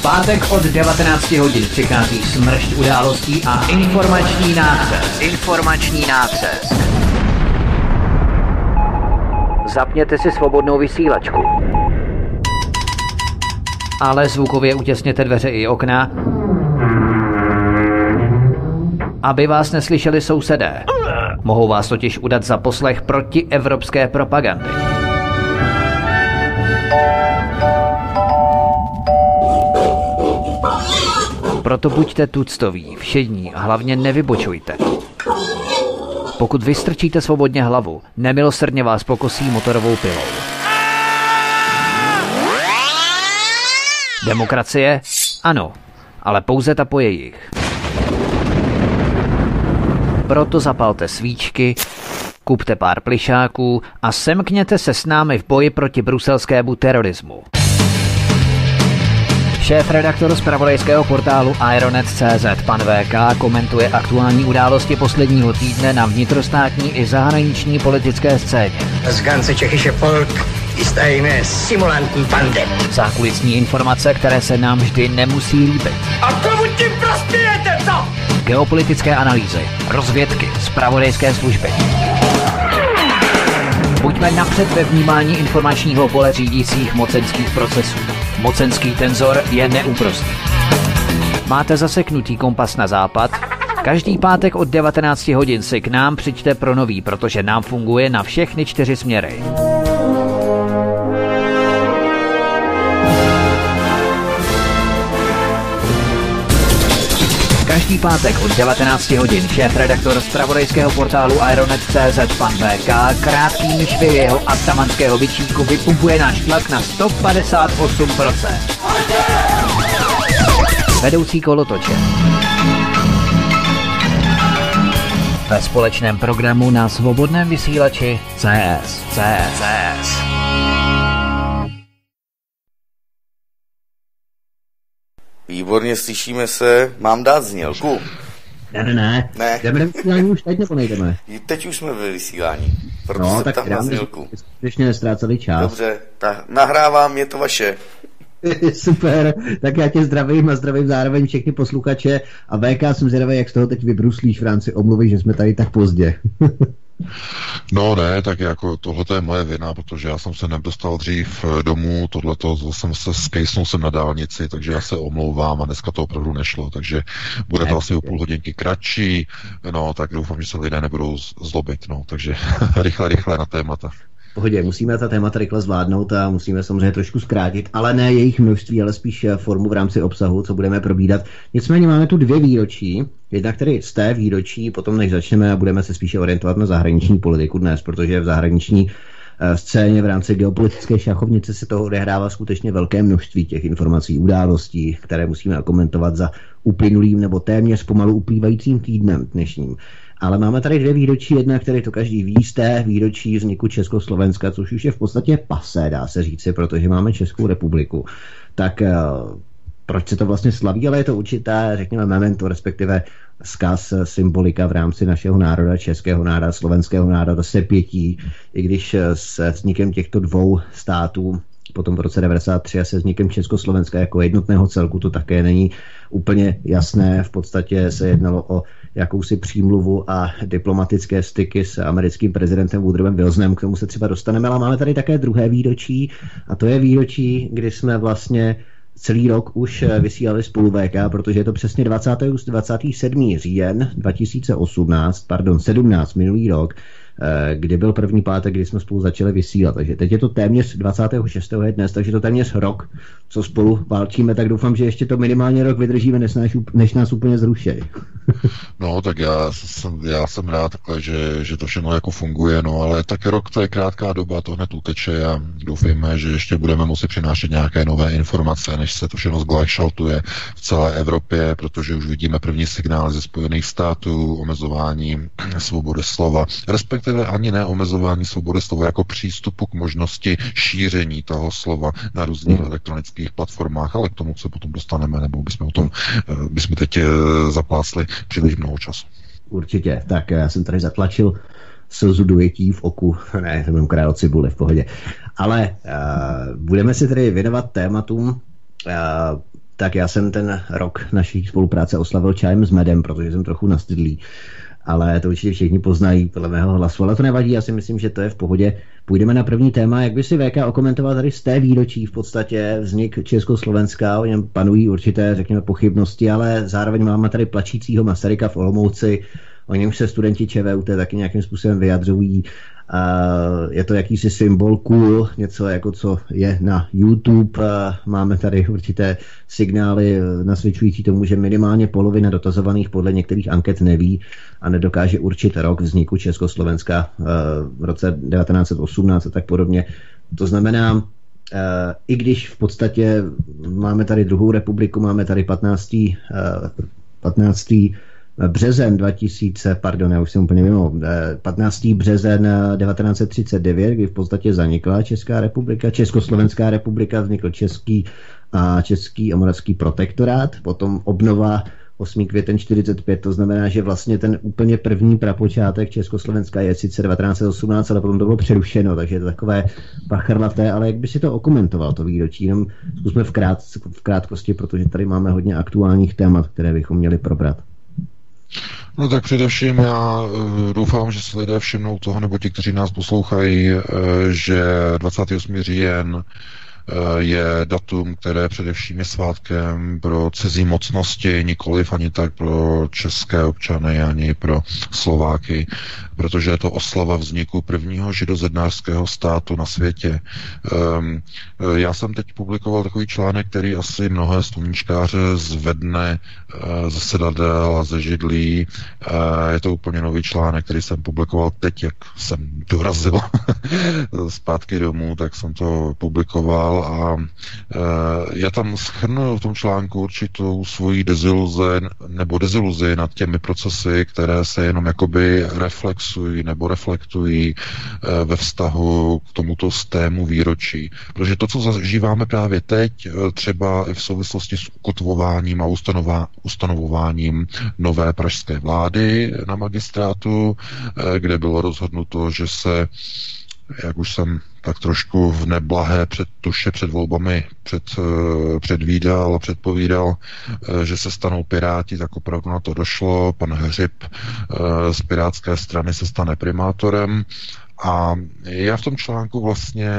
pátek od 19 hodin přichází smršť událostí a informační nácest. Zapněte si svobodnou vysílačku. Ale zvukově utěsněte dveře i okna, aby vás neslyšeli sousedé. Mohou vás totiž udat za poslech protievropské propagandy. Proto buďte tuctoví, všední a hlavně nevybočujte. Pokud vystrčíte svobodně hlavu, nemilosrdně vás pokosí motorovou pilou. Demokracie? Ano, ale pouze ta po jejich. Proto zapalte svíčky, kupte pár plišáků a semkněte se s námi v boji proti bruselskému terorismu. Šéf-redaktor zpravodajského portálu Ironet.cz pan VK komentuje aktuální události posledního týdne na vnitrostátní i zahraniční politické scéně. Das ganze tschechische Volk ist eine simulantní bande. Zákulisní informace, které se nám vždy nemusí líbit. A komu tím prospějete, co? Geopolitické analýzy, rozvědky, zpravodajské služby. Buďme napřed ve vnímání informačního pole řídících mocenských procesů. Mocenský tenzor je neúprosný. Máte zaseknutý kompas na západ? Každý pátek od 19 hodin si k nám přijďte pro nový, protože nám funguje na všechny 4 směry. Každý pátek od 19 hodin šéf-redaktor zpravodajského portálu Ironet.cz pan VK krátkými švy jeho atamanského bičíku vypumpuje náš tlak na 158%. Vedoucí kolotoče. Ve společném programu na svobodném vysílači CS. Výborně, slyšíme se. Mám dát znělku? Ne. Jdeme do vysílání už teď, nebo nejdeme? Teď už jsme ve vysílání. Proto se ptám na znělku. Skutečně nestráceli čas. Dobře, nahrávám, je to vaše. Super, tak já tě zdravím a zdravím zároveň všechny posluchače a VK jsem zvědavý, jak z toho teď vybruslíš v rámci omluvy, že jsme tady tak pozdě. No ne, tak jako tohle je moje vina, protože já jsem se nedostal dřív domů, jsem se skejsnul jsem na dálnici, takže já se omlouvám a dneska to opravdu nešlo, takže bude to asi o půl hodinky kratší, no tak doufám, že se lidé nebudou zlobit, no, takže rychle na témata. V pohodě, musíme ta témata rychle zvládnout a musíme samozřejmě trošku zkrátit, ale ne jejich množství, ale spíš formu v rámci obsahu, co budeme probídat. Nicméně máme tu 2 výročí, jednak tedy z té výročí, potom než začneme a budeme se spíše orientovat na zahraniční politiku dnes, protože v zahraniční scéně v rámci geopolitické šachovnice se toho odehrává skutečně velké množství těch informací, událostí, které musíme komentovat za uplynulým nebo téměř pomalu uplývajícím týdnem dnešním. Ale máme tady 2 výročí, jedna, který to každý ví, z té výročí vzniku Československa, což už je v podstatě pasé, dá se říci, protože máme Českou republiku. Tak proč se to vlastně slaví, ale je to určité, řekněme, memento, respektive vzkaz, symbolika v rámci našeho národa, českého národa, slovenského národa se pětí, i když se vznikem těchto 2 států, potom v roce 1993 a se vznikem Československa jako jednotného celku, to také není úplně jasné. V podstatě se jednalo o jakousi přímluvu a diplomatické styky s americkým prezidentem Woodrowem Wilsonem, k tomu se třeba dostaneme, ale máme tady také 2. výročí a to je výročí, kdy jsme vlastně celý rok už vysílali spolu VK, protože je to přesně 27. říjen 17. minulý rok, kdy byl první pátek, kdy jsme spolu začali vysílat. Takže teď je to téměř 26. je dnes, takže to téměř rok, co spolu válčíme, tak doufám, že ještě to minimálně rok vydržíme, než nás úplně zrušejí. No, tak já jsem rád takhle, že to všechno jako funguje, no, ale tak rok to je krátká doba, to hned uteče a doufejme, že ještě budeme moci přinášet nějaké nové informace, než se to všechno zglašaltuje v celé Evropě, protože už vidíme první signál ze Spojených států, omezování svobody slova, respektive ani ne omezování svobody slova jako přístupu k možnosti šíření toho slova na různých elektronických platformách, ale k tomu se potom dostaneme, nebo bychom teď zaplácli příliš mnoho času. Určitě, tak já jsem tady zatlačil slzu dojetí v oku, ne, to mám krát cibuli, v pohodě. Ale budeme si tedy věnovat tématům Tak já jsem ten rok naší spolupráce oslavil čajem s medem, protože jsem trochu nastydlý. Ale to určitě všichni poznají podle mého hlasu. Ale to nevadí, já si myslím, že to je v pohodě. Půjdeme na první téma. Jak by si VK okomentoval tady z té výročí v podstatě vznik Československa, o něm panují určité, řekněme, pochybnosti, ale zároveň máme tady plačícího Masaryka v Olomouci, o němž se studenti ČVUT taky nějakým způsobem vyjadřují. Je to jakýsi symbol cool, něco jako co je na YouTube. Máme tady určité signály nasvědčující tomu, že minimálně polovina dotazovaných podle některých anket neví a nedokáže určit rok vzniku Československa v roce 1918 a tak podobně. To znamená, i když v podstatě máme tady druhou republiku, máme tady 15. březen 15. březen 1939, kdy v podstatě zanikla Česká republika, Československá republika, vznikl Český a Moravský protektorát, potom obnova 8. květen 45, to znamená, že vlastně ten úplně první prapočátek Československa je sice 1918, ale potom to bylo přerušeno, takže je to takové pachrlaté, ale jak by si to okomentoval, to výročí? Jenom zkusme v krátkosti, protože tady máme hodně aktuálních témat, které bychom měli probrat. No tak především já doufám, že si lidé všimnou toho, nebo ti, kteří nás poslouchají, že 28. říjen je datum, které především je svátkem pro cizí mocnosti, nikoliv ani tak pro české občany, ani pro Slováky, protože je to oslava vzniku prvního židozednářského státu na světě. Já jsem teď publikoval takový článek, který asi mnohé sluníčkáře zvedne ze sedadel a ze židlí. Je to úplně nový článek, který jsem publikoval teď, jak jsem dorazil zpátky domů, tak jsem to publikoval a já tam shrnul v tom článku určitou svoji deziluzi nad těmi procesy, které se jenom jakoby reflexují nebo reflektují ve vztahu k tomuto stému výročí. Protože to, co zažíváme právě teď, třeba i v souvislosti s ukotvováním a ustanovováním nové pražské vlády na magistrátu, kde bylo rozhodnuto, že se, jak už jsem tak trošku v neblahé předtuše před volbami předvídal a předpovídal, že se stanou Piráti, tak opravdu na to došlo. Pan Hřib z Pirátské strany se stane primátorem. A já v tom článku vlastně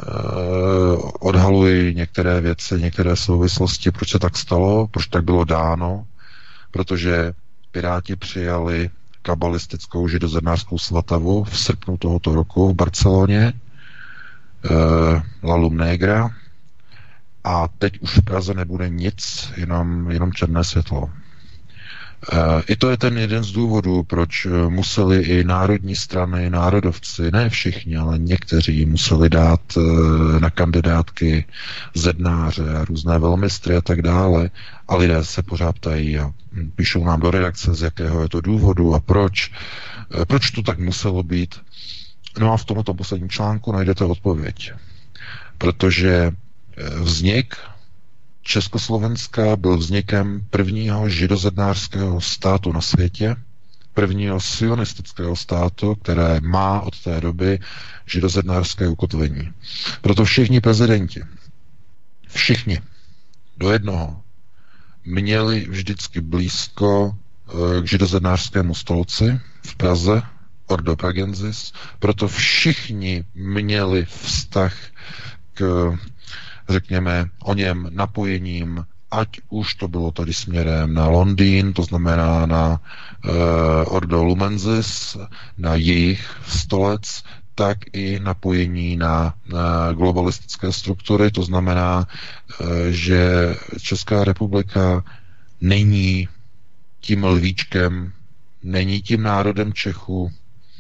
odhaluji některé věci, některé souvislosti, proč se tak stalo, proč tak bylo dáno, protože Piráti přijali kabalistickou židozednářskou svatavu v srpnu tohoto roku v Barceloně, Lalum Negra, a teď už v Praze nebude nic, jenom černé světlo. I to je ten jeden z důvodů, proč museli i národní strany, národovci, ne všichni, ale někteří museli dát na kandidátky zednáře a různé velmistry a tak dále. A lidé se pořád ptají a píšou nám do redakce, z jakého je to důvodu a proč. Proč to tak muselo být? No a v tomto posledním článku najdete odpověď. Protože vznik Československa byl vznikem prvního židozednářského státu na světě, prvního sionistického státu, které má od té doby židozednářské ukotvení. Proto všichni prezidenti, všichni, do jednoho, měli vždycky blízko k židozednářskému stolci v Praze, Ordo Pragensis, proto všichni měli vztah k, řekněme, o něm napojením, ať už to bylo tady směrem na Londýn, to znamená na Ordo Lumensis, na jejich stolec, tak i napojení na globalistické struktury, to znamená, že Česká republika není tím lvíčkem, není tím národem Čechů,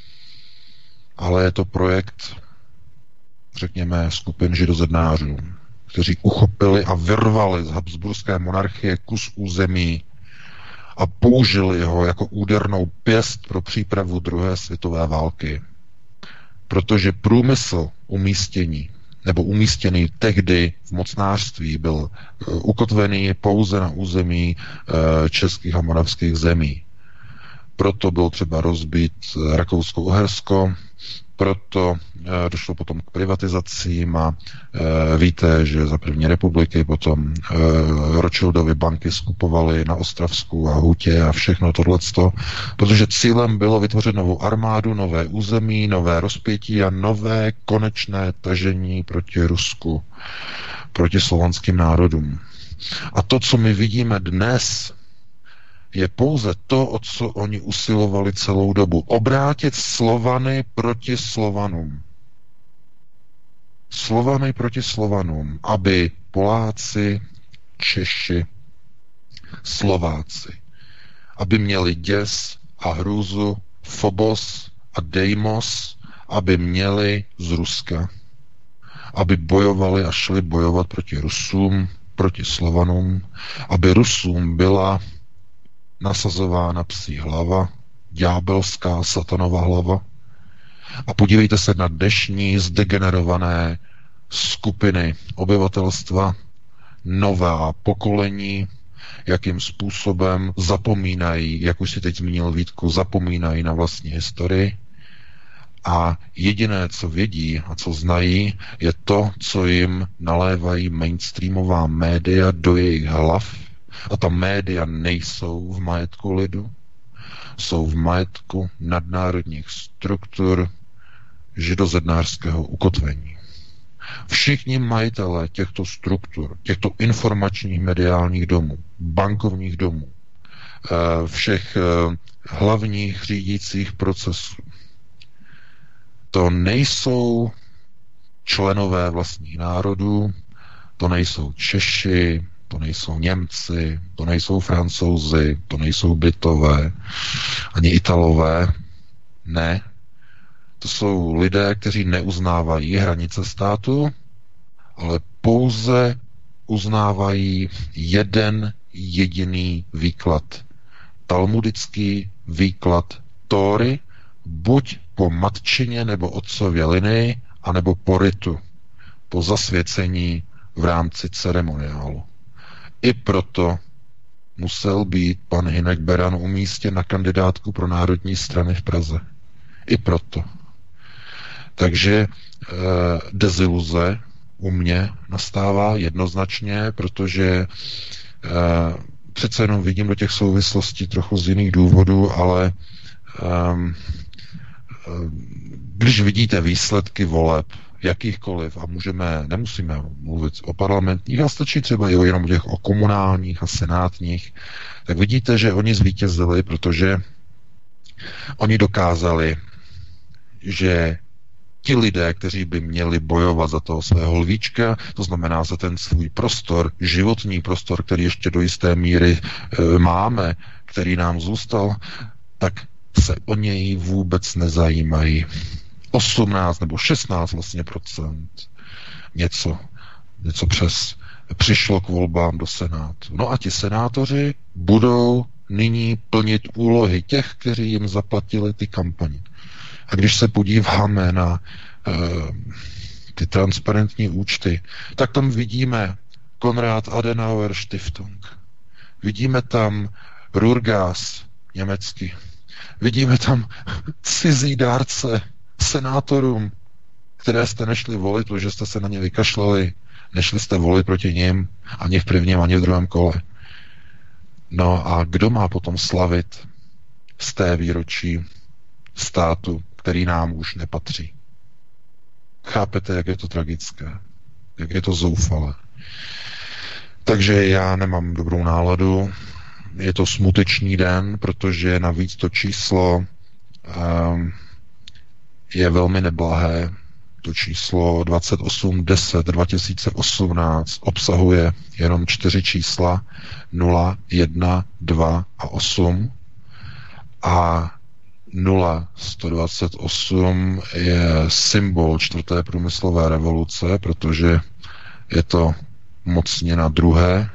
ale je to projekt, řekněme, skupin židozednářů, kteří uchopili a vyrvali z habsburské monarchie kus území a použili ho jako údernou pěst pro přípravu druhé světové války. Protože průmysl umístěný tehdy v mocnářství byl ukotvený pouze na území českých a moravských zemí. proto bylo třeba rozbít Rakousko-Uhersko, proto došlo potom k privatizacím a víte, že za první republiky potom Rothschildovy banky skupovaly na Ostravsku a Hutě a všechno tohleto, protože cílem bylo vytvořit novou armádu, nové území, nové rozpětí a nové konečné tažení proti Rusku, proti slovanským národům. A to, co my vidíme dnes, je pouze to, o co oni usilovali celou dobu. Obrátit Slovany proti Slovanům. Slovany proti Slovanům, aby Poláci, Češi, Slováci, aby měli děs a hrůzu, Phobos a Deimos, aby měli z Ruska, aby bojovali a šli bojovat proti Rusům, proti Slovanům, aby Rusům byla nasazována psí hlava, ďábelská satanova hlava. A podívejte se na dnešní zdegenerované skupiny obyvatelstva, nová pokolení, jakým způsobem zapomínají, jak už si teď zmínil Vítku, zapomínají na vlastní historii. A jediné, co vědí a co znají, je to, co jim nalévají mainstreamová média do jejich hlav. A ta média nejsou v majetku lidu, jsou v majetku nadnárodních struktur židozednářského ukotvení. Všichni majitelé těchto struktur, těchto informačních mediálních domů, bankovních domů, všech hlavních řídících procesů, to nejsou členové vlastních národů, to nejsou Češi, to nejsou Němci, to nejsou Francouzi, to nejsou Britové, ani Italové. Ne. To jsou lidé, kteří neuznávají hranice státu, ale pouze uznávají jeden jediný výklad. Talmudický výklad Tóry, buď po matčině nebo otcově linii, anebo po ritu, po zasvěcení v rámci ceremoniálu. I proto musel být pan Hynek Beran umístěn na kandidátku pro národní strany v Praze. I proto. Takže deziluze u mě nastává jednoznačně, protože přece jenom vidím do těch souvislostí trochu z jiných důvodů, ale když vidíte výsledky voleb, jakýchkoliv, a nemusíme mluvit o parlamentních, a stačí třeba jenom o komunálních a senátních, tak vidíte, že oni zvítězili, protože oni dokázali, že ti lidé, kteří by měli bojovat za toho svého lvíčka, to znamená za ten svůj prostor, životní prostor, který ještě do jisté míry máme, který nám zůstal, tak se o něj vůbec nezajímají. 18 nebo 16 vlastně procent, něco přes, přišlo k volbám do Senátu. No a ti senátoři budou nyní plnit úlohy těch, kteří jim zaplatili ty kampaně. A když se podíváme na ty transparentní účty, tak tam vidíme Konrad Adenauer Stiftung. Vidíme tam Ruhrgas německy. Vidíme tam cizí dárce senátorům, které jste nešli volit, protože jste se na ně vykašlali. Nešli jste volit proti nim ani v prvním, ani v druhém kole. No a kdo má potom slavit z té výročí státu, který nám už nepatří? Chápete, jak je to tragické? Jak je to zoufalé? Takže já nemám dobrou náladu. Je to smutečný den, protože navíc to číslo je velmi neblahé. To číslo 2810-2018 obsahuje jenom 4 čísla 0, 1, 2 a 8 a 0128 je symbol 4. průmyslové revoluce, protože je to mocnina druhé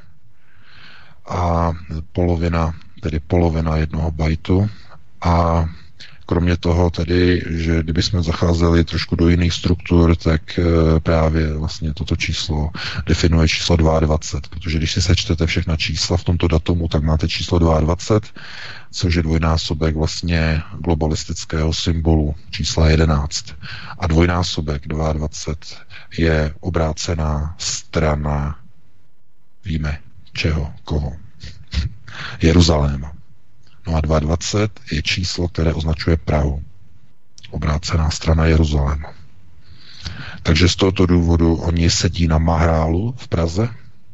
a polovina 1 bajtu a Kromě toho tedy, že kdybychom zacházeli trošku do jiných struktur, tak právě vlastně toto číslo definuje číslo 22, protože když si sečtete všechna čísla v tomto datumu, tak máte číslo 22, což je dvojnásobek vlastně globalistického symbolu čísla 11. A dvojnásobek 22 je obrácená strana, víme čeho, koho. Jeruzaléma. No a 22 je číslo, které označuje Prahu. Obrácená strana Jeruzaléma. Takže z tohoto důvodu oni sedí na Mahrálu v Praze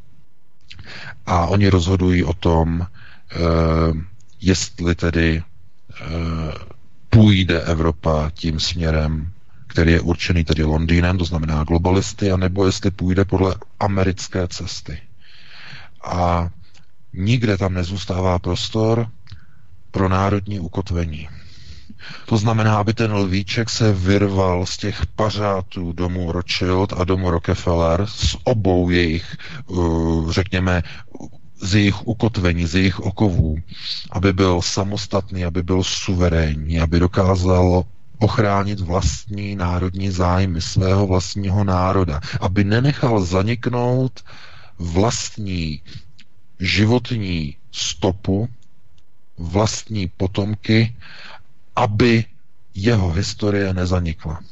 a oni rozhodují o tom, jestli tedy půjde Evropa tím směrem, který je určený tedy Londýnem, to znamená globalisty, anebo jestli půjde podle americké cesty. A nikde tam nezůstává prostor pro národní ukotvení. To znamená, aby ten lvíček se vyrval z těch pařátů domu Rothschild a domu Rockefeller, z obou jejich, řekněme, z jejich ukotvení, z jejich okovů, aby byl samostatný, aby byl suverénní, aby dokázal ochránit vlastní národní zájmy svého vlastního národa, aby nenechal zaniknout vlastní životní stopu, vlastní potomky, aby jeho historie nezanikla.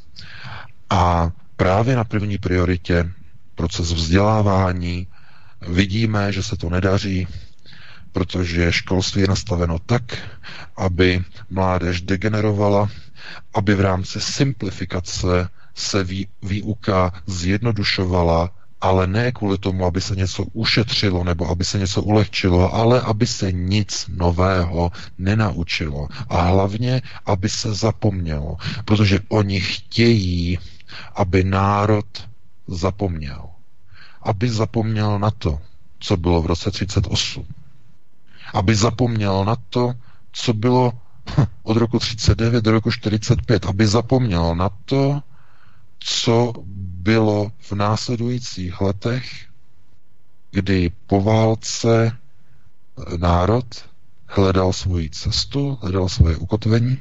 A právě na první prioritě proces vzdělávání vidíme, že se to nedaří, protože školství je nastaveno tak, aby mládež degenerovala, aby v rámci simplifikace se výuka zjednodušovala, ale ne kvůli tomu, aby se něco ušetřilo nebo aby se něco ulehčilo, ale aby se nic nového nenaučilo. A hlavně, aby se zapomnělo. Protože oni chtějí, aby národ zapomněl. Aby zapomněl na to, co bylo v roce 1938. Aby zapomněl na to, co bylo od roku 1939 do roku 1945. Aby zapomněl na to, co bylo v následujících letech, kdy po válce národ hledal svoji cestu, hledal svoje ukotvení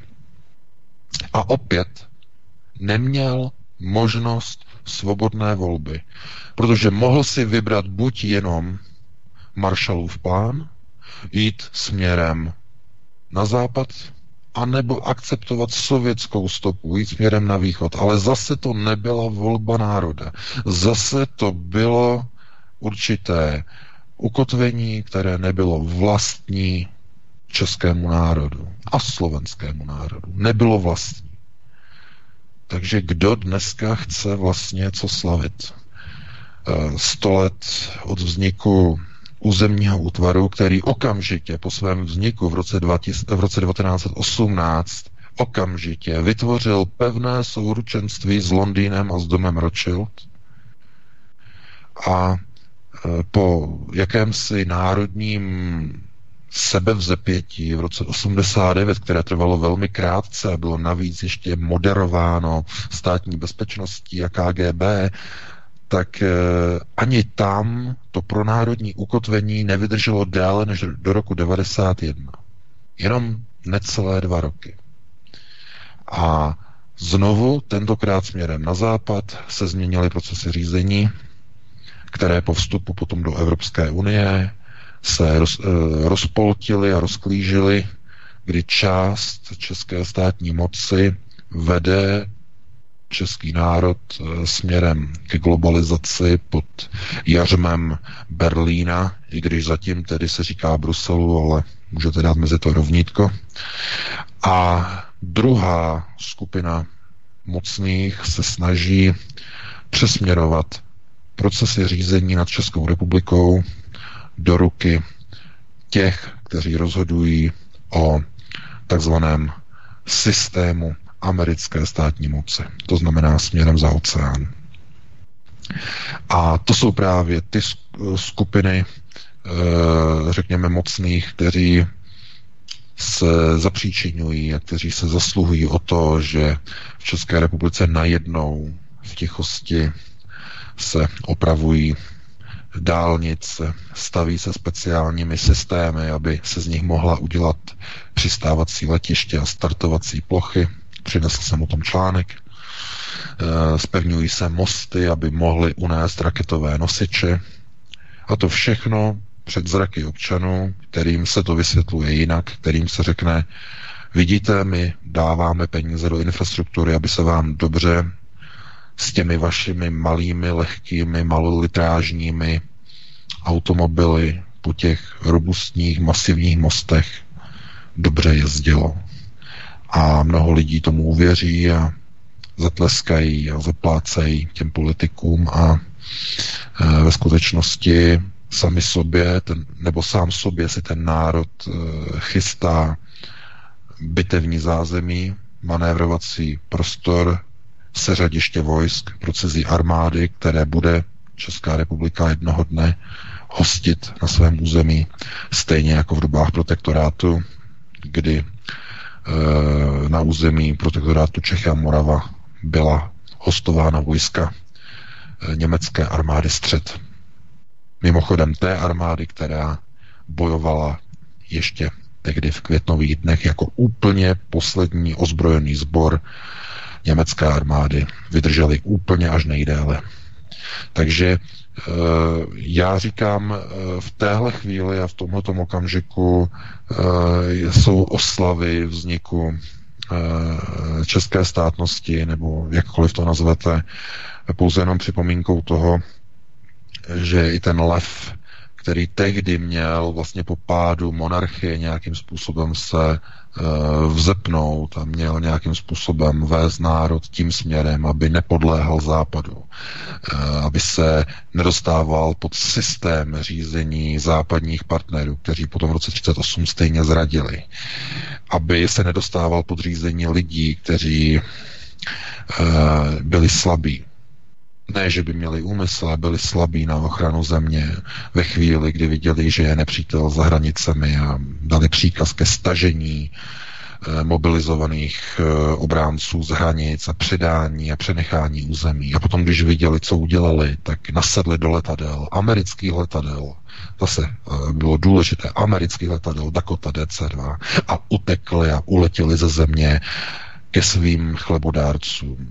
a opět neměl možnost svobodné volby, protože mohl si vybrat buď jenom Marshallův plán, jít směrem na západ, anebo akceptovat sovětskou stopu, jít směrem na východ. Ale zase to nebyla volba národa. Zase to bylo určité ukotvení, které nebylo vlastní českému národu a slovenskému národu. Nebylo vlastní. Takže kdo dneska chce vlastně co slavit? 100 let od vzniku územního útvaru, který okamžitě po svém vzniku v roce 1918 okamžitě vytvořil pevné souručenství s Londýnem a s domem Rothschild a po jakémsi národním sebevzepětí v roce 89, které trvalo velmi krátce a bylo navíc ještě moderováno státní bezpečností a KGB, tak ani tam to pronárodní ukotvení nevydrželo déle než do roku 91. Jenom necelé 2 roky. A znovu, tentokrát směrem na západ, se změnily procesy řízení, které po vstupu potom do Evropské unie se rozpoltily a rozklížily, kdy část české státní moci vede český národ směrem ke globalizaci pod jařmem Berlína, i když zatím tedy se říká Bruselu, ale můžete dát mezi to rovnítko. A druhá skupina mocných se snaží přesměrovat procesy řízení nad Českou republikou do ruky těch, kteří rozhodují o takzvaném systému americké státní moci. To znamená směrem za oceán. A to jsou právě ty skupiny, řekněme, mocných, kteří se zapříčiňují a kteří se zasluhují o to, že v České republice najednou v tichosti se opravují dálnic, staví se speciálními systémy, aby se z nich mohla udělat přistávací letiště a startovací plochy. Přinesl jsem o tom článek. Zpevňují se mosty, aby mohly unést raketové nosiče. A to všechno před zraky občanů, kterým se to vysvětluje jinak, kterým se řekne, vidíte, my dáváme peníze do infrastruktury, aby se vám dobře s těmi vašimi malými, lehkými, malolitrážními automobily po těch robustních, masivních mostech dobře jezdilo. A mnoho lidí tomu uvěří a zatleskají a zaplácejí těm politikům a ve skutečnosti sami sobě, nebo sám sobě si ten národ chystá bitevní zázemí, manévrovací prostor, seřadiště vojsk pro cizí armády, které bude Česká republika jednoho dne hostit na svém území, stejně jako v dobách protektorátu, kdy na území protektorátu Čechy a Morava byla hostována vojska německé armády Střed. Mimochodem té armády, která bojovala ještě tehdy v květnových dnech jako úplně poslední ozbrojený sbor německé armády. Vydrželi úplně až nejdéle. Takže já říkám, v téhle chvíli a v tomhletom okamžiku jsou oslavy vzniku české státnosti, nebo jakkoliv to nazvete, pouze jenom připomínkou toho, že i ten lev, který tehdy měl vlastně po pádu monarchie nějakým způsobem se vzepnout a měl nějakým způsobem vést národ tím směrem, aby nepodléhal západu, aby se nedostával pod systém řízení západních partnerů, kteří potom v roce 1938 stejně zradili, aby se nedostával pod řízení lidí, kteří byli slabí. Ne, že by měli úmysl, ale byli slabí na ochranu země ve chvíli, kdy viděli, že je nepřítel za hranicemi a dali příkaz ke stažení mobilizovaných obránců z hranic a předání a přenechání území. A potom, když viděli, co udělali, tak nasedli do letadel, amerických letadel, zase bylo důležité, amerických letadel Dakota DC-2 a utekli a uletěli ze země ke svým chlebodárcům.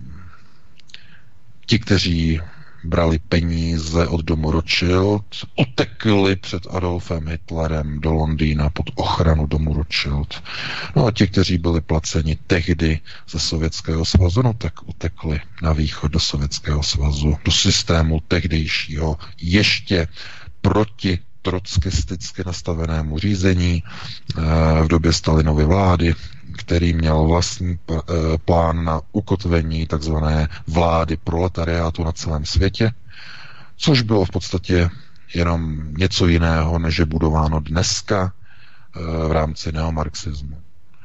Ti, kteří brali peníze od domu Rothschild, utekli před Adolfem Hitlerem do Londýna pod ochranu domu Rothschild. No a ti, kteří byli placeni tehdy ze Sovětského svazu, no tak utekli na východ do Sovětského svazu, do systému tehdejšího, ještě proti trotskisticky nastavenému řízení v době Stalinovy vlády, který měl vlastní plán na ukotvení takzvané vlády proletariátu na celém světě, což bylo v podstatě jenom něco jiného, než je budováno dneska v rámci neomarxismu.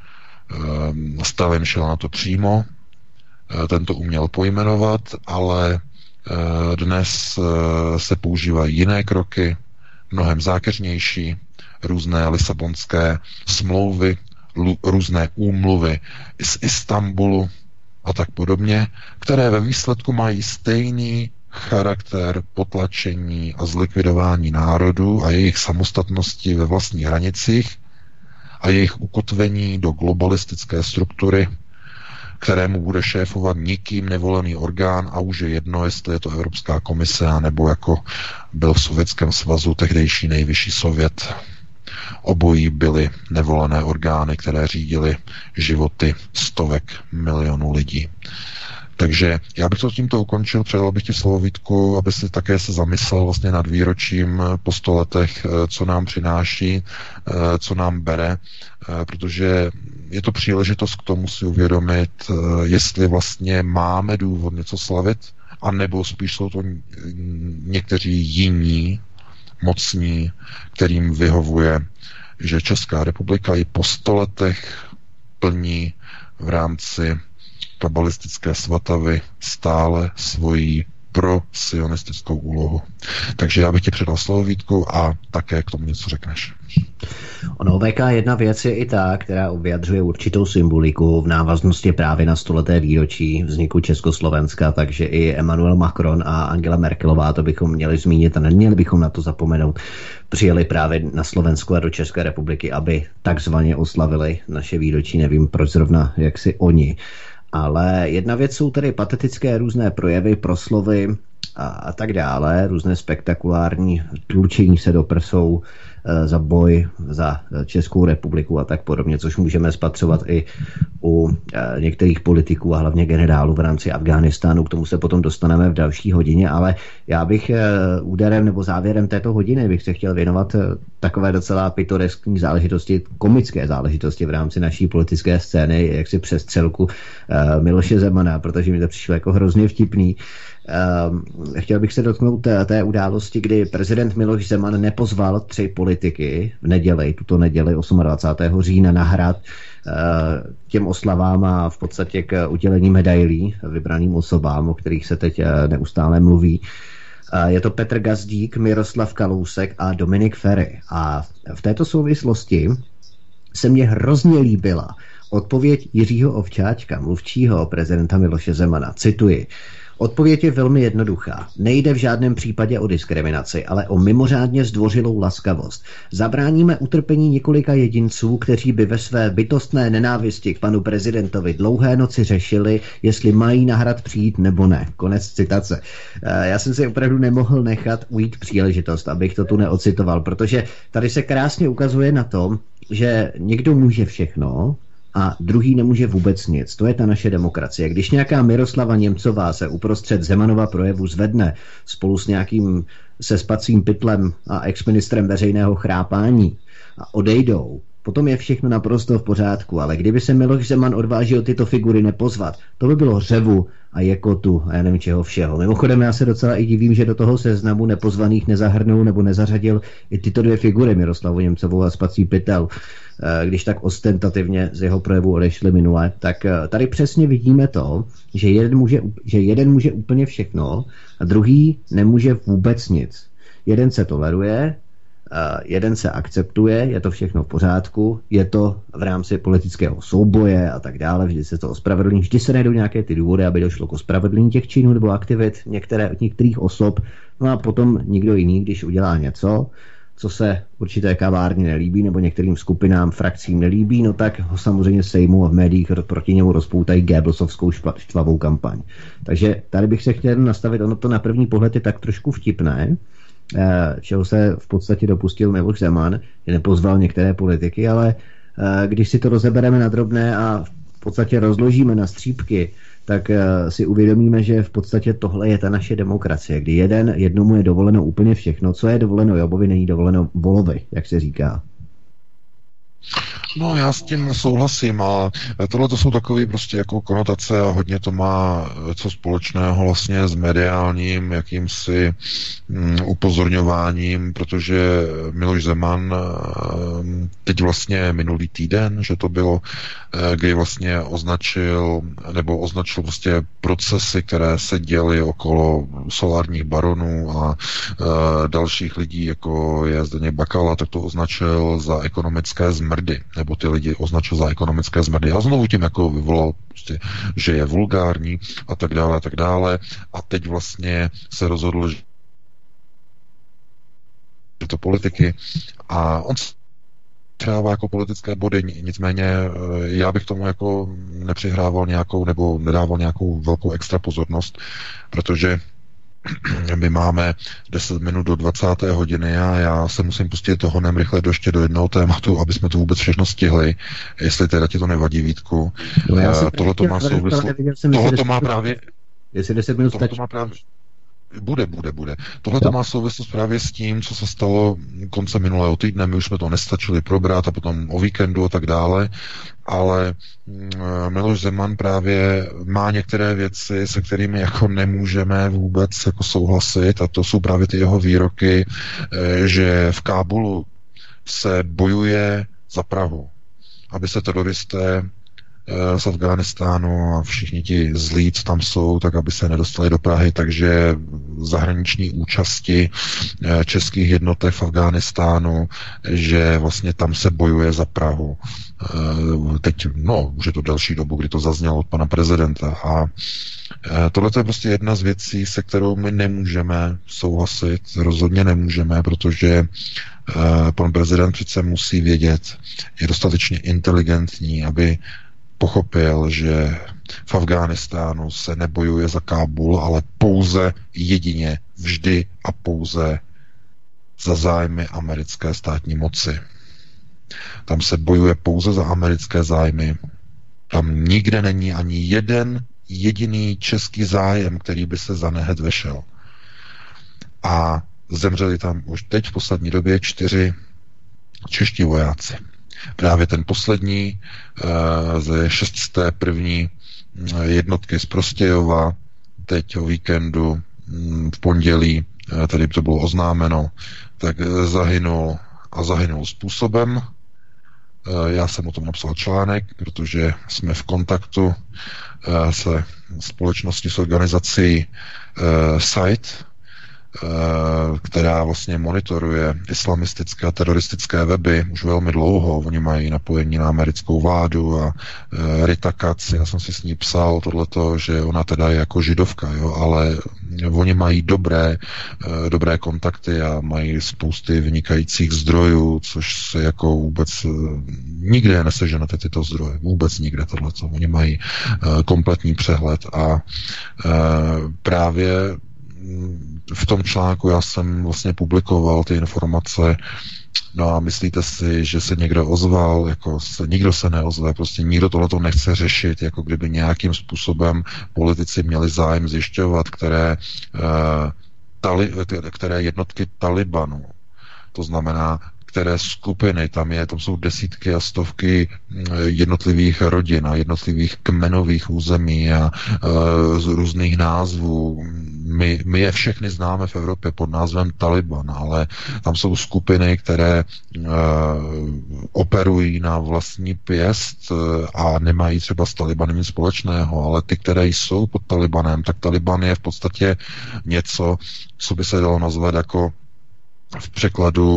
Stalin šel na to přímo, ten to uměl pojmenovat, ale dnes se používají jiné kroky, mnohem zákeřnější, různé lisabonské smlouvy, různé úmluvy z Istanbulu a tak podobně, které ve výsledku mají stejný charakter potlačení a zlikvidování národů a jejich samostatnosti ve vlastních hranicích a jejich ukotvení do globalistické struktury, kterému bude šéfovat nikým nevolený orgán a už je jedno, jestli je to Evropská komise, nebo jako byl v Sovětském svazu tehdejší nejvyšší sovět. Obojí byly nevolené orgány, které řídily životy stovek milionů lidí. Takže já bych to tímto ukončil, předal bych ti slovo, Vítku, aby si také se zamyslel vlastně nad výročím po 100 letech, co nám přináší, co nám bere, protože je to příležitost k tomu si uvědomit, jestli vlastně máme důvod něco slavit, anebo spíš jsou to někteří jiní mocní, kterým vyhovuje, že Česká republika i po 100 letech plní v rámci kabalistické svatavy stále svoji prosionistickou úlohu. Takže já bych ti předal slovo, Vítku, a také k tomu něco řekneš. Ono VK jedna věc je i ta, která vyjadřuje určitou symboliku v návaznosti právě na stoleté výročí vzniku Československa, takže i Emmanuel Macron a Angela Merkelová, to bychom měli zmínit a neměli bychom na to zapomenout, přijeli právě na Slovensku a do České republiky, aby takzvaně oslavili naše výročí, nevím proč zrovna jak si oni. Ale jedna věc jsou tedy patetické různé projevy, proslovy a tak dále, různé spektakulární tlučení se do prsou za boj za Českou republiku a tak podobně, což můžeme spatřovat i u některých politiků a hlavně generálů v rámci Afghánistánu. K tomu se potom dostaneme v další hodině, ale já bych úderem nebo závěrem této hodiny bych se chtěl věnovat takové docela pitoreskní záležitosti, komické záležitosti v rámci naší politické scény, jaksi přestřelku Miloše Zemana, protože mi to přišlo jako hrozně vtipný. Chtěl bych se dotknout té události, kdy prezident Miloš Zeman nepozval 3 politiky v neděli, tuto neděli 28. října na Hrad těm oslavám a v podstatě k udělení medailí vybraným osobám, o kterých se teď neustále mluví. Je to Petr Gazdík, Miroslav Kalousek a Dominik Feri. A v této souvislosti se mně hrozně líbila odpověď Jiřího Ovčáčka, mluvčího prezidenta Miloše Zemana. Cituji. Odpověď je velmi jednoduchá. Nejde v žádném případě o diskriminaci, ale o mimořádně zdvořilou laskavost. Zabráníme utrpení několika jedinců, kteří by ve své bytostné nenávisti k panu prezidentovi dlouhé noci řešili, jestli mají na Hrad přijít nebo ne. Konec citace. Já jsem si opravdu nemohl nechat ujít příležitost, abych to tu neocitoval, protože tady se krásně ukazuje na tom, že někdo může všechno, a druhý nemůže vůbec nic. To je ta naše demokracie. Když nějaká Miroslava Němcová se uprostřed Zemanova projevu zvedne spolu s nějakým sespacím pytlem a exministrem veřejného chrápání a odejdou, potom je všechno naprosto v pořádku, ale kdyby se Miloš Zeman odvážil tyto figury nepozvat, to by bylo řevu a jekotu a já nevím čeho všeho. Mimochodem já se docela i divím, že do toho seznamu nepozvaných nezahrnul nebo nezařadil i tyto 2 figury, Miroslavu Němcovou a spací pytel, když tak ostentativně z jeho projevu odešli minule, tak tady přesně vidíme to, že jeden může úplně všechno a druhý nemůže vůbec nic. Jeden se toleruje, jeden se akceptuje, je to všechno v pořádku, je to v rámci politického souboje a tak dále, vždy se to ospravedlní, vždy se najdou nějaké ty důvody, aby došlo k ospravedlnění těch činů nebo aktivit některých osob, no a potom nikdo jiný, když udělá něco, co se určité kavárně nelíbí nebo některým skupinám, frakcím nelíbí, no tak ho samozřejmě sejmou a v médiích proti němu rozpoutají Goebbelsovskou štvavou kampaň. Takže tady bych se chtěl nastavit, ono to na první pohled je tak trošku vtipné, čeho se v podstatě dopustil Miloš Zeman, že nepozval některé politiky, ale když si to rozebereme na drobné a v podstatě rozložíme na střípky, tak si uvědomíme, že v podstatě tohle je ta naše demokracie, kdy jednomu je dovoleno úplně všechno, co je dovoleno Jobovi, není dovoleno Volovi, jak se říká. No, já s tím souhlasím, ale tohle to jsou takové prostě jako konotace a hodně to má co společného vlastně s mediálním jakýmsi upozorňováním, protože Miloš Zeman teď vlastně minulý týden, že to bylo, kdy vlastně označil prostě procesy, které se děly okolo solárních baronů a dalších lidí, jako je Zdeněk Bakala, tak to označil za ekonomické zmrdy, nebo ty lidi označil za ekonomické zmrdy. A znovu tím jako vyvolal prostě, že je vulgární a tak dále a tak dále. A teď vlastně se rozhodl, že to politiky a on přidává jako politické body, nicméně já bych tomu jako nepřihrával nějakou nebo nedával nějakou velkou extra pozornost, protože my máme 10 minut do 20. hodiny a já se musím pustit honem rychle ještě do jednoho tématu, aby jsme to vůbec všechno stihli, jestli teda ti to nevadí, Vítku. Tohleto má souvislost. Tohleto má právě... Jestli 10 minut stačí. Bude. Tohle to má souvislost právě s tím, co se stalo koncem minulého týdne. My už jsme to nestačili probrat a potom o víkendu a tak dále, ale Miloš Zeman právě má některé věci, se kterými jako nemůžeme vůbec jako souhlasit, a to jsou právě ty jeho výroky, že v Kábulu se bojuje za Prahu, aby se teroristé z Afghánistánu a všichni ti zlí, co tam jsou, tak aby se nedostali do Prahy, takže zahraniční účasti českých jednotek v Afghánistánu, že vlastně tam se bojuje za Prahu. Teď, už je to delší dobu, kdy to zaznělo od pana prezidenta. A tohle je prostě jedna z věcí, se kterou my nemůžeme souhlasit, rozhodně nemůžeme, protože pan prezident přece musí vědět, je dostatečně inteligentní, aby pochopil, že v Afghánistánu se nebojuje za Kábul, ale pouze jedině, vždy a pouze za zájmy americké státní moci. Tam se bojuje pouze za americké zájmy. Tam nikde není ani jeden jediný český zájem, který by se za nehet vešel. A zemřeli tam už teď v poslední době 4 čeští vojáci. Právě ten poslední ze 601. jednotky z Prostějova teď o víkendu v pondělí, tady to bylo oznámeno, tak zahynul způsobem. Já jsem o tom napsal článek, protože jsme v kontaktu se společností, s organizací SITE, která vlastně monitoruje islamistické a teroristické weby už velmi dlouho. Oni mají napojení na americkou vládu a Rita Katz, já jsem si s ní psal tohleto, že ona teda je jako židovka, jo, ale oni mají dobré kontakty a mají spousty vynikajících zdrojů, což se jako vůbec nikde neseženete tyto zdroje, vůbec nikde tohleto. Oni mají kompletní přehled a právě v tom článku já jsem vlastně publikoval ty informace. No a myslíte si, že se někdo ozval, nikdo se neozve, prostě nikdo tohleto nechce řešit, jako kdyby nějakým způsobem politici měli zájem zjišťovat, které jednotky Talibanu, to znamená, které skupiny, tam jsou desítky a stovky jednotlivých rodin a jednotlivých kmenových území a z různých názvů. My je všechny známe v Evropě pod názvem Taliban, ale tam jsou skupiny, které operují na vlastní pěst a nemají třeba s Talibanem nic společného, ale ty, které jsou pod Talibanem, tak Taliban je v podstatě něco, co by se dalo nazvat jako v překladu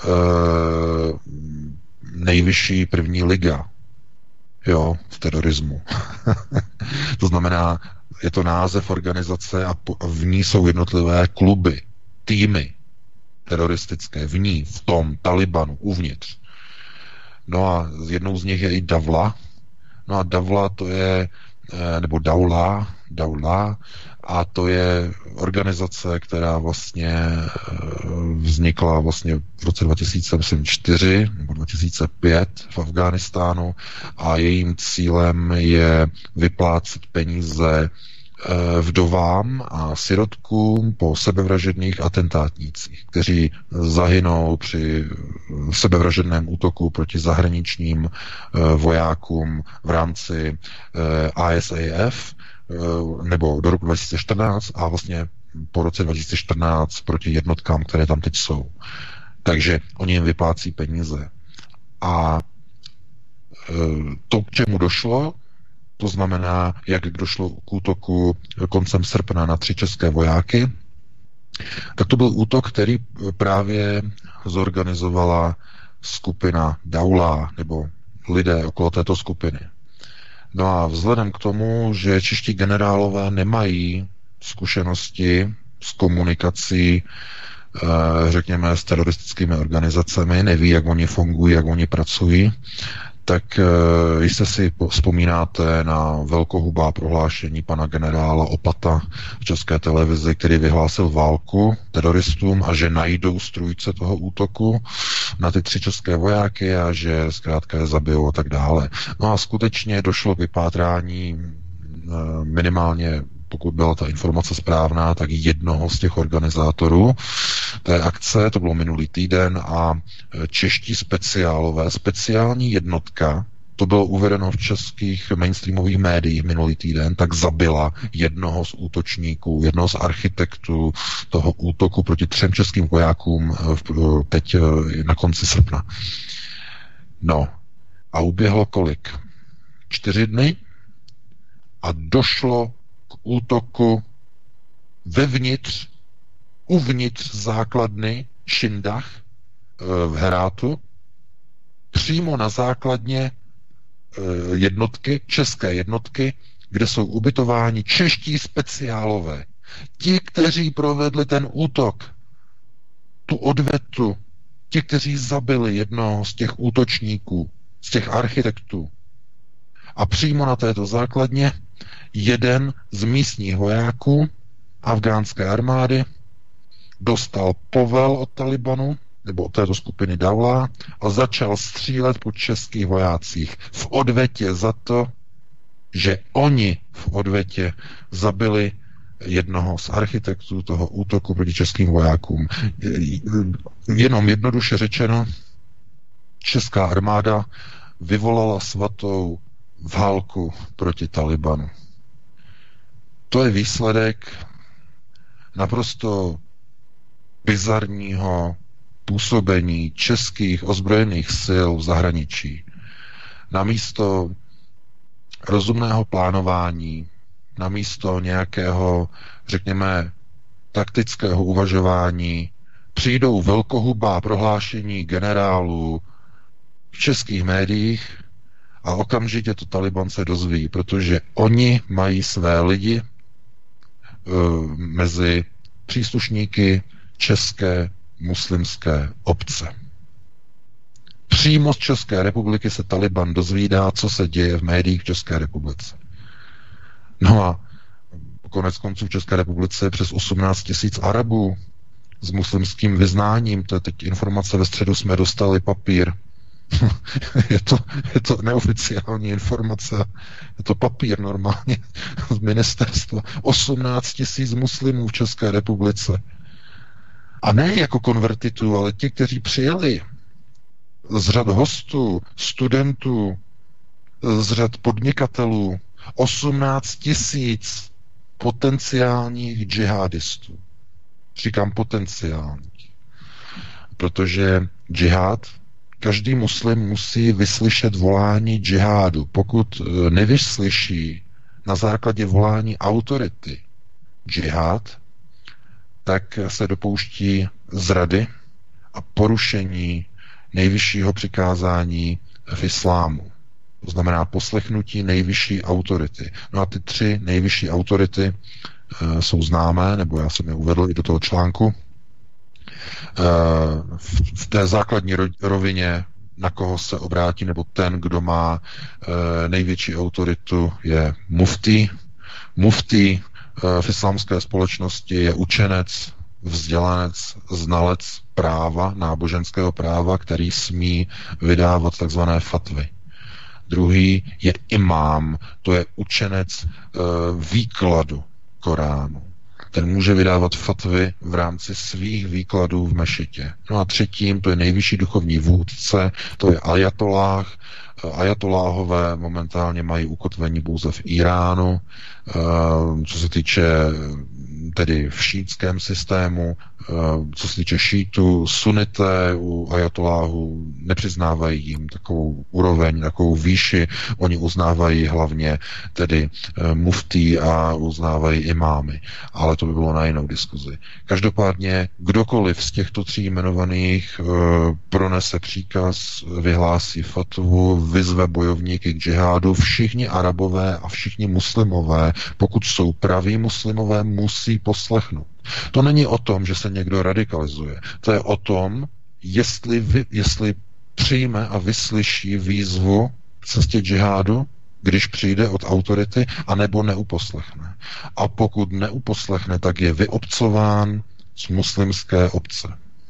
nejvyšší první liga, jo, v terorismu. To znamená, je to název organizace a v ní jsou jednotlivé kluby, týmy teroristické, v tom Talibanu, uvnitř. No a jednou z nich je i Davla. No a Davla to je, nebo Daula, a to je organizace, která vlastně vznikla vlastně v roce 2004 nebo 2005 v Afghánistánu a jejím cílem je vyplácet peníze vdovám a sirotkům po sebevražedných atentátnících, kteří zahynou při sebevražedném útoku proti zahraničním vojákům v rámci ISAF nebo do roku 2014 a vlastně po roce 2014 proti jednotkám, které tam teď jsou. Takže oni jim vyplácí peníze. A to, k čemu došlo, to znamená, jak došlo k útoku koncem srpna na 3 české vojáky, tak to byl útok, který právě zorganizovala skupina Daula, nebo lidé okolo této skupiny. No a vzhledem k tomu, že čeští generálové nemají zkušenosti s komunikací, řekněme, s teroristickými organizacemi, neví, jak oni fungují, jak oni pracují, tak jistě si vzpomínáte na velkohubá prohlášení pana generála Opata v České televizi, který vyhlásil válku teroristům a že najdou strůjce toho útoku na ty 3 české vojáky a že zkrátka je zabijou a tak dále. No a skutečně došlo k vypátrání minimálně, pokud byla ta informace správná, tak jednoho z těch organizátorů té akce, to bylo minulý týden, a čeští speciálové, speciální jednotka, to bylo uvedeno v českých mainstreamových médiích minulý týden, tak zabila jednoho z útočníků, jednoho z architektů toho útoku proti 3 českým vojákům teď na konci srpna. No, a uběhlo kolik? 4 dny a došlo k útoku uvnitř základny Šindach v Herátu, přímo na základně české jednotky, kde jsou ubytováni čeští speciálové. Ti, kteří provedli ten útok, tu odvetu, ti, kteří zabili jednoho z těch útočníků, z těch architektů. A přímo na této základně jeden z místních vojáků afgánské armády dostal povel od Talibanu, nebo od této skupiny Daula, a začal střílet po českých vojácích v odvetě za to, že oni v odvetě zabili jednoho z architektů toho útoku proti českým vojákům. Jenom jednoduše řečeno, česká armáda vyvolala svatou válku proti Talibanu. To je výsledek naprosto bizarního působení českých ozbrojených sil v zahraničí. Namísto rozumného plánování, namísto nějakého, řekněme, taktického uvažování, přijdou velkohubá prohlášení generálů v českých médiích a okamžitě to Taliban se dozví, protože oni mají své lidi mezi příslušníky české muslimské obce. Přímo z České republiky se Taliban dozvídá, co se děje v médiích v České republice. No a konec konců v České republice je přes 18 000 Arabů s muslimským vyznáním. To je teď informace, ve středu jsme dostali papír. je to neoficiální informace. Je to papír normálně z ministerstva. 18 000 muslimů v České republice. A ne jako konvertitů, ale ti, kteří přijeli z řad hostů, studentů, z řad podnikatelů, 18 000 potenciálních džihadistů. Říkám potenciálních. Protože džihad, každý muslim musí vyslyšet volání džihádu. Pokud nevyslyší na základě volání autority džihad, tak se dopouští zrady a porušení nejvyššího přikázání v islámu. To znamená poslechnutí nejvyšší autority. No a ty 3 nejvyšší autority jsou známé, nebo já jsem je uvedl i do toho článku. V té základní rovině, na koho se obrátí, nebo ten, kdo má největší autoritu, je mufti. Mufti v islámské společnosti je učenec, vzdělanec, znalec práva, náboženského práva, který smí vydávat takzvané fatvy. Druhý je imám, to je učenec výkladu Koránu. Ten může vydávat fatvy v rámci svých výkladů v mešitě. No a třetím, to je nejvyšší duchovní vůdce, to je ajatolláh. Ajatolláhové momentálně mají ukotvení pouze v Iránu, co se týče tedy v šítském systému, co se týče šítů, sunité u ajatolláhů nepřiznávají jim takovou úroveň, takovou výši, oni uznávají hlavně tedy muftí a uznávají imámy, ale to by bylo na jinou diskuzi. Každopádně kdokoliv z těchto 3 jmenovaných pronese příkaz, vyhlásí fatvu, vyzve bojovníky k džihádu, všichni Arabové a všichni muslimové, pokud jsou praví muslimové, musí poslechnout. To není o tom, že se někdo radikalizuje. To je o tom, jestli přijme a vyslyší výzvu k cestě džihádu, když přijde od autority, anebo neuposlechne. A pokud neuposlechne, tak je vyobcován z muslimské obce.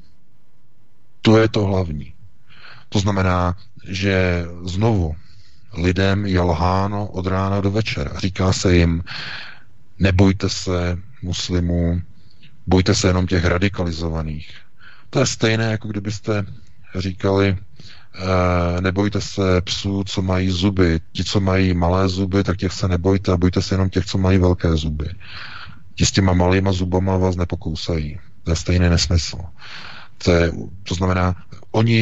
To je to hlavní. To znamená, že znovu lidem je lháno od rána do večera. Říká se jim, nebojte se muslimů, bojte se jenom těch radikalizovaných. To je stejné, jako kdybyste říkali, nebojte se psů, co mají zuby. Ti, co mají malé zuby, tak těch se nebojte a bojte se jenom těch, co mají velké zuby. Ti s těma malýma zubama vás nepokousají. To je stejný nesmysl. To znamená, oni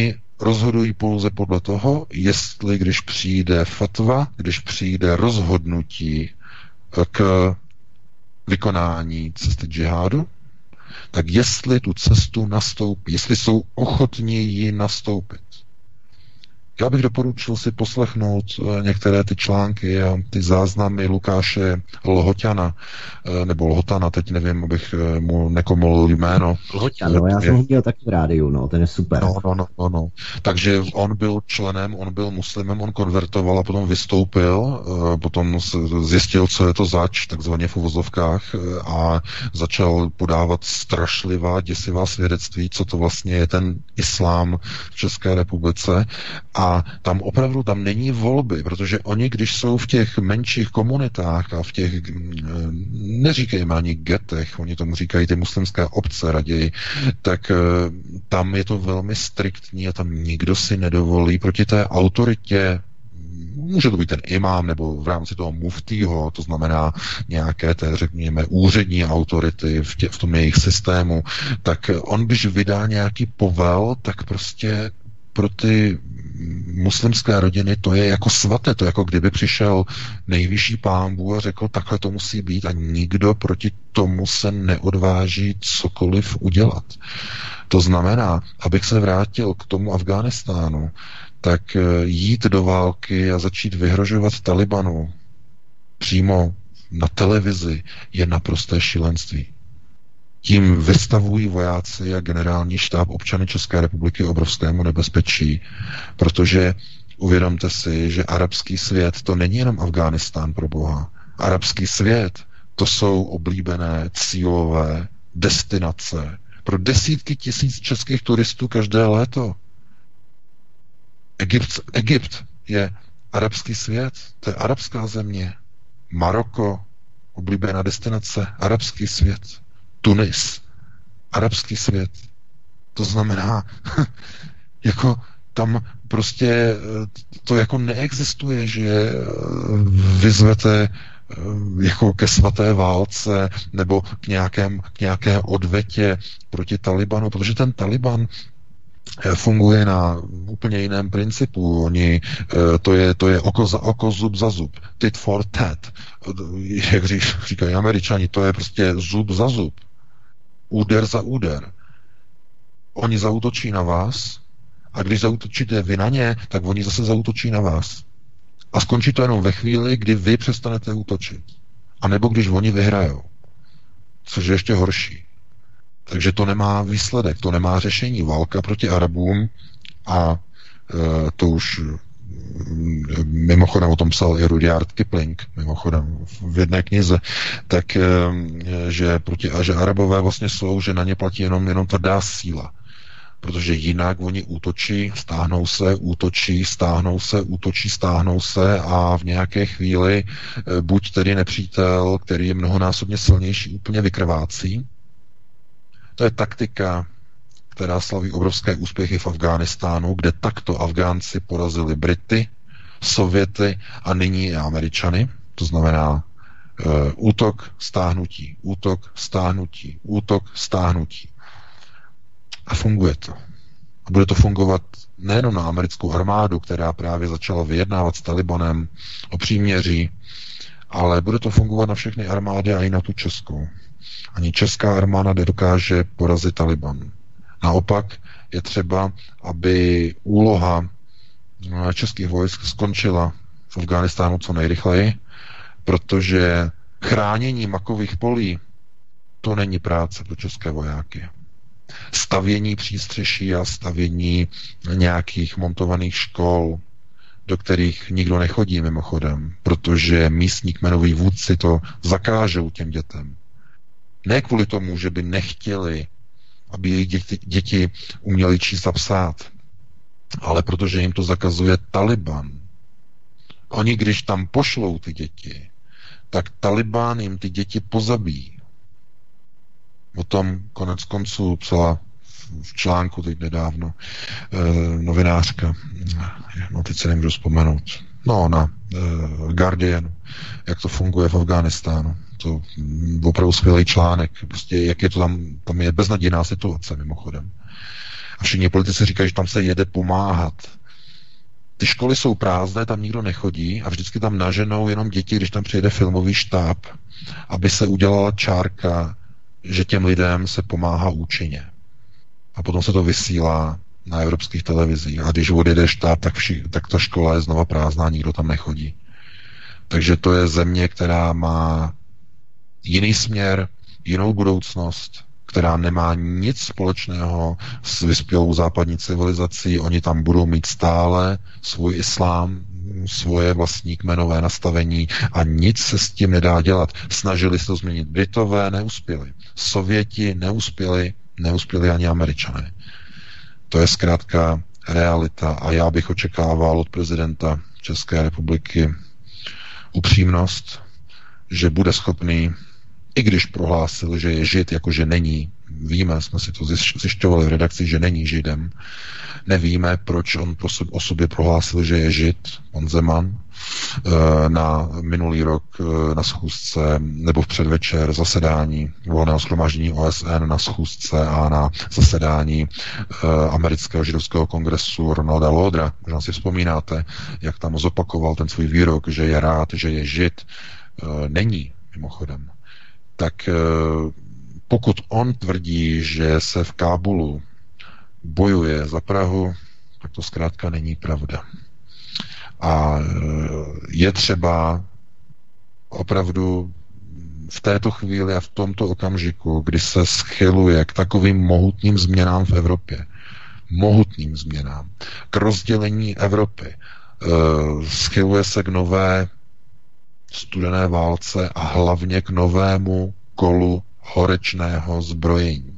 rozhodují pouze podle toho, jestli když přijde fatva, když přijde rozhodnutí k vykonání cesty džihádu, tak jestli tu cestu nastoupí, jestli jsou ochotní ji nastoupit. Já bych doporučil si poslechnout některé ty články a ty záznamy Lukáše Lhoťana, nebo Lhotana, teď nevím, abych mu nekomolil jméno. Lhoťan, no, já jsem ho měl taky v rádiu, no, ten je super. No. Takže on byl členem, on byl muslimem, on konvertoval a potom vystoupil, potom zjistil, co je to zač, takzvaně v uvozovkách, a začal podávat strašlivá, děsivá svědectví, co to vlastně je ten islám v České republice. A tam opravdu tam není volby, protože oni, když jsou v těch menších komunitách a v těch, neříkejme ani getech, oni tomu říkají ty muslimské obce raději, tak tam je to velmi striktní a tam nikdo si nedovolí proti té autoritě, může to být ten imám nebo v rámci toho muftího, to znamená nějaké té, řekněme, úřední autority v tom jejich systému, tak on, když vydá nějaký povel, tak prostě pro ty muslimské rodiny to je jako svaté, to je jako kdyby přišel nejvyšší pán Bůh a řekl, takhle to musí být a nikdo proti tomu se neodváží cokoliv udělat. To znamená, abych se vrátil k tomu Afghánistánu, tak jít do války a začít vyhrožovat Talibanu přímo na televizi je naprosté šílenství. Tím vystavují vojáci a generální štáb občany České republiky obrovskému nebezpečí, protože uvědomte si, že arabský svět to není jenom Afghánistán pro Boha. Arabský svět to jsou oblíbené cílové destinace pro desítky tisíc českých turistů každé léto. Egypt je arabský svět, to je arabská země. Maroko, oblíbená destinace, arabský svět. Tunis, arabský svět. To znamená, jako tam prostě to jako neexistuje, že vyzvete jako ke svaté válce nebo k nějaké odvetě proti Talibanu, protože ten Taliban funguje na úplně jiném principu. To je oko za oko, zub za zub. Tit for tat. Jak říkají Američani, to je prostě zub za zub. Úder za úder. Oni zaútočí na vás a když zaútočíte vy na ně, tak oni zase zaútočí na vás. A skončí to jenom ve chvíli, kdy vy přestanete útočit. A nebo když oni vyhrajou. Což je ještě horší. Takže to nemá výsledek, to nemá řešení. Válka proti Arabům a to už mimochodem o tom psal i Rudyard Kipling, mimochodem v jedné knize, tak že Arabové vlastně jsou, že na ně platí jenom tvrdá síla. Protože jinak oni útočí, stáhnou se, útočí, stáhnou se, útočí, stáhnou se a v nějaké chvíli buď tedy nepřítel, který je mnohonásobně silnější, úplně vykrvácí. To je taktika, která slaví obrovské úspěchy v Afghánistánu, kde takto Afgánci porazili Brity, Sověty a nyní i Američany. To znamená útok, stáhnutí, útok, stáhnutí, útok, stáhnutí. A funguje to. A bude to fungovat nejenom na americkou armádu, která právě začala vyjednávat s Talibanem o příměří, ale bude to fungovat na všechny armády a i na tu českou. Ani česká armáda nedokáže porazit Taliban. Naopak je třeba, aby úloha českých vojsk skončila v Afghánistánu co nejrychleji, protože chránění makových polí to není práce pro české vojáky. Stavění přístřeší a stavění nějakých montovaných škol, do kterých nikdo nechodí mimochodem, protože místní kmenoví vůdci to zakážou těm dětem. Ne kvůli tomu, že by nechtěli, aby jejich děti uměli číst a psát, ale protože jim to zakazuje Taliban. Oni, když tam pošlou ty děti, tak Taliban jim ty děti pozabíjí. O tom konec konců psala v článku teď nedávno novinářka, no teď se nemůžu vzpomenout, na Guardianu, jak to funguje v Afghánistánu. To opravdu skvělý článek, prostě jak je to tam je beznadějná situace mimochodem. A všichni politici říkají, že tam se jede pomáhat. Ty školy jsou prázdné, tam nikdo nechodí a vždycky tam naženou jenom děti, když tam přijede filmový štáb, aby se udělala čárka, že těm lidem se pomáhá účinně. A potom se to vysílá na evropských televizích. A když odjede štáb, tak ta škola je znova prázdná, nikdo tam nechodí. Takže to je země, která má jiný směr, jinou budoucnost, která nemá nic společného s vyspělou západní civilizací. Oni tam budou mít stále svůj islám, svoje vlastní kmenové nastavení a nic se s tím nedá dělat. Snažili se to změnit Britové, neuspěli. Sověti neuspěli ani Američané. To je zkrátka realita a já bych očekával od prezidenta České republiky upřímnost, že bude schopný, i když prohlásil, že je žid, jakože není, víme, jsme si to zjišťovali v redakci, že není židem, nevíme, proč on o sobě prohlásil, že je žid, pan Zeman, na minulý rok na schůzce nebo v předvečer zasedání Volného shromáždění OSN na schůzce a na zasedání amerického židovského kongresu Ronalda Laudera. Možná si vzpomínáte, jak tam zopakoval ten svůj výrok, že je rád, že je žid. Není, mimochodem. Tak pokud on tvrdí, že se v Kábulu bojuje za Prahu, tak to zkrátka není pravda. A je třeba opravdu v této chvíli a v tomto okamžiku, kdy se schyluje k takovým mohutným změnám v Evropě, mohutným změnám, k rozdělení Evropy, schyluje se k nové studené válce a hlavně k novému kolu horečného zbrojení.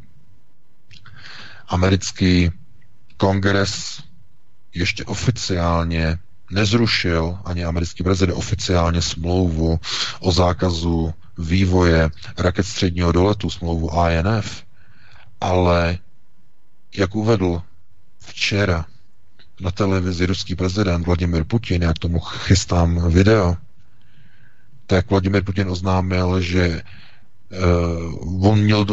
Americký kongres ještě oficiálně nezrušil, ani americký prezident oficiálně smlouvu o zákazu vývoje raket středního doletu, smlouvu INF, ale jak uvedl včera na televizi ruský prezident Vladimir Putin, já k tomu chystám video, tak Vladimir Putin oznámil, že on měl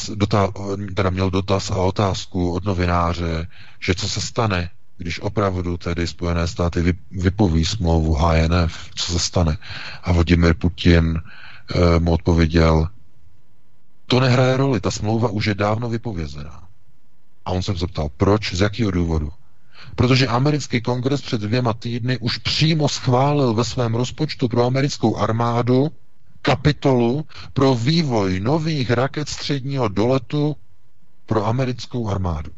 měl dotaz a otázku od novináře, že co se stane, když opravdu tedy Spojené státy vypoví smlouvu INF, co se stane. A Vladimir Putin mu odpověděl, to nehraje roli, ta smlouva už je dávno vypovězená. A on se zeptal, proč, z jakého důvodu? Protože americký kongres před 2 týdny už přímo schválil ve svém rozpočtu pro americkou armádu kapitolu pro vývoj nových raket středního doletu pro americkou armádu.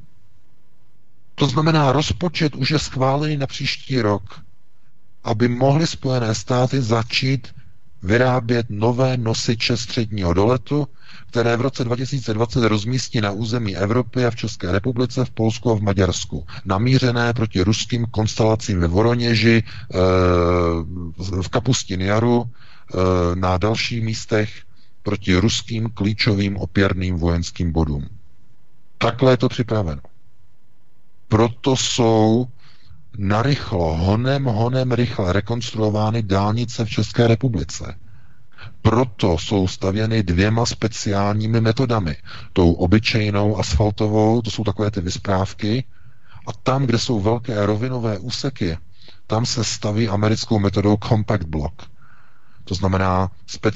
To znamená, rozpočet už je schválený na příští rok, aby mohly Spojené státy začít vyrábět nové nosiče středního doletu, které v roce 2020 rozmístí na území Evropy a v České republice, v Polsku a v Maďarsku. Namířené proti ruským konstelacím ve Voroněži, v Kapustin Jaru, na dalších místech proti ruským klíčovým opěrným vojenským bodům. Takhle je to připraveno. Proto jsou narychlo, honem rychle rekonstruovány dálnice v České republice. Proto jsou stavěny 2 speciálními metodami. Tou obyčejnou asfaltovou, to jsou takové ty vysprávky, a tam, kde jsou velké rovinové úseky, tam se staví americkou metodou compact block. To znamená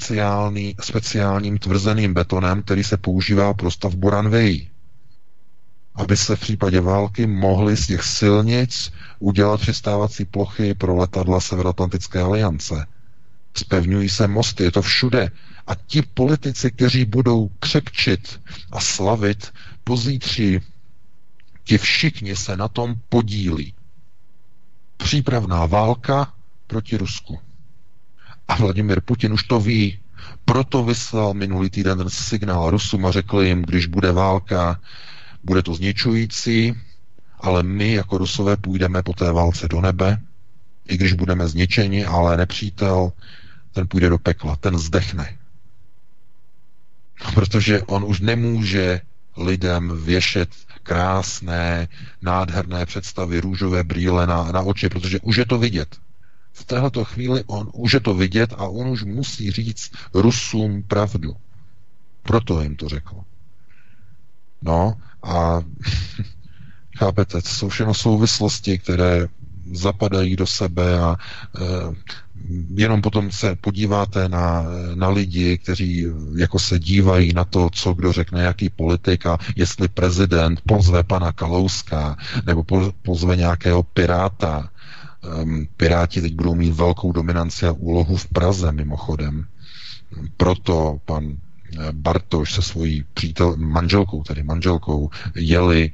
speciálním tvrzeným betonem, který se používá pro stavbu runway, aby se v případě války mohly z těch silnic udělat přistávací plochy pro letadla Severoatlantické aliance. Zpevňují se mosty, je to všude. A ti politici, kteří budou křekčit a slavit pozítří, ti všichni se na tom podílí. Přípravná válka proti Rusku. A Vladimir Putin už to ví. Proto vyslal minulý týden ten signál Rusům a řekl jim, když bude válka, bude to zničující, ale my jako Rusové půjdeme po té válce do nebe, i když budeme zničeni, ale nepřítel, ten půjde do pekla, ten zdechne. Protože on už nemůže lidem věšet krásné, nádherné představy, růžové brýle na oči, protože už je to vidět. V této chvíli on už je to vidět a on už musí říct Rusům pravdu. Proto jim to řekl. No a Chápete? To jsou všechno souvislosti, které zapadají do sebe a jenom potom se podíváte na lidi, kteří jako se dívají na to, co kdo řekne, jaký politik a jestli prezident pozve pana Kalouska nebo pozve nějakého piráta. Piráti teď budou mít velkou dominanci a úlohu v Praze mimochodem. Proto pan Bartoš se svojí manželkou jeli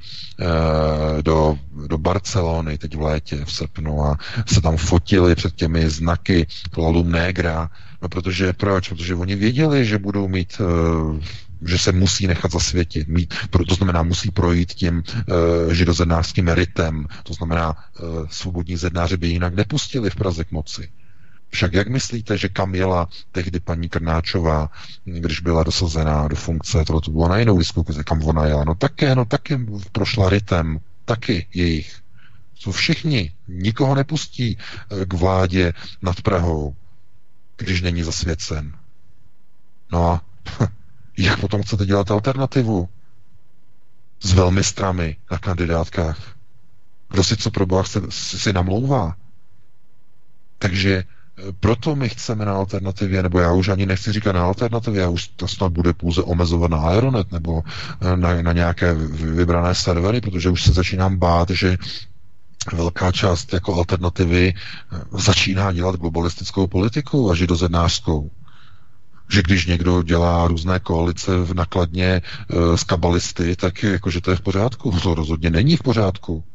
do Barcelony teď v létě, v srpnu a se tam fotili před těmi znaky La Lum Negra. No proč? Protože oni věděli, že budou mít že se musí nechat zasvětit. To znamená, musí projít tím židozednářským ritem. To znamená, svobodní zednáři by jinak nepustili v Praze k moci. Však jak myslíte, že kam jela tehdy paní Krnáčová, když byla dosazená do funkce, to bylo na jinou diskuzi, kam ona jela? No taky prošla ritem, taky jejich. Jsou všichni, nikoho nepustí k vládě nad Prahou, když není zasvěcen. No a jak potom chcete dělat alternativu? S velmistrami na kandidátkách. Kdo si co pro Boha si namlouvá? Takže proto my chceme na alternativě, nebo já už ani nechci říkat na alternativě, já už to snad bude pouze omezovat na Aeronet nebo na nějaké vybrané servery, protože už se začínám bát, že velká část jako alternativy začíná dělat globalistickou politiku a židozednářskou. Že když někdo dělá různé koalice v nakladně s kabalisty, tak jakože to je v pořádku. To rozhodně není v pořádku.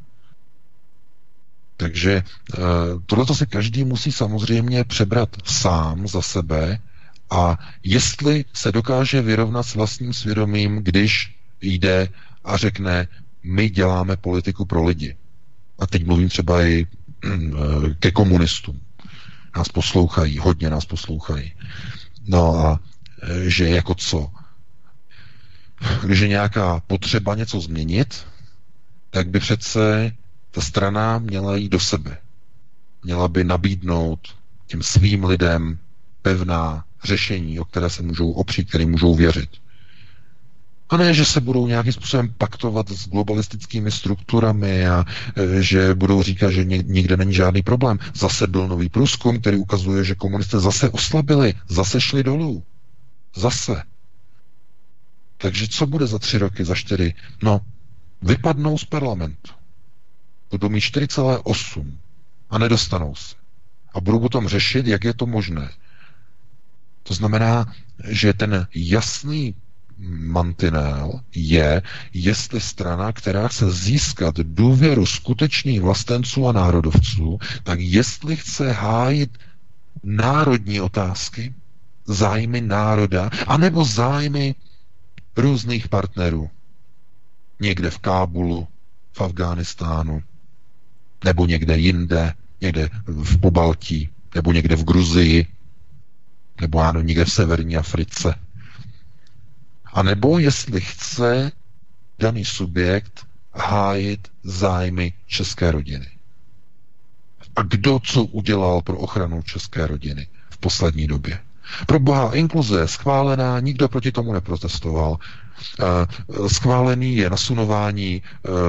Takže tohleto si každý musí samozřejmě přebrat sám za sebe a jestli se dokáže vyrovnat s vlastním svědomím, když jde a řekne, my děláme politiku pro lidi. A teď mluvím třeba i ke komunistům. Nás poslouchají, hodně nás poslouchají. No a že jako co? Když je nějaká potřeba něco změnit, tak by přece ta strana měla jít do sebe. Měla by nabídnout těm svým lidem pevná řešení, o které se můžou opřít, které můžou věřit. A ne, že se budou nějakým způsobem paktovat s globalistickými strukturami a že budou říkat, že nikde není žádný problém. Zase byl nový průzkum, který ukazuje, že komunisté zase oslabili, zase šli dolů. Zase. Takže co bude za 3 roky, za 4? No, vypadnou z parlamentu. Budou mít 4,8 a nedostanou se. A budou potom řešit, jak je to možné. To znamená, že ten jasný mantinel je, jestli strana, která chce získat důvěru skutečných vlastenců a národovců, tak jestli chce hájit národní otázky, zájmy národa, anebo zájmy různých partnerů. Někde v Kábulu, v Afghánistánu, nebo někde jinde, někde v Pobaltí, nebo někde v Gruzii, nebo ano, někde v severní Africe. A nebo jestli chce daný subjekt hájit zájmy české rodiny. A kdo co udělal pro ochranu české rodiny v poslední době? Pro Boha, inkluze je schválená, nikdo proti tomu neprotestoval. Schválený je nasunování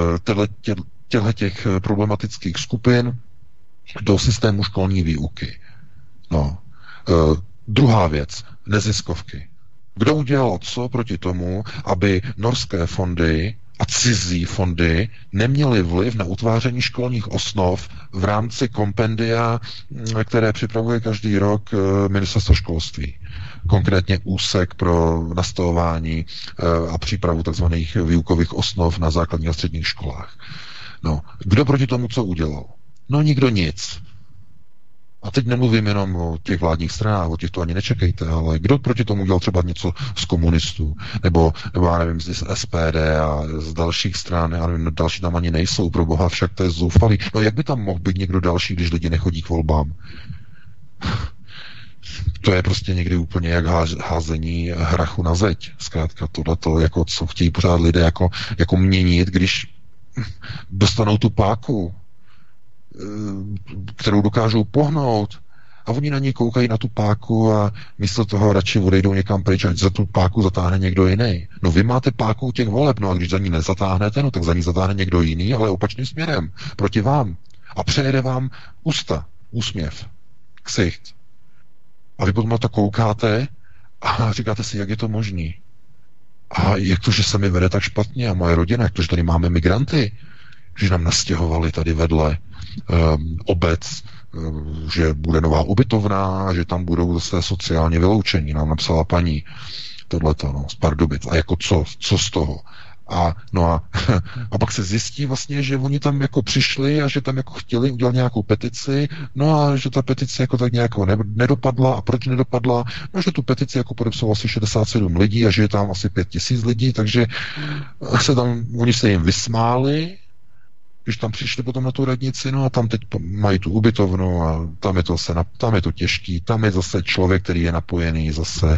těch problematických skupin do systému školní výuky. No. Druhá věc, neziskovky. Kdo udělal co proti tomu, aby norské fondy a cizí fondy neměly vliv na utváření školních osnov v rámci kompendia, které připravuje každý rok ministerstvo školství. Konkrétně úsek pro nastavování a přípravu tzv. Výukových osnov na základních a středních školách. No, kdo proti tomu co udělal? No nikdo nic. A teď nemluvím jenom o těch vládních stranách, o těch to ani nečekejte, ale kdo proti tomu udělal třeba něco z komunistů, nebo já nevím, z SPD a z dalších stran, já nevím, další tam ani nejsou, pro Boha, však to je zoufalý. No jak by tam mohl být někdo další, když lidi nechodí k volbám? To je prostě někdy úplně jak házení hrachu na zeď. Zkrátka tohleto, jako co chtějí pořád lidé jako měnit, když dostanou tu páku, kterou dokážou pohnout A oni na něj koukají na tu páku a místo toho radši odejdou někam pryč, ať za tu páku zatáhne někdo jiný. No vy máte páku těch voleb, no a když za ní nezatáhnete, no tak za ní zatáhne někdo jiný, ale opačným směrem, proti vám. A přejede vám ústa, úsměv, ksicht. A vy potom na to koukáte a říkáte si, jak je to možný. A jak to, že se mi vede tak špatně a moje rodina, jak to, že tady máme migranty, že nám nastěhovali tady vedle obec, že bude nová ubytovna, že tam budou zase sociálně vyloučení. Nám napsala paní tohleto, no, z Pardubic. A jako co z toho? A pak se zjistí vlastně, že oni tam jako přišli a že tam jako chtěli udělat nějakou petici, no a že ta petice jako tak nějak nedopadla. A proč nedopadla? No, že tu petici jako podepsalo asi 67 lidí a že je tam asi 5000 lidí, takže oni se jim vysmáli, když tam přišli potom na tu radnici, no a tam teď mají tu ubytovnu a tam je to těžký, tam je zase člověk, který je napojený zase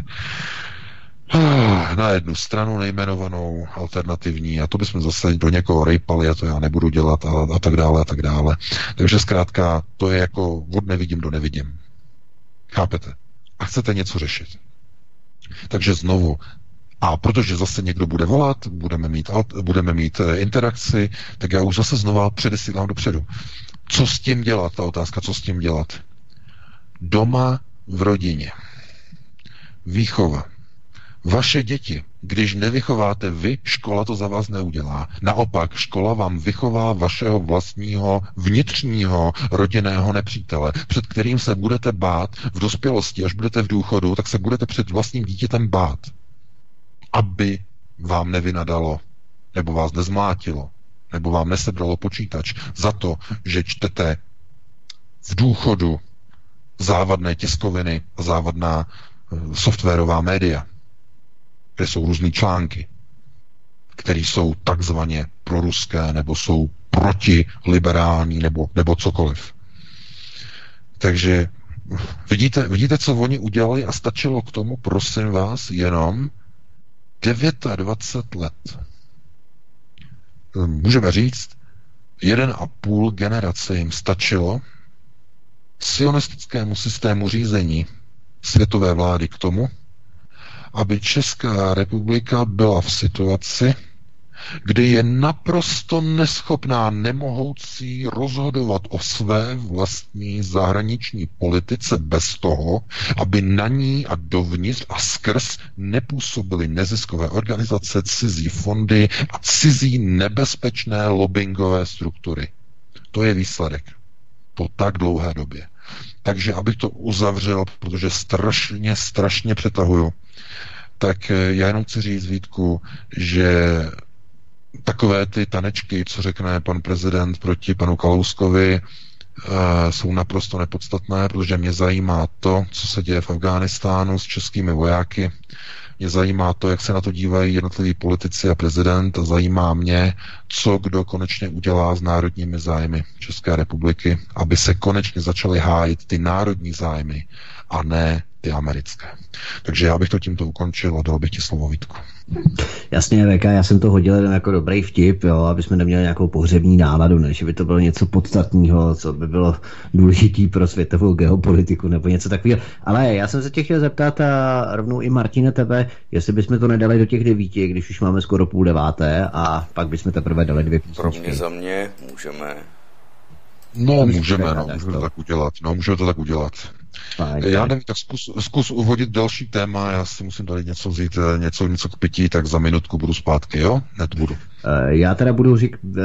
na jednu stranu nejmenovanou alternativní a to bychom zase do někoho rejpali a to já nebudu dělat a tak dále a tak dále. Takže zkrátka to je jako od nevidím do nevidím. Chápete? A chcete něco řešit. Takže znovu, a protože zase někdo bude volat, budeme mít interakci, tak já už zase znova předesílám dopředu. Co s tím dělat? Ta otázka, co s tím dělat? Doma v rodině. Výchova. Vaše děti, když nevychováte vy, škola to za vás neudělá. Naopak, škola vám vychová vašeho vlastního vnitřního rodinného nepřítele, před kterým se budete bát v dospělosti, až budete v důchodu, tak se budete před vlastním dítětem bát, aby vám nevynadalo, nebo vás nezmlátilo, nebo vám nesebralo počítač za to, že čtete v důchodu závadné tiskoviny a závadná softwarová média, kde jsou různý články, které jsou takzvaně proruské, nebo jsou protiliberální, nebo cokoliv. Takže vidíte, co oni udělali a stačilo k tomu, prosím vás, jenom 29 let. Můžeme říct, 1,5 generace jim stačilo sionistickému systému řízení světové vlády k tomu, aby Česká republika byla v situaci, kdy je naprosto neschopná, nemohoucí rozhodovat o své vlastní zahraniční politice bez toho, aby na ní a dovnitř a skrz nepůsobily neziskové organizace, cizí fondy a cizí nebezpečné lobbingové struktury. To je výsledek po tak dlouhé době. Takže abych to uzavřel, protože strašně přetahuju, tak já jenom chci říct, Vítku, že takové ty tanečky, co řekne pan prezident proti panu Kalouskovi, jsou naprosto nepodstatné, protože mě zajímá to, co se děje v Afghánistánu s českými vojáky. Mě zajímá to, jak se na to dívají jednotliví politici a prezident a zajímá mě, co kdo konečně udělá s národními zájmy České republiky, aby se konečně začaly hájit ty národní zájmy a ne ty americké. Takže já bych to tímto ukončil a dal bych ti slovo, Vítku. Jasně, VK, já jsem to hodil jako dobrý vtip, jo, aby jsme neměli nějakou pohřební náladu, než by to bylo něco podstatného, co by bylo důležitý pro světovou geopolitiku nebo něco takového. Ale já jsem se tě chtěl zeptat a rovnou i Martine tebe, jestli bychom to nedali do těch 9, když už máme skoro 8:30 a pak bychom teprve dali 2 písničky. Pro mě za mě můžeme. No, můžeme to tak udělat. Fajn, já nevím, tak zkus uvodit další téma, já si musím tady něco vzít, něco k pití, tak za minutku budu zpátky, jo? Hned budu. Já teda budu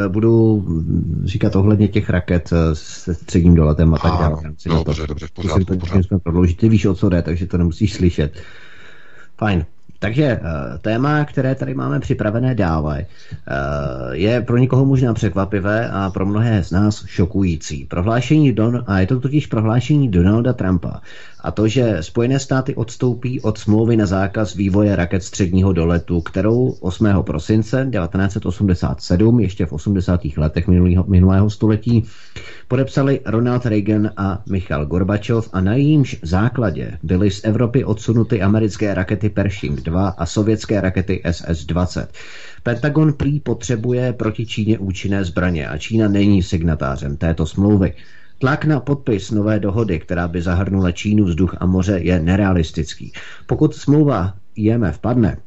říkat ohledně těch raket se středním doletem a tak dále. Dobře, v pořádku. Ty víš, o co jde, takže to nemusíš slyšet. Fajn. Takže téma, které tady máme připravené dále, je pro někoho možná překvapivé a pro mnohé z nás šokující. A je to totiž prohlášení Donalda Trumpa. A to, že Spojené státy odstoupí od smlouvy na zákaz vývoje raket středního doletu, kterou 8. prosince 1987, ještě v 80. letech minulého století, podepsali Ronald Reagan a Michail Gorbačov a na jejímž základě byly z Evropy odsunuty americké rakety Pershing 2 a sovětské rakety SS-20. Pentagon prý potřebuje proti Číně účinné zbraně a Čína není signatářem této smlouvy. Tlak na podpis nové dohody, která by zahrnula Čínu, vzduch a moře, je nerealistický. Pokud smlouva IMF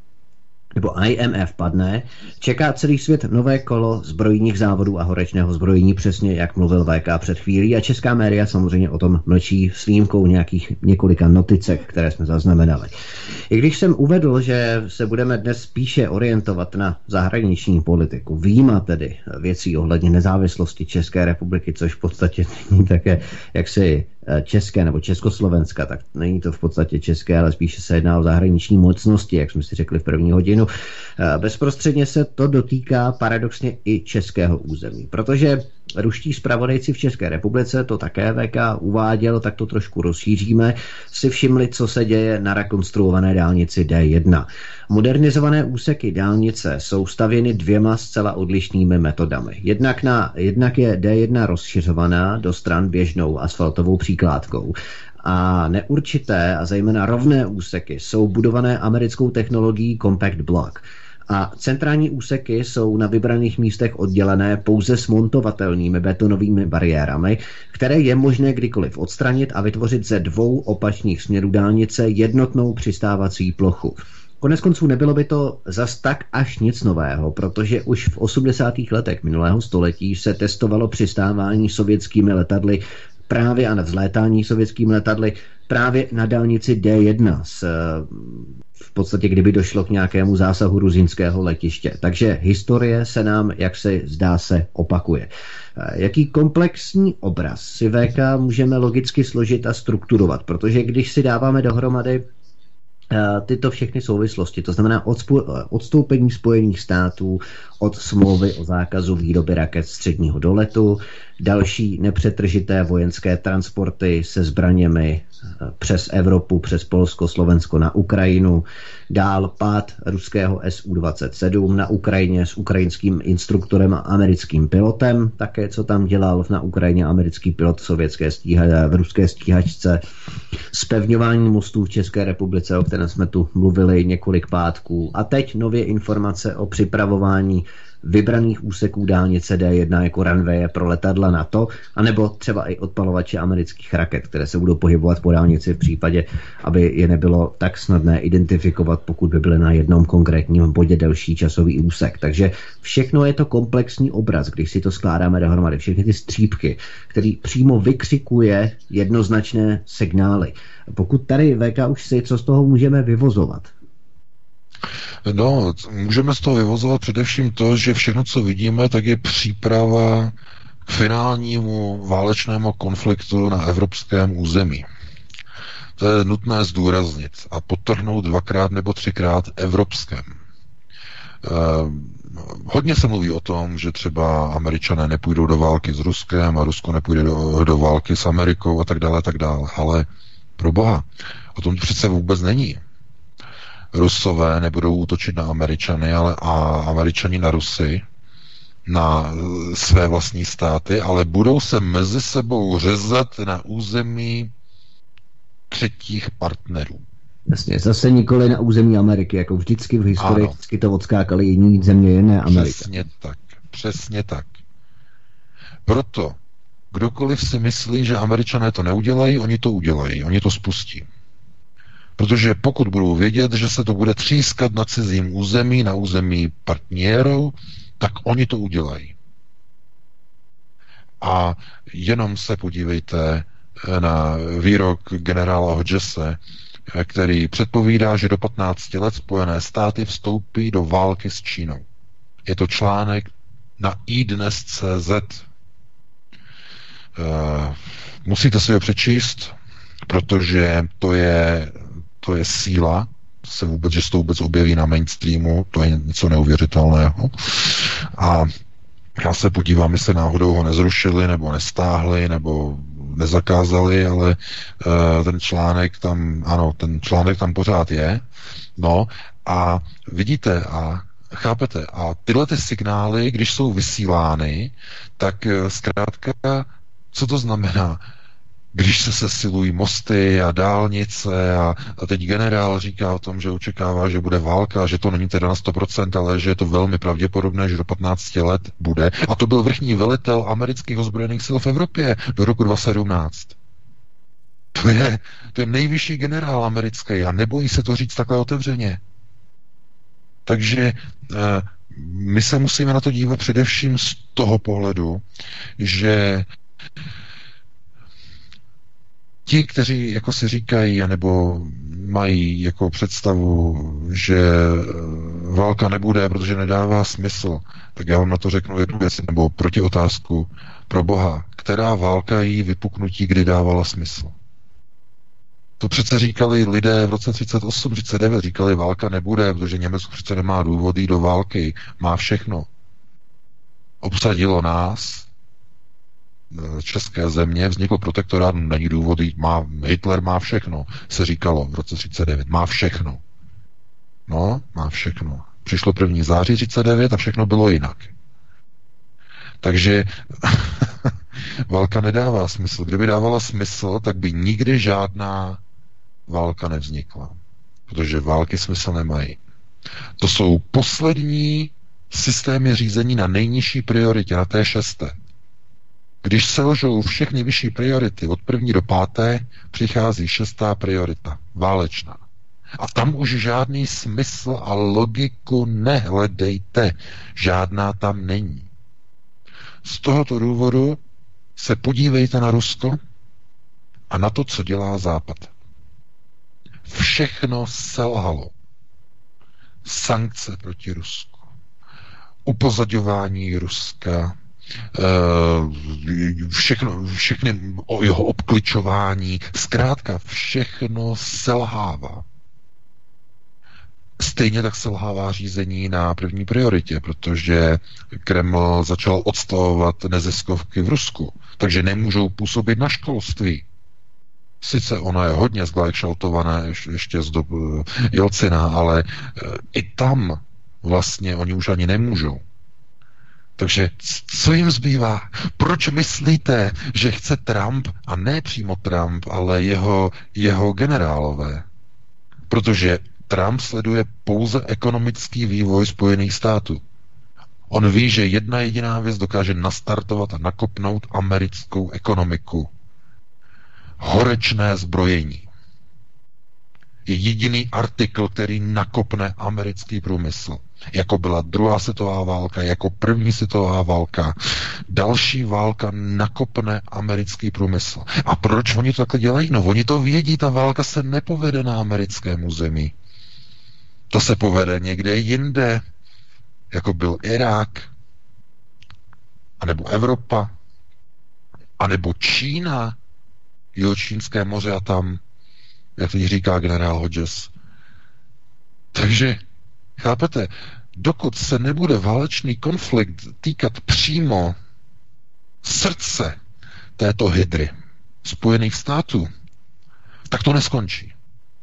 padne, čeká celý svět nové kolo zbrojních závodů a horečného zbrojení, přesně jak mluvil VK před chvílí, a česká média samozřejmě o tom mlčí s výjimkou nějakých několika noticek, které jsme zaznamenali. I když jsem uvedl, že se budeme dnes spíše orientovat na zahraniční politiku, vyjma tedy věcí ohledně nezávislosti České republiky, což v podstatě není také jaksi české nebo Československa, tak není to v podstatě české, ale spíše se jedná o zahraniční mocnosti, jak jsme si řekli v první hodinu. Bezprostředně se to dotýká paradoxně i českého území, protože ruští zpravodajci v České republice, to také VK uváděl, tak to trošku rozšíříme, si všimli, co se děje na rekonstruované dálnici D1. Modernizované úseky dálnice jsou stavěny dvěma zcela odlišnými metodami. Jednak je D1 rozšiřovaná do stran běžnou asfaltovou příkládkou a neurčité a zejména rovné úseky jsou budované americkou technologií Compact Block. A centrální úseky jsou na vybraných místech oddělené pouze smontovatelnými betonovými bariérami, které je možné kdykoliv odstranit a vytvořit ze dvou opačných směrů dálnice jednotnou přistávací plochu. Koneckonců nebylo by to zas tak až nic nového, protože už v 80. letech minulého století se testovalo přistávání sovětskými letadly právě a na vzlétání sovětskými letadly právě na dálnici D1 v podstatě kdyby došlo k nějakému zásahu gruzínského letiště. Takže historie se nám, jak se zdá se, opakuje. Jaký komplexní obraz si VK můžeme logicky složit a strukturovat, protože když si dáváme dohromady tyto všechny souvislosti, to znamená odstoupení Spojených států od smlouvy o zákazu výroby raket středního doletu, další nepřetržité vojenské transporty se zbraněmi přes Evropu, přes Polsko, Slovensko na Ukrajinu, dál pád ruského Su-27 na Ukrajině s ukrajinským instruktorem a americkým pilotem, také co tam dělal na Ukrajině americký pilot v ruské stíhačce, zpevňování mostů v České republice, o kterém jsme tu mluvili několik pátků, a teď nově informace o připravování vybraných úseků dálnice D1 jako runwaye pro letadla NATO, anebo třeba i odpalovače amerických raket, které se budou pohybovat po dálnici v případě, aby je nebylo tak snadné identifikovat, pokud by byly na jednom konkrétním bodě delší časový úsek. Takže všechno je to komplexní obraz, když si to skládáme dohromady. Všechny ty střípky, který přímo vykřikuje jednoznačné signály. Pokud tady VK už si, co z toho můžeme vyvozovat? No, můžeme z toho vyvozovat především to, že všechno, co vidíme, tak je příprava k finálnímu válečnému konfliktu na evropském území. To je nutné zdůraznit a podtrhnout dvakrát nebo třikrát evropském. Hodně se mluví o tom, že třeba Američané nepůjdou do války s Ruskem a Rusko nepůjde do války s Amerikou a tak dále, ale pro boha, o tom přece vůbec není. Rusové nebudou útočit na Američany, a Američani na Rusy, na své vlastní státy, ale budou se mezi sebou řezat na území třetích partnerů. Jasně, zase nikoli na území Ameriky, jako vždycky v historii, vždycky to odskákali jiný země, jiné Amerika. Přesně tak. Proto, kdokoliv si myslí, že Američané to neudělají, oni to udělají, oni to spustí. Protože pokud budou vědět, že se to bude třískat na cizím území, na území partnerů, tak oni to udělají. A jenom se podívejte na výrok generála Hodgese, který předpovídá, že do 15 let Spojené státy vstoupí do války s Čínou. Je to článek na iDnes.cz. Musíte si ho přečíst, protože to je síla, že se to vůbec objeví na mainstreamu, to je něco neuvěřitelného. A já se podívám, jestli náhodou ho nezrušili, nebo nestáhli, nebo nezakázali, ale ten článek tam pořád je. No a vidíte a chápete, a tyhle ty signály, když jsou vysílány, tak zkrátka, co to znamená? když se sesilují mosty a dálnice a teď generál říká o tom, že očekává, že bude válka, že to není teda na 100%, ale že je to velmi pravděpodobné, že do 15 let bude. A to byl vrchní velitel amerických ozbrojených sil v Evropě do roku 2017. To je nejvyšší generál americký a nebojí se to říct takhle otevřeně. Takže my se musíme na to dívat především z toho pohledu, že ti, kteří jako si říkají, nebo mají jako představu, že válka nebude, protože nedává smysl, tak já vám na to řeknu jednu věc, nebo protiotázku pro Boha. Která válka jí vypuknutí kdy dávala smysl? To přece říkali lidé v roce 38, 39, říkali, válka nebude, protože Německo přece nemá důvod jít do války, má všechno. Obsadilo nás, české země, vznikl protektorát, není důvod jít, Hitler má všechno, se říkalo v roce 39, má všechno. No, má všechno. Přišlo 1. září 39 a všechno bylo jinak. Takže válka nedává smysl. Kdyby dávala smysl, tak by nikdy žádná válka nevznikla. Protože války smysl nemají. To jsou poslední systémy řízení na nejnižší prioritě, na té 6. Když selžou všechny vyšší priority od 1. do 5., přichází 6. priorita, válečná. A tam už žádný smysl a logiku nehledejte. Žádná tam není. Z tohoto důvodu se podívejte na Rusko a na to, co dělá Západ. Všechno selhalo. Sankce proti Rusku, upozaďování Ruska, všechny o jeho obkličování, zkrátka všechno selhává. Stejně tak selhává řízení na první prioritě, protože Kreml začal odstavovat neziskovky v Rusku, takže nemůžou působit na školství. Sice ona je hodně zglajšaltované ještě z dob Jelcina, ale i tam vlastně oni už ani nemůžou. Takže co jim zbývá? Proč myslíte, že chce Trump, a ne přímo Trump, ale jeho generálové? Protože Trump sleduje pouze ekonomický vývoj Spojených států. On ví, že jedna jediná věc dokáže nastartovat a nakopnout americkou ekonomiku. Horečné zbrojení. Je jediný artikl, který nakopne americký průmysl. Jako byla druhá světová válka, jako první světová válka. Další válka nakopne americký průmysl. A proč oni to takhle dělají? No, oni to vědí, ta válka se nepovede na americkém území. To se povede někde jinde, jako byl Irák, anebo Evropa, anebo Čína, Jihočínské moře a tam, jak teď říká generál Hodges. Takže, chápete, dokud se nebude válečný konflikt týkat přímo srdce této hydry Spojených států, tak to neskončí.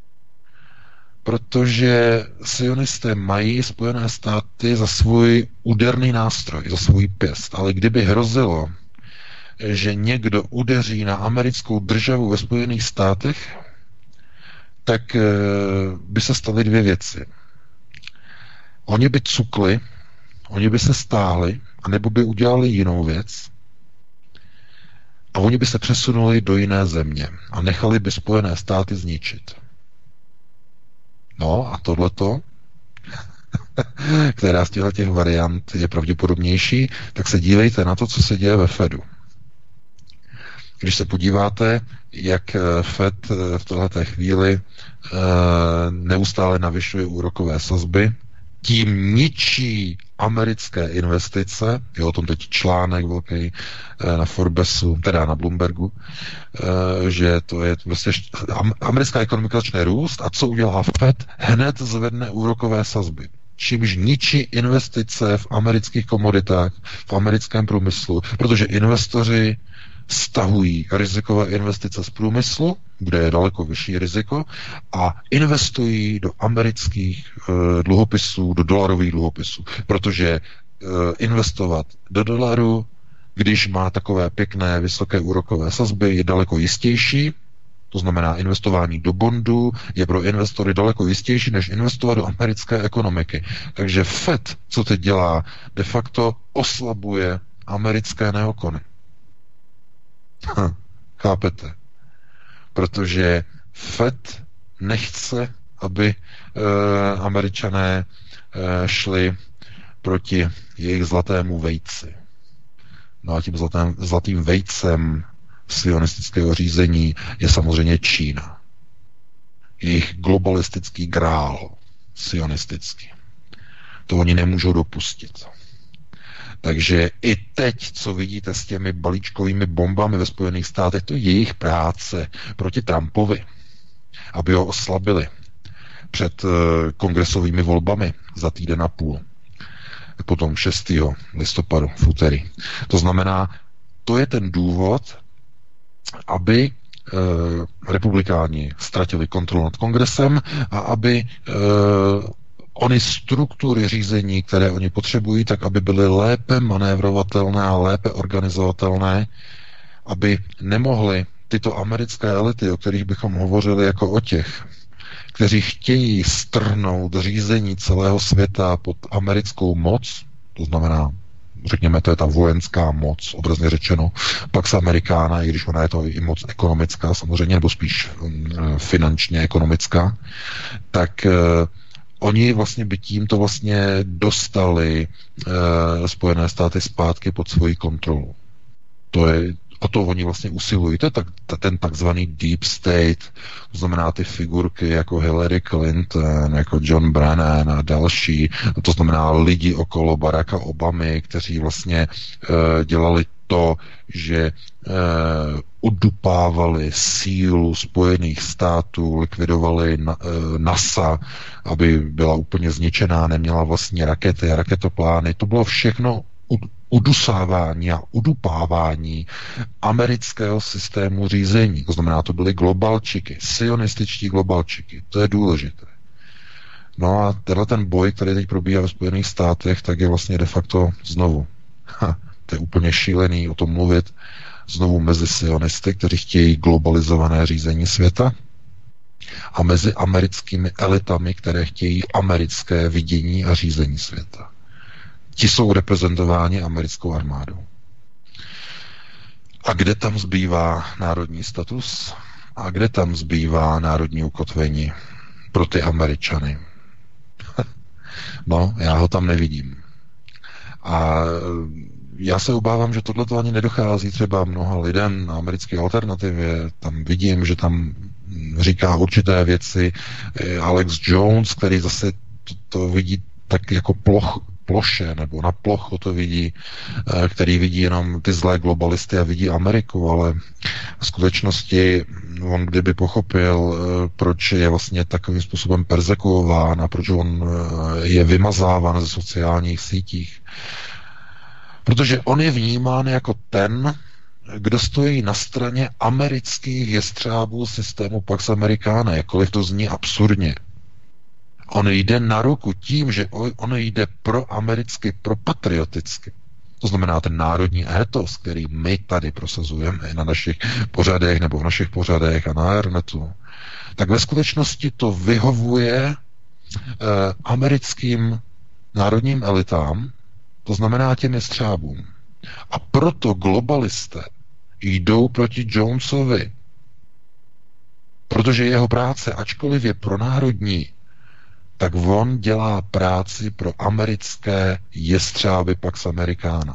Protože sionisté mají Spojené státy za svůj úderný nástroj, za svůj pěst. Ale kdyby hrozilo, že někdo udeří na americkou državu ve Spojených státech, tak by se staly dvě věci. Oni by cukli, oni by se stáhli, anebo by udělali jinou věc a oni by se přesunuli do jiné země a nechali by Spojené státy zničit. No a tohleto, která z těch variant je pravděpodobnější, tak se dívejte na to, co se děje ve Fedu. Když se podíváte, jak Fed v této chvíli neustále navyšuje úrokové sazby, tím ničí americké investice, je o tom teď článek velký na Forbesu, teda na Bloombergu, že to je vlastně americká ekonomika začne růst a co udělá Fed? Hned zvedne úrokové sazby. Čímž ničí investice v amerických komoditách, v americkém průmyslu, protože investoři stahují rizikové investice z průmyslu, kde je daleko vyšší riziko, a investují do amerických dluhopisů, do dolarových dluhopisů, protože investovat do dolaru když má takové pěkné vysoké úrokové sazby, je daleko jistější. To znamená, investování do bondu je pro investory daleko jistější, než investovat do americké ekonomiky. Takže Fed, co teď dělá, de facto oslabuje americké neokony. Chápete? Protože Fed nechce, aby Američané šli proti jejich zlatému vejci. No a tím zlatým vejcem sionistického řízení je samozřejmě Čína. Jejich globalistický grál sionistický. To oni nemůžou dopustit. Takže i teď, co vidíte s těmi balíčkovými bombami ve Spojených státech, to je jejich práce proti Trumpovi, aby ho oslabili před kongresovými volbami za týden a půl. Potom 6. listopadu v úterý. To znamená, to je ten důvod, aby republikáni ztratili kontrolu nad kongresem a aby ony struktury řízení, které oni potřebují, tak aby byly lépe manévrovatelné a lépe organizovatelné, aby nemohly tyto americké elity, o kterých bychom hovořili jako o těch, kteří chtějí strhnout řízení celého světa pod americkou moc, to znamená, řekněme, to je ta vojenská moc, obrazně řečeno, Pax Americana, i když ona je to i moc ekonomická samozřejmě, nebo spíš finančně ekonomická, tak oni vlastně by tímto vlastně dostali Spojené státy zpátky pod svoji kontrolu. O to oni vlastně usilují. To je ten takzvaný deep state, to znamená ty figurky jako Hillary Clinton, jako John Brennan a další, to znamená lidi okolo Baracka Obamy, kteří vlastně dělali to, že udupávali sílu Spojených států, likvidovali NASA, aby byla úplně zničená, neměla vlastně rakety a raketoplány. To bylo všechno udusávání a udupávání amerického systému řízení. To znamená, to byly globalčiky, sionističtí globalčiky. To je důležité. No a tenhle ten boj, který teď probíhá ve Spojených státech, tak je vlastně de facto znovu. To je úplně šílený o tom mluvit. Znovu mezi sionisty, kteří chtějí globalizované řízení světa, a mezi americkými elitami, které chtějí americké vidění a řízení světa. Ti jsou reprezentováni americkou armádou. A kde tam zbývá národní status? A kde tam zbývá národní ukotvení pro ty Američany? No, já ho tam nevidím. A já se obávám, že tohle to ani nedochází třeba mnoha lidem na americké alternativě. Tam vidím, že tam říká určité věci Alex Jones, který zase to vidí tak jako ploše, nebo na plochu to vidí, který vidí jenom ty zlé globalisty a vidí Ameriku, ale v skutečnosti on kdyby pochopil, proč je vlastně takovým způsobem perzekuován a proč on je vymazáván ze sociálních sítích. Protože on je vnímán jako ten, kdo stojí na straně amerických jestřábů systému Pax Americana, jakkoliv to zní absurdně. On jde na ruku tím, že on jde proamericky, propatrioticky. To znamená ten národní étos, který my tady prosazujeme na našich pořadech nebo v našich pořadech a na internetu, tak ve skutečnosti to vyhovuje americkým národním elitám, to znamená těm jestřábům. A proto globalisté jdou proti Jonesovi, protože jeho práce, ačkoliv je pronárodní, tak on dělá práci pro americké jestřáby Pax Americana.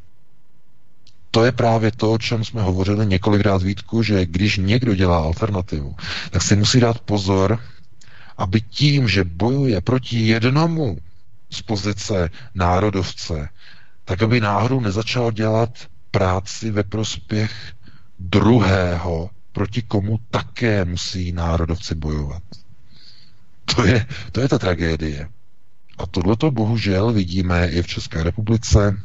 To je právě to, o čem jsme hovořili několikrát, Vítku, že když někdo dělá alternativu, tak si musí dát pozor, aby tím, že bojuje proti jednomu z pozice národovce, tak aby náhodou nezačal dělat práci ve prospěch druhého, proti komu také musí národovci bojovat. To je ta tragédie. A tohleto bohužel vidíme i v České republice,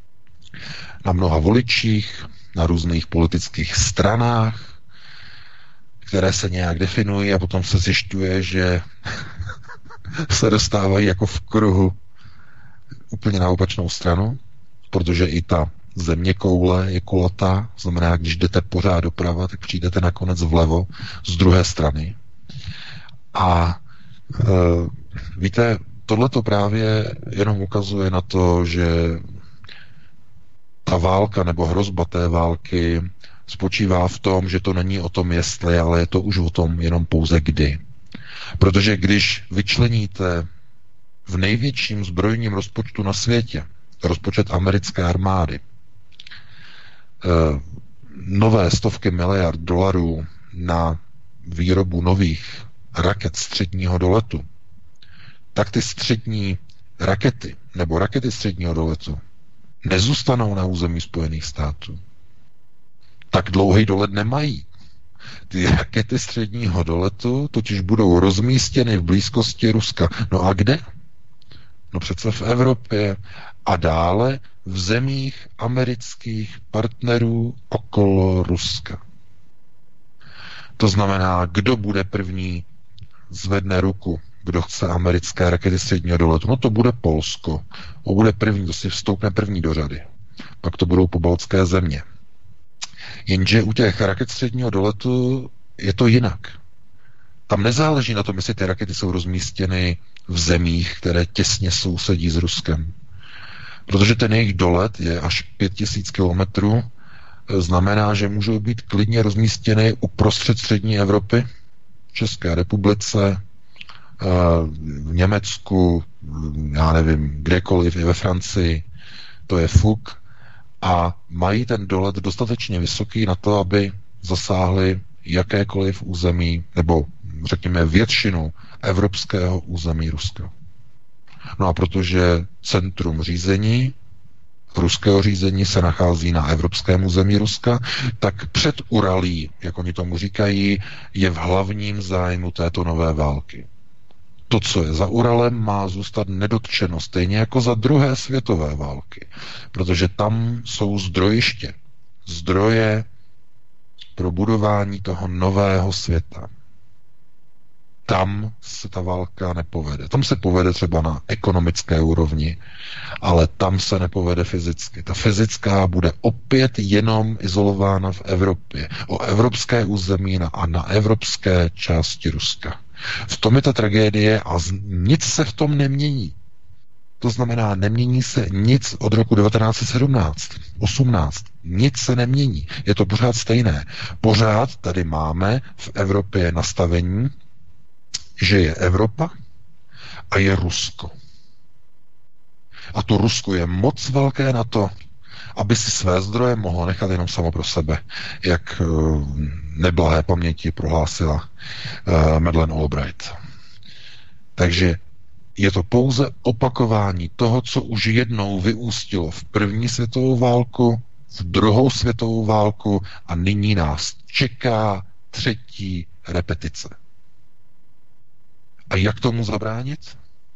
na mnoha voličích, na různých politických stranách, které se nějak definují a potom se zjišťuje, že se dostávají jako v kruhu úplně na opačnou stranu, protože i ta zeměkoule je kulatá, znamená, když jdete pořád doprava, tak přijdete nakonec vlevo z druhé strany. A víte, tohleto právě jenom ukazuje na to, že ta válka nebo hrozba té války spočívá v tom, že to není o tom jestli, ale je to už o tom jenom pouze kdy. Protože když vyčleníte v největším zbrojním rozpočtu na světě, rozpočet americké armády, nové stovky miliard dolarů na výrobu nových raket středního doletu, tak ty střední rakety nebo rakety středního doletu nezůstanou na území Spojených států. Tak dlouhý dolet nemají. Ty rakety středního doletu totiž budou rozmístěny v blízkosti Ruska. No a kde? No přece v Evropě a dále v zemích amerických partnerů okolo Ruska. To znamená, kdo bude první, zvedne ruku, kdo chce americké rakety středního doletu. No to bude Polsko. To bude první, to si vstoupne první do řady. Pak to budou pobaltské země. Jenže u těch raket středního doletu je to jinak. Tam nezáleží na tom, jestli ty rakety jsou rozmístěny v zemích, které těsně sousedí s Ruskem. Protože ten jejich dolet je až 5000 kilometrů, znamená, že můžou být klidně rozmístěny uprostřed střední Evropy, v České republice, v Německu, já nevím, kdekoliv, i ve Francii, to je fuk, a mají ten dolet dostatečně vysoký na to, aby zasáhli jakékoliv území, nebo řekněme většinu evropského území Ruska. No a protože centrum řízení, ruského řízení se nachází na evropském území Ruska, tak před Uralí, jak oni tomu říkají, je v hlavním zájmu této nové války. To, co je za Uralem, má zůstat nedotčeno, stejně jako za druhé světové války. Protože tam jsou zdrojiště. Zdroje pro budování toho nového světa. Tam se ta válka nepovede. Tam se povede třeba na ekonomické úrovni, ale tam se nepovede fyzicky. Ta fyzická bude opět jenom izolována v Evropě. O evropské území a na evropské části Ruska. V tom je ta tragédie a nic se v tom nemění. To znamená, nemění se nic od roku 1917, 18. Nic se nemění. Je to pořád stejné. Pořád tady máme v Evropě nastavení, že je Evropa a je Rusko. A to Rusko je moc velké na to, aby si své zdroje mohlo nechat jenom samo pro sebe, jak neblahé paměti prohlásila Madeleine Albright. Takže je to pouze opakování toho, co už jednou vyústilo v první světovou válku, v druhou světovou válku a nyní nás čeká třetí repetice. A jak tomu zabránit?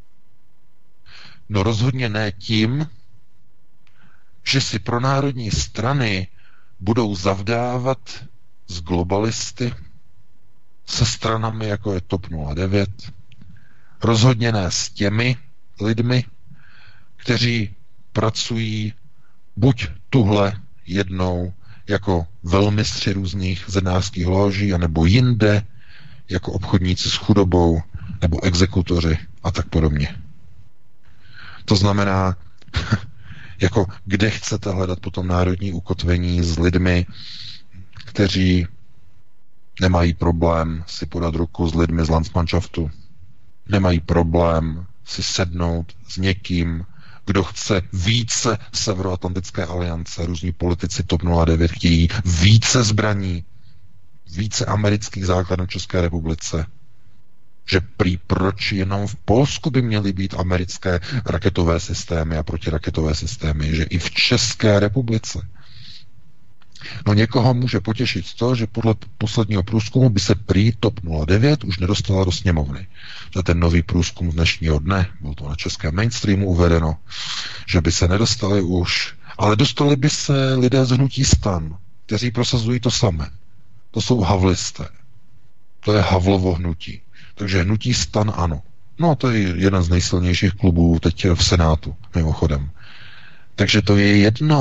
No rozhodně ne tím, že si pronárodní strany budou zavdávat s globalisty, se stranami, jako je TOP 09, rozhodně ne s těmi lidmi, kteří pracují buď tuhle jednou jako velmistři různých zednářských loží, anebo jinde jako obchodníci s chudobou, nebo exekutoři a tak podobně. To znamená, jako kde chcete hledat potom národní ukotvení s lidmi, kteří nemají problém si podat ruku s lidmi z Landsmannschaftu, nemají problém si sednout s někým, kdo chce více Severoatlantické aliance, různí politici TOP 09 chtějí více zbraní, více amerických základů v České republice, že prý proč jenom v Polsku by měly být americké raketové systémy a protiraketové systémy, že i v České republice. No někoho může potěšit to, že podle posledního průzkumu by se prý TOP 09 už nedostala do sněmovny. To je ten nový průzkum z dnešního dne, bylo to na českém mainstreamu uvedeno, že by se nedostali už, ale dostali by se lidé z hnutí STAN, kteří prosazují to samé. To jsou havlisté. To je Havlovo hnutí. Takže hnutí STAN ano. No to je jeden z nejsilnějších klubů teď v Senátu, mimochodem. Takže to je jedno,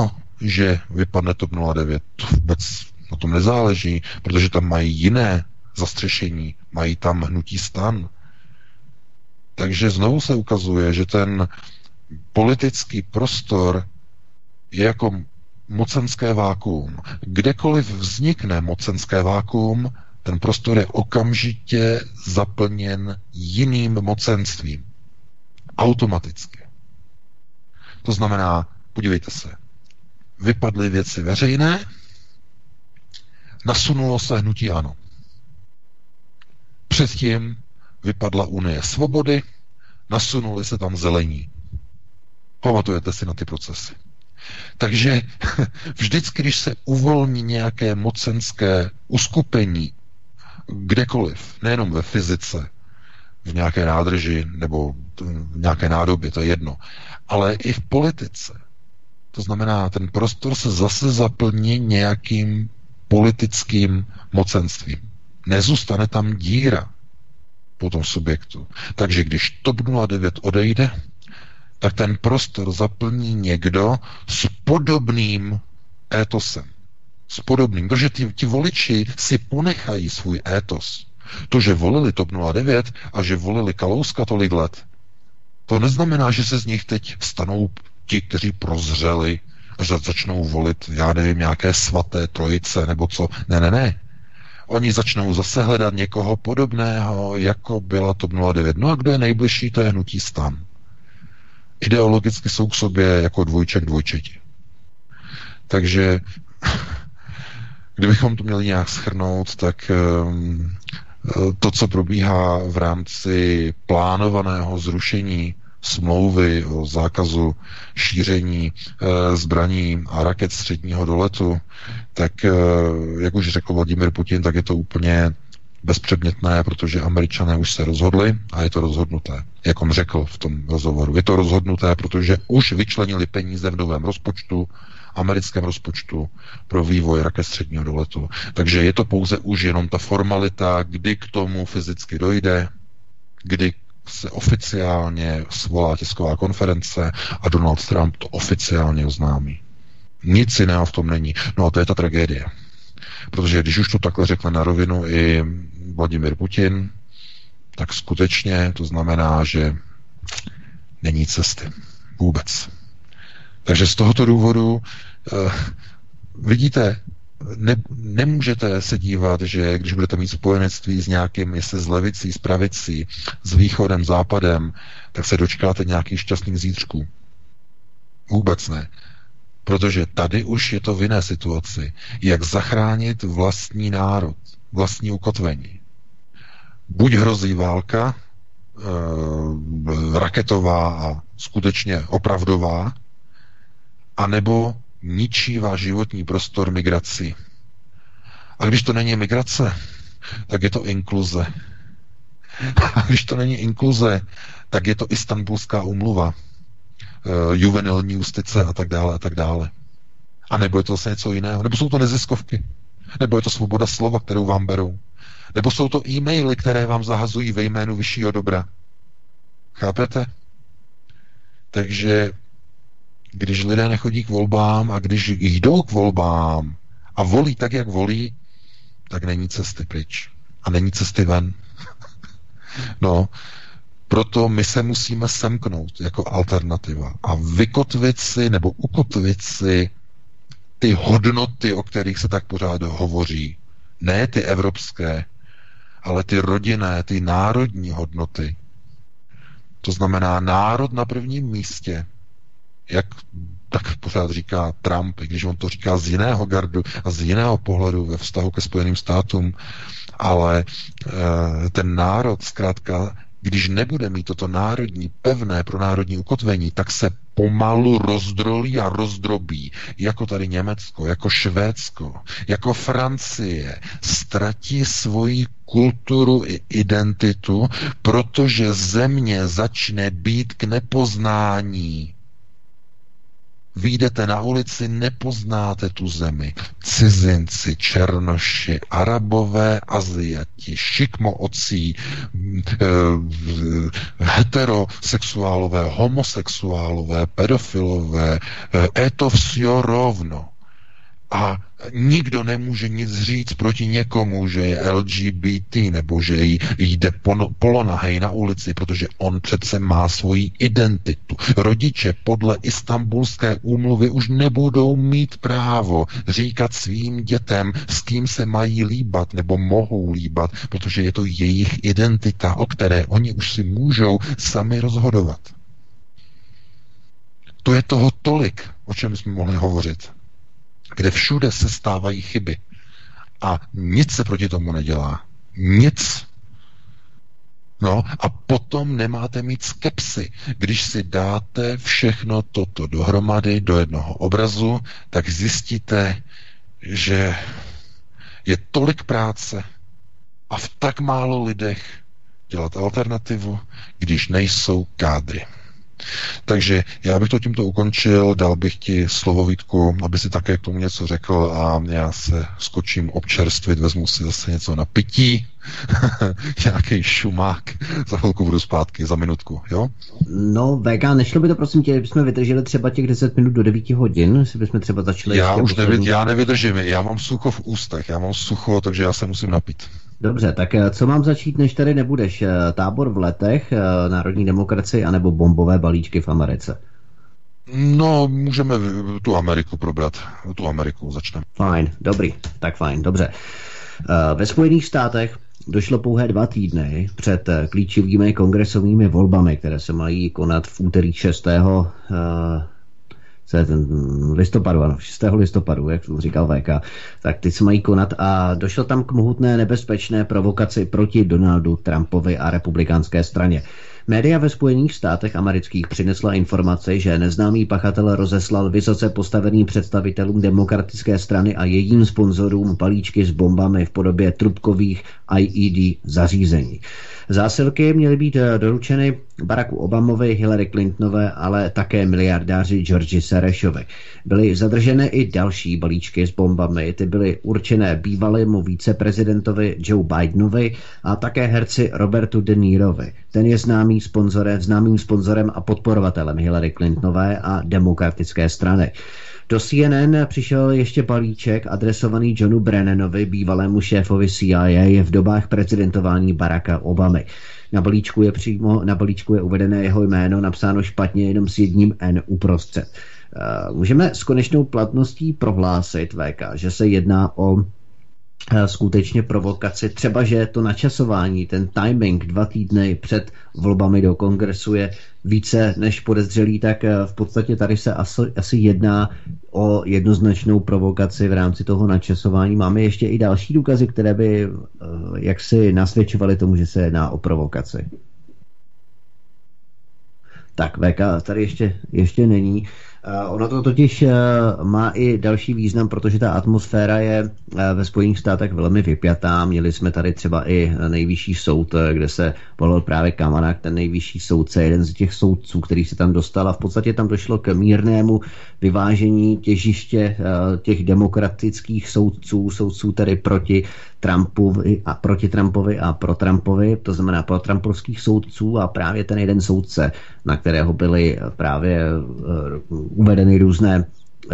že vypadne TOP 09. To vůbec na tom nezáleží, protože tam mají jiné zastřešení, mají tam hnutí STAN. Takže znovu se ukazuje, že ten politický prostor je jako mocenské vákuum. Kdekoliv vznikne mocenské vákuum, ten prostor je okamžitě zaplněn jiným mocenstvím. Automaticky. To znamená, podívejte se, vypadly věci veřejné, nasunulo se hnutí ANO. Předtím vypadla Unie svobody, nasunuli se tam zelení. Pamatujete si na ty procesy. Takže vždycky, když se uvolní nějaké mocenské uskupení kdekoliv, nejenom ve fyzice, v nějaké nádrži nebo v nějaké nádobě, to je jedno, ale i v politice. To znamená, ten prostor se zase zaplní nějakým politickým mocenstvím. Nezůstane tam díra po tom subjektu. Takže když TOP 09 odejde, tak ten prostor zaplní někdo s podobným étosem. S podobným, protože ti voliči si ponechají svůj étos. To, že volili TOP 09 a že volili Kalouska tolik let, to neznamená, že se z nich teď stanou ti, kteří prozřeli a že začnou volit, já nevím, nějaké svaté trojice nebo co. Ne. Oni začnou zase hledat někoho podobného, jako byla TOP 09. No a kdo je nejbližší, to je hnutí STAN. Ideologicky jsou k sobě jako dvojčeti. Takže kdybychom to měli nějak shrnout, tak to, co probíhá v rámci plánovaného zrušení smlouvy o zákazu šíření zbraní a raket středního doletu, tak jak už řekl Vladimír Putin, tak je to úplně bezpředmětné, protože Američané už se rozhodli a je to rozhodnuté. Jak on řekl v tom rozhovoru, je to rozhodnuté, protože už vyčlenili peníze v novém rozpočtu, americkém rozpočtu pro vývoj raket středního doletu. Takže je to pouze už jenom ta formalita, kdy k tomu fyzicky dojde, kdy se oficiálně svolá tisková konference a Donald Trump to oficiálně oznámí. Nic jiného v tom není. No a to je ta tragédie. Protože když už to takhle řekne na rovinu i Vladimír Putin, tak skutečně to znamená, že není cesty. Vůbec. Takže z tohoto důvodu vidíte, nemůžete se dívat, že když budete mít spojenectví s nějakým, jestli s levicí, s pravicí, s východem, západem, tak se dočkáte nějakých šťastných zítřků. Vůbec ne. Protože tady už je to v jiné situaci. Jak zachránit vlastní národ, vlastní ukotvení. Buď hrozí válka, raketová a skutečně opravdová, anebo ničí váš životní prostor migrací. A když to není migrace, tak je to inkluze. A když to není inkluze, tak je to Istanbulská úmluva, juvenilní justice a tak dále a tak dále. A nebo je to zase něco jiného. Nebo jsou to neziskovky. Nebo je to svoboda slova, kterou vám berou. Nebo jsou to e-maily, které vám zahazují ve jménu vyššího dobra. Chápete? Takže když lidé nechodí k volbám a když jdou k volbám a volí tak, jak volí, tak není cesty pryč. A není cesty ven. No, proto my se musíme semknout jako alternativa a vykotvit si nebo ukotvit si ty hodnoty, o kterých se tak pořád hovoří. Ne ty evropské, ale ty rodinné, ty národní hodnoty. To znamená národ na prvním místě, jak tak pořád říká Trump, i když on to říká z jiného gardu a z jiného pohledu ve vztahu ke Spojeným státům, ale ten národ zkrátka, když nebude mít toto národní, pevné pro národní ukotvení, tak se pomalu rozdrolí a rozdrobí, jako tady Německo, jako Švédsko, jako Francie, ztratí svoji kulturu i identitu, protože země začne být k nepoznání. Vyjdete na ulici, nepoznáte tu zemi. Cizinci, černoši, Arabové, Aziati, šikmoocí, heterosexuálové, homosexuálové, pedofilové, to vše rovno. A nikdo nemůže nic říct proti někomu, že je LGBT nebo že jde polonahej na ulici, protože on přece má svoji identitu. Rodiče podle Istanbulské úmluvy už nebudou mít právo říkat svým dětem, s kým se mají líbat nebo mohou líbat, protože je to jejich identita, o které oni už si můžou sami rozhodovat. To je toho tolik, o čem jsme mohli hovořit, kde všude se stávají chyby a nic se proti tomu nedělá. Nic. No a potom nemáte mít skepsy. Když si dáte všechno toto dohromady do jednoho obrazu, tak zjistíte, že je tolik práce a v tak málo lidech dělat alternativu, když nejsou kádry. Takže já bych to tímto ukončil, dal bych ti slovo, Vítku, aby si také k tomu něco řekl a já se skočím občerstvit, vezmu si zase něco na pití, nějaký šumák, za chvilku budu zpátky, za minutku, jo? No, VK, nešlo by to, prosím tě, kdybychom vydrželi třeba těch 10 minut do 9 hodin, jestli bychom třeba začali... Já nevydržím, já mám sucho v ústech, takže já se musím napít. Dobře, tak co mám začít, než tady nebudeš? Tábor v Letech, národní demokracii, anebo bombové balíčky v Americe? No, můžeme tu Ameriku probrat. Tu Ameriku začneme. Fajn, dobrý, tak fajn, dobře. Ve Spojených státech došlo pouhé 2 týdny před klíčovými kongresovými volbami, které se mají konat v úterý 6. listopadu, 6. listopadu, jak říkal VK, tak ty se mají konat a došlo tam k mohutné nebezpečné provokaci proti Donaldu Trumpovi a republikánské straně. Média ve Spojených státech amerických přinesla informaci, že neznámý pachatel rozeslal vysoce postaveným představitelům demokratické strany a jejím sponzorům balíčky s bombami v podobě trubkových IED zařízení. Zásilky měly být doručeny Baracku Obamovi, Hillary Clintonové, ale také miliardáři Georgi Soroshovi. Byly zadržené i další balíčky s bombami, ty byly určené bývalému viceprezidentovi Joe Bidenovi a také herci Robertu De Nirovi. Ten je známým sponzorem a podporovatelem Hillary Clintonové a demokratické strany. Do CNN přišel ještě balíček adresovaný Johnu Brennanovi, bývalému šéfovi CIA v dobách prezidentování Baracka Obamy. Na balíčku je uvedené jeho jméno, napsáno špatně jenom s jedním N uprostřed. Můžeme s konečnou platností prohlásit, VK, že se jedná o skutečně provokaci. Třeba, že to načasování, ten timing 2 týdny před volbami do kongresu je více než podezřelý, tak v podstatě tady se asi jedná o jednoznačnou provokaci v rámci toho načasování. Máme ještě i další důkazy, které by jaksi nasvědčovaly tomu, že se jedná o provokaci. Tak, VK tady ještě není. Ono to totiž má i další význam, protože ta atmosféra je ve Spojených státech velmi vypjatá. Měli jsme tady třeba i nejvyšší soud, kde se volil právě Kavanaugh, ten nejvyšší soudce, jeden z těch soudců, který se tam dostal, a v podstatě tam došlo k mírnému vyvážení těžiště těch demokratických soudců tedy proti Trumpovi a pro Trumpovi, to znamená pro trumpovských soudců, a právě ten jeden soudce, na kterého byly právě uvedeny různé,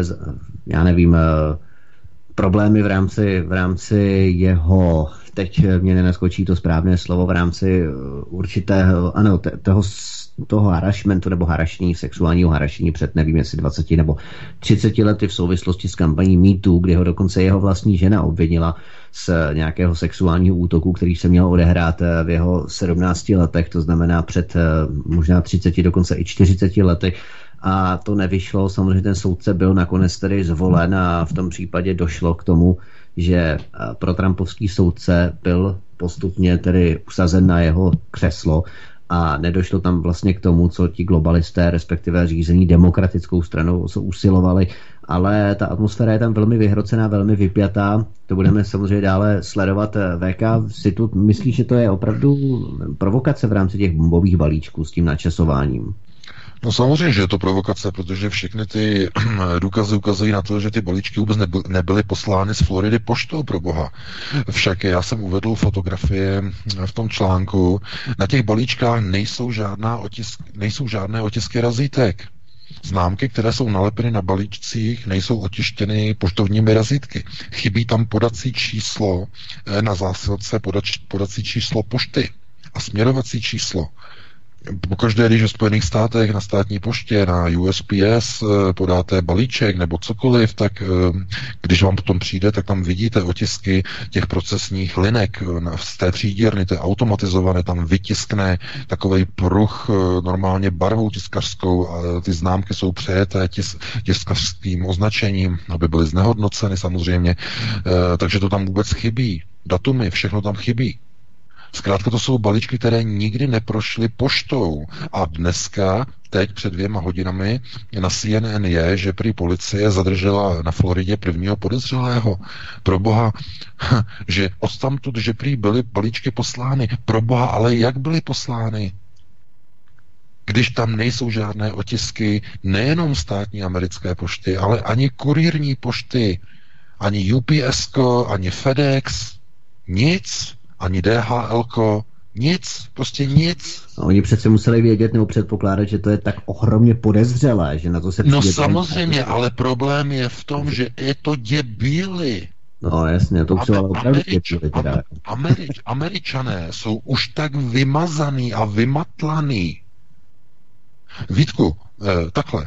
problémy v rámci jeho, teď mě nenaskočí to správné slovo, v rámci určitého, toho harassmentu nebo sexuálního harašení před nevím jestli 20 nebo 30 lety v souvislosti s kampaní MeToo, kdy ho dokonce jeho vlastní žena obvinila z nějakého sexuálního útoku, který se měl odehrát v jeho 17 letech, to znamená před možná 30, dokonce i 40 lety. A to nevyšlo, samozřejmě ten soudce byl nakonec tedy zvolen a v tom případě došlo k tomu, že protrampovský soudce byl postupně tedy usazen na jeho křeslo a nedošlo tam vlastně k tomu, co ti globalisté, respektive řízení demokratickou stranou, co usilovali, ale ta atmosféra je tam velmi vyhrocená, velmi vypjatá. To budeme samozřejmě dále sledovat. VK, si tu myslíš, že to je opravdu provokace v rámci těch bombových balíčků s tím načasováním? No samozřejmě, že je to provokace, protože všechny ty důkazy ukazují na to, že ty balíčky vůbec nebyly poslány z Floridy poštou, pro boha. Však já jsem uvedl fotografie v tom článku. Na těch balíčkách nejsou žádné otisky razítek. Známky, které jsou nalepeny na balíčcích, nejsou otištěny poštovními razítky. Chybí tam podací číslo na zásilce, podací číslo pošty a směrovací číslo. Pokaždé, když v Spojených státech na státní poště, na USPS podáte balíček nebo cokoliv, tak když vám potom přijde, tak tam vidíte otisky těch procesních linek z té příděrny, to je automatizované, tam vytiskne takovej pruh normálně barvou tiskařskou a ty známky jsou přejeté tiskařským označením, aby byly znehodnoceny samozřejmě, takže to tam vůbec chybí. Datumy, všechno tam chybí. Zkrátka to jsou balíčky, které nikdy neprošly poštou. A dneska, teď před 2 hodinami, na CNN je, že prý policie zadržela na Floridě prvního podezřelého. Proboha, že odtamtud, že prý byly balíčky poslány. Proboha, ale jak byly poslány? Když tam nejsou žádné otisky nejenom státní americké pošty, ale ani kurýrní pošty, ani UPS, ani FedEx, nic. Ani DHL, nic, prostě nic. A oni přece museli vědět nebo předpokládat, že to je tak ohromně podezřelé, že na to se No samozřejmě, ale problém je v tom, že je to děbíli. No jasně, to jsou ale opravdu děbíli. Američané jsou už tak vymazaný a vymatlaný. Vítku, takhle,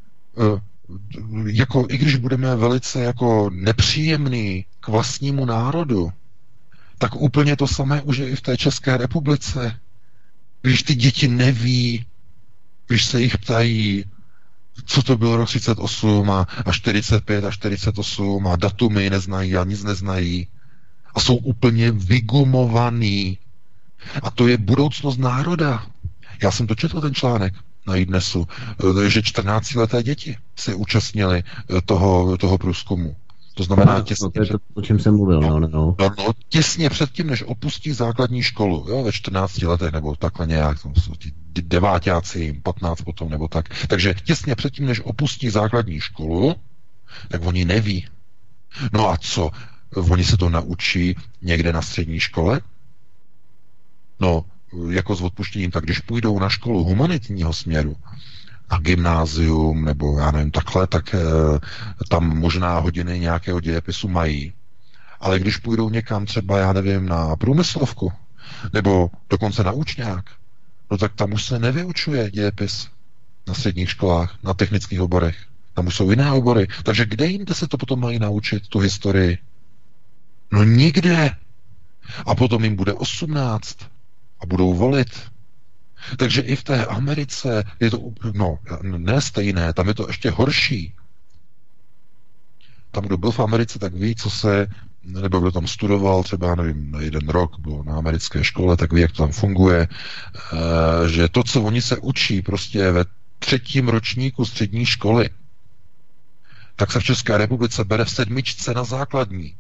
jako i když budeme velice jako nepříjemný k vlastnímu národu, tak úplně to samé už je i v té České republice. Když ty děti neví, když se jich ptají, co to bylo rok 38 a 45 a 48 a datumy neznají a nic neznají a jsou úplně vygumovaný. A to je budoucnost národa. Já jsem to četl, ten článek na iDnesu, že 14leté děti se účastnili toho průzkumu. To znamená těsně, to je to, o čem jsem mluvil. No, těsně předtím, než opustí základní školu, jo, ve 14 letech, nebo takhle nějak, ti deváťáci, 15 potom, nebo tak. Takže těsně předtím, než opustí základní školu, tak oni neví. No a co? Oni se to naučí někde na střední škole? No, jako s odpuštěním, tak když půjdou na školu humanitního směru, na gymnázium, nebo já nevím, takhle, tak tam možná hodiny nějakého dějepisu mají. Ale když půjdou někam třeba, já nevím, na průmyslovku, nebo dokonce na učňák, no tak tam už se nevyučuje dějepis na středních školách, na technických oborech. Tam už jsou jiné obory. Takže kde jinde se to potom mají naučit, tu historii? No nikde. A potom jim bude 18 a budou volit. Takže i v té Americe je to, no, ne stejné, tam je to ještě horší. Tam, kdo byl v Americe, tak ví, co se, nebo kdo tam studoval, třeba, nevím, 1 rok byl na americké škole, tak ví, jak to tam funguje, že to, co oni se učí prostě ve 3. ročníku střední školy, tak se v České republice bere v 7. na základní.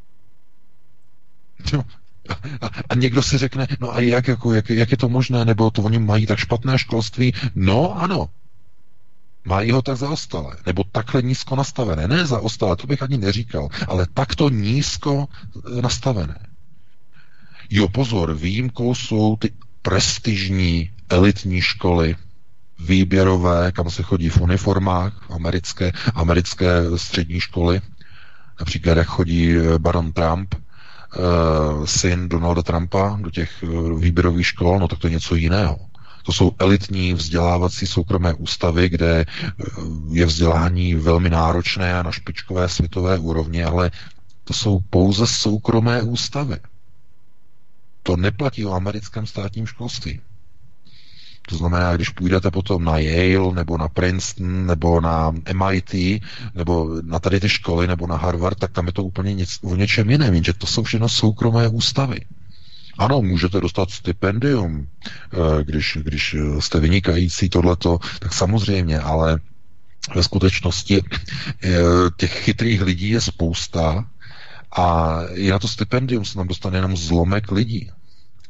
A někdo si řekne, no a jak je to možné, nebo to oni mají tak špatné školství? No ano, mají ho tak zaostalé, nebo takhle nízko nastavené. Ne zaostalé, to bych ani neříkal, ale takto nízko nastavené. Jo, pozor, výjimkou jsou ty prestižní elitní školy, výběrové, kam se chodí v uniformách, americké střední školy, například jak chodí baron Trump, syn Donalda Trumpa do těch výběrových škol, no tak to je něco jiného. To jsou elitní vzdělávací soukromé ústavy, kde je vzdělání velmi náročné a na špičkové světové úrovni, ale to jsou pouze soukromé ústavy. To neplatí o americkém státním školství. To znamená, když půjdete potom na Yale, nebo na Princeton, nebo na MIT, nebo na tady ty školy, nebo na Harvard, tak tam je to úplně o něčem jiném, jenže to jsou všechno soukromé ústavy. Ano, můžete dostat stipendium, když jste vynikající tohleto, tak samozřejmě, ale ve skutečnosti těch chytrých lidí je spousta a i na to stipendium se tam dostane jenom zlomek lidí,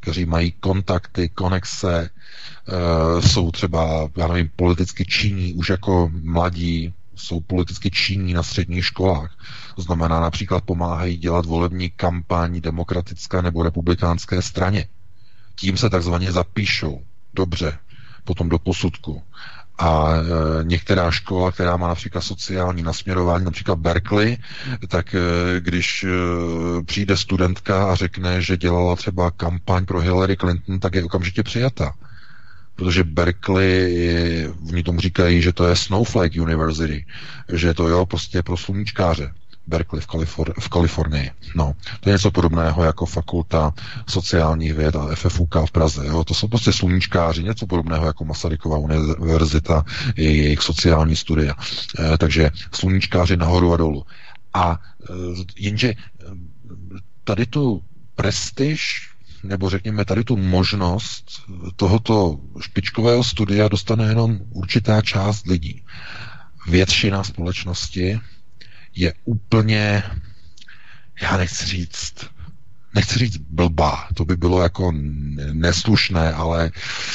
kteří mají kontakty, konexe, jsou třeba, já nevím, politicky činní už jako mladí, jsou politicky činní na středních školách. To znamená, například pomáhají dělat volební kampaň demokratické nebo republikánské straně. Tím se takzvaně zapíšou dobře potom do posudku. A některá škola, která má například sociální nasměrování, například Berkeley, tak když přijde studentka a řekne, že dělala třeba kampaň pro Hillary Clinton, tak je okamžitě přijata. Protože Berkeley, oni tomu říkají, že to je Snowflake University, že to je prostě pro sluníčkáře. Berkeley v Kalifornii. No, to je něco podobného jako fakulta sociálních věd a FFUK v Praze. Jo? To jsou prostě sluníčkáři, něco podobného jako Masarykova univerzita, jejich sociální studia. Takže sluníčkáři nahoru a dolů. A jenže tady tu prestiž, nebo řekněme tady tu možnost tohoto špičkového studia dostane jenom určitá část lidí. Většina společnosti je úplně, já nechci říct blbá, to by bylo jako neslušné, ale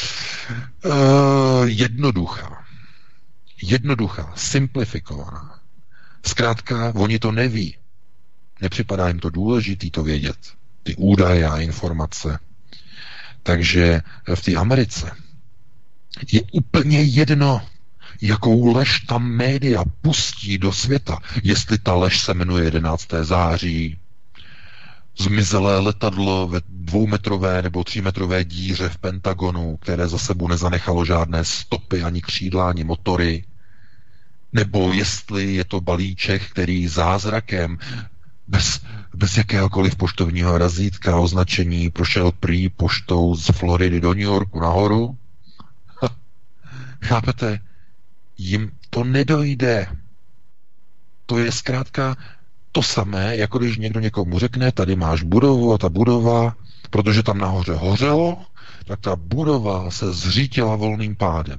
jednoduchá, simplifikovaná. Zkrátka, oni to neví. Nepřipadá jim to důležitý to vědět. Ty údaje a informace. Takže v té Americe je úplně jedno, jakou lež tam média pustí do světa. Jestli ta lež se jmenuje 11. září, zmizelé letadlo ve 2metrové nebo 3metrové díře v Pentagonu, které za sebou nezanechalo žádné stopy, ani křídla, ani motory, nebo jestli je to balíček, který zázrakem bez jakéhokoliv poštovního razítka označení prošel prý poštou z Floridy do New Yorku nahoru. Chápete? Jim to nedojde. To je zkrátka to samé, jako když někdo někomu řekne, tady máš budovu a ta budova, protože tam nahoře hořelo, tak ta budova se zřítila volným pádem.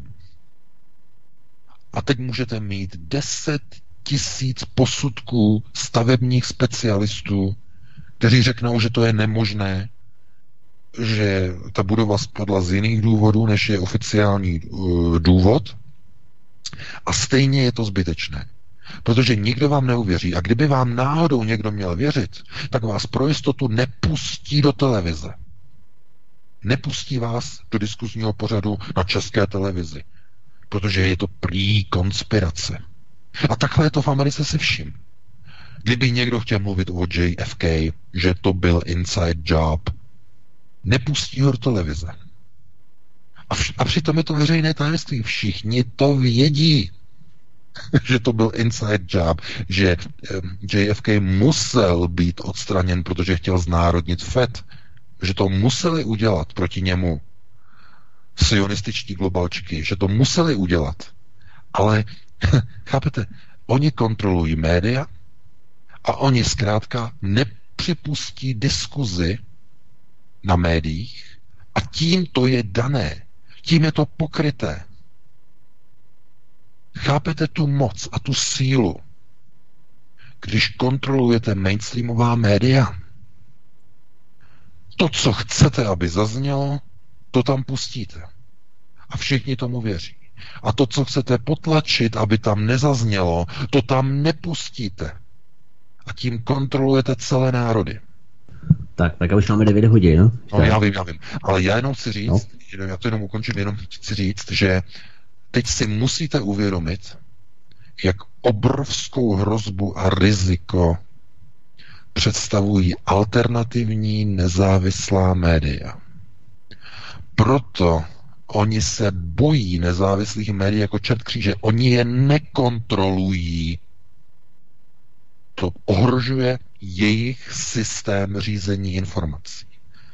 A teď můžete mít 10 000 posudků stavebních specialistů, kteří řeknou, že to je nemožné, že ta budova spadla z jiných důvodů, než je oficiální důvod, a stejně je to zbytečné. Protože nikdo vám neuvěří. A kdyby vám náhodou někdo měl věřit, tak vás pro jistotu nepustí do televize. Nepustí vás do diskuzního pořadu na České televizi. Protože je to prý konspirace. A takhle je to v Americe se vším. Kdyby někdo chtěl mluvit o JFK, že to byl inside job, nepustí ho do televize. A přitom je to veřejné tajemství. Všichni to vědí, že to byl inside job, že JFK musel být odstraněn, protože chtěl znárodnit FED, že to museli udělat proti němu sionističtí globalčky, že to museli udělat. Ale, chápete, oni kontrolují média a oni zkrátka nepřipustí diskuzi na médiích a tím to je dané. Tím je to pokryté. Chápete tu moc a tu sílu, když kontrolujete mainstreamová média? To, co chcete, aby zaznělo, to tam pustíte. A všichni tomu věří. A to, co chcete potlačit, aby tam nezaznělo, to tam nepustíte. A tím kontrolujete celé národy. Tak už máme 9 hodin, no? No, já vím. Ale já jenom chci říct, já to jenom ukončím, jenom chci říct, že teď si musíte uvědomit, jak obrovskou hrozbu a riziko představují alternativní nezávislá média. Proto oni se bojí nezávislých médií jako čert kříže. Oni je nekontrolují. To ohrožuje jejich systém řízení informací.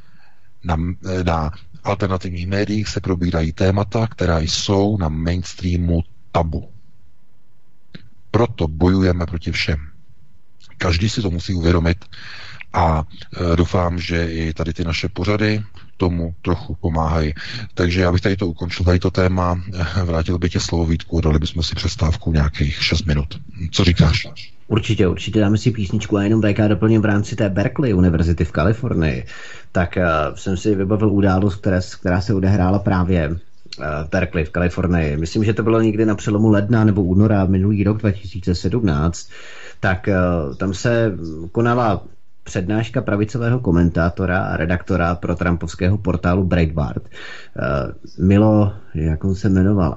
Na alternativních médiích se probírají témata, která jsou na mainstreamu tabu. Proto bojujeme proti všem. Každý si to musí uvědomit a doufám, že i tady ty naše pořady tomu trochu pomáhají. Takže já bych tady to ukončil, tady to téma, vrátil bych tě slovo, Vítku, dali bychom si přestávku nějakých 6 minut. Co říkáš? Určitě dáme si písničku a jenom VK doplním v rámci té Berkeley univerzity v Kalifornii. Tak jsem si vybavil událost, která se odehrála právě v Berkeley v Kalifornii. Myslím, že to bylo někdy na přelomu ledna nebo února minulý rok 2017. Tak tam se konala přednáška pravicového komentátora a redaktora pro trumpovského portálu Breitbart. Milo, jak on se jmenoval?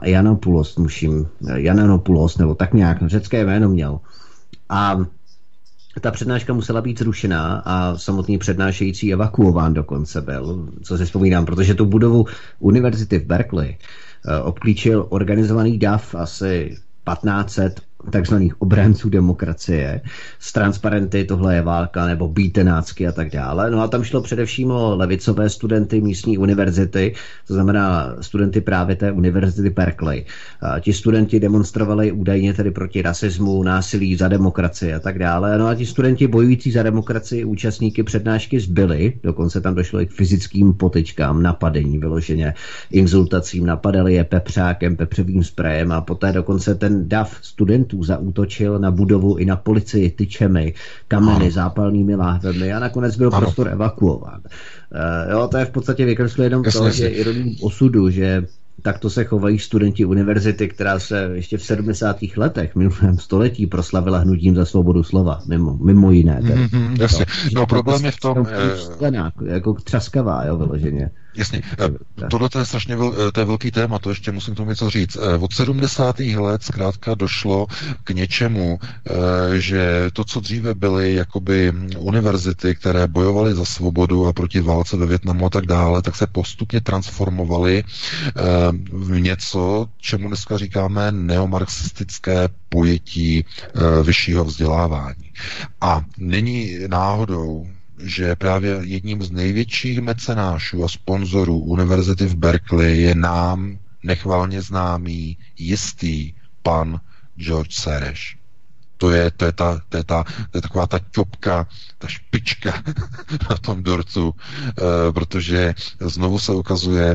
Jananopoulos, nebo tak nějak, řecké jméno měl. A ta přednáška musela být zrušená a samotný přednášející evakuován dokonce byl, co si vzpomínám, protože tu budovu univerzity v Berkeley obklíčil organizovaný dav asi 1500 takzvaných obránců demokracie s transparenty, tohle je válka, nebo bítenácky a tak dále. No a tam šlo především o levicové studenty místní univerzity, to znamená studenty právě té univerzity Berkeley. A ti studenti demonstrovali údajně tedy proti rasismu, násilí, za demokracii a tak dále. No a ti studenti bojující za demokracii účastníky přednášky zbyli, dokonce tam došlo i k fyzickým potyčkám, napadení vyloženě, insultacím, napadali je pepřákem, pepřovým sprejem a poté dokonce ten dav studentů zaútočil na budovu i na policii tyčemi, kameny, zápalnými láhvemi a nakonec byl prostor evakuován. Jo, to je v podstatě vykresluje jenom to, že ironii osudu, že takto se chovají studenti univerzity, která se ještě v 70. letech minulém století proslavila hnutím za svobodu slova, mimo jiné. Jasně. No problém je v tom... jako třaskavá, jo, vyloženě. Jasně. Tohle to je strašně to je velký téma, to ještě musím tomu něco říct. Od 70. let zkrátka došlo k něčemu, že to, co dříve byly jakoby univerzity, které bojovaly za svobodu a proti válce ve Vietnamu a tak dále, tak se postupně transformovaly v něco, čemu dneska říkáme neomarxistické pojetí vyššího vzdělávání. A není náhodou, že právě jedním z největších mecenášů a sponzorů univerzity v Berkeley je nám nechvalně známý jistý pan George Soros. To je taková ta ťopka, ta špička na tom dortu, protože znovu se ukazuje,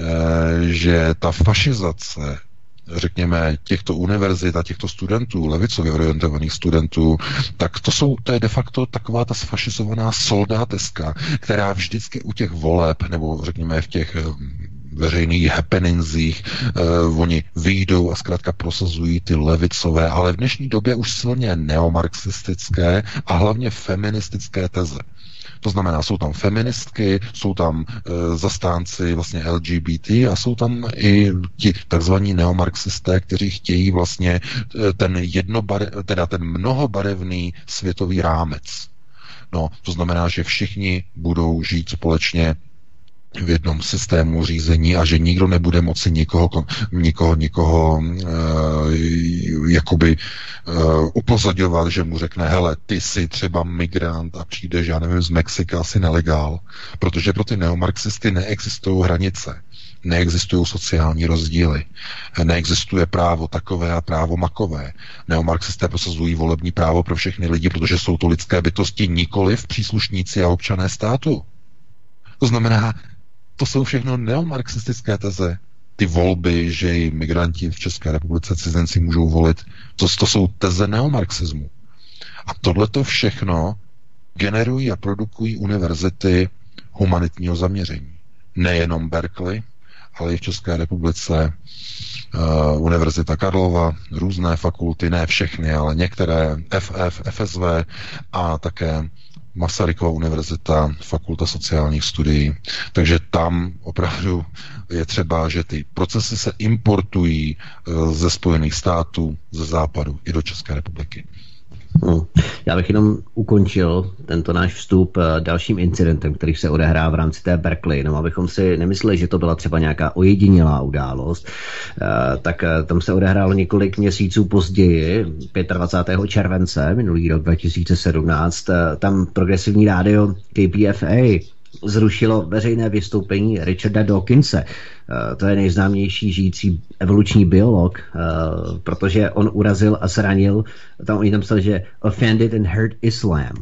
že ta fašizace, řekněme, těchto univerzit a těchto studentů, levicově orientovaných studentů, tak to je de facto taková ta sfašizovaná soldáteska, která vždycky u těch voleb, nebo řekněme v těch veřejných happeningzích, oni vyjdou a zkrátka prosazují ty levicové, ale v dnešní době už silně neomarxistické a hlavně feministické teze. To znamená, jsou tam feministky, jsou tam zastánci vlastně LGBT a jsou tam i ti takzvaní neomarxisté, kteří chtějí vlastně ten mnohobarevný světový rámec. No, to znamená, že všichni budou žít společně v jednom systému řízení a že nikdo nebude moci nikoho upozorňovat, že mu řekne, hele, ty jsi třeba migrant a přijdeš, já nevím, z Mexika, asi nelegál, protože pro ty neomarxisty neexistují hranice, neexistují sociální rozdíly, neexistuje právo takové a právo makové. Neomarxisté prosazují volební právo pro všechny lidi, protože jsou to lidské bytosti, nikoliv příslušníci a občané státu. To znamená, to jsou všechno neomarxistické teze. Ty volby, že i migranti v České republice, cizinci můžou volit, to jsou teze neomarxismu. A tohleto všechno generují a produkují univerzity humanitního zaměření. Nejenom Berkeley, ale i v České republice Univerzita Karlova, různé fakulty, ne všechny, ale některé, FF, FSV a také Masarykova univerzita, fakulta sociálních studií. Takže tam opravdu je třeba, že ty procesy se importují ze Spojených států, ze západu i do České republiky. Já bych jenom ukončil tento náš vstup dalším incidentem, který se odehrá v rámci té Berkeley. No, abychom si nemysleli, že to byla třeba nějaká ojedinělá událost, tak tam se odehrálo několik měsíců později, 25. července minulý rok 2017, tam progresivní rádio KPFA zrušilo veřejné vystoupení Richarda Dawkinse. To je nejznámější žijící evoluční biolog, protože on urazil a zranil, tam oni tam psali, že offended and hurt Islam.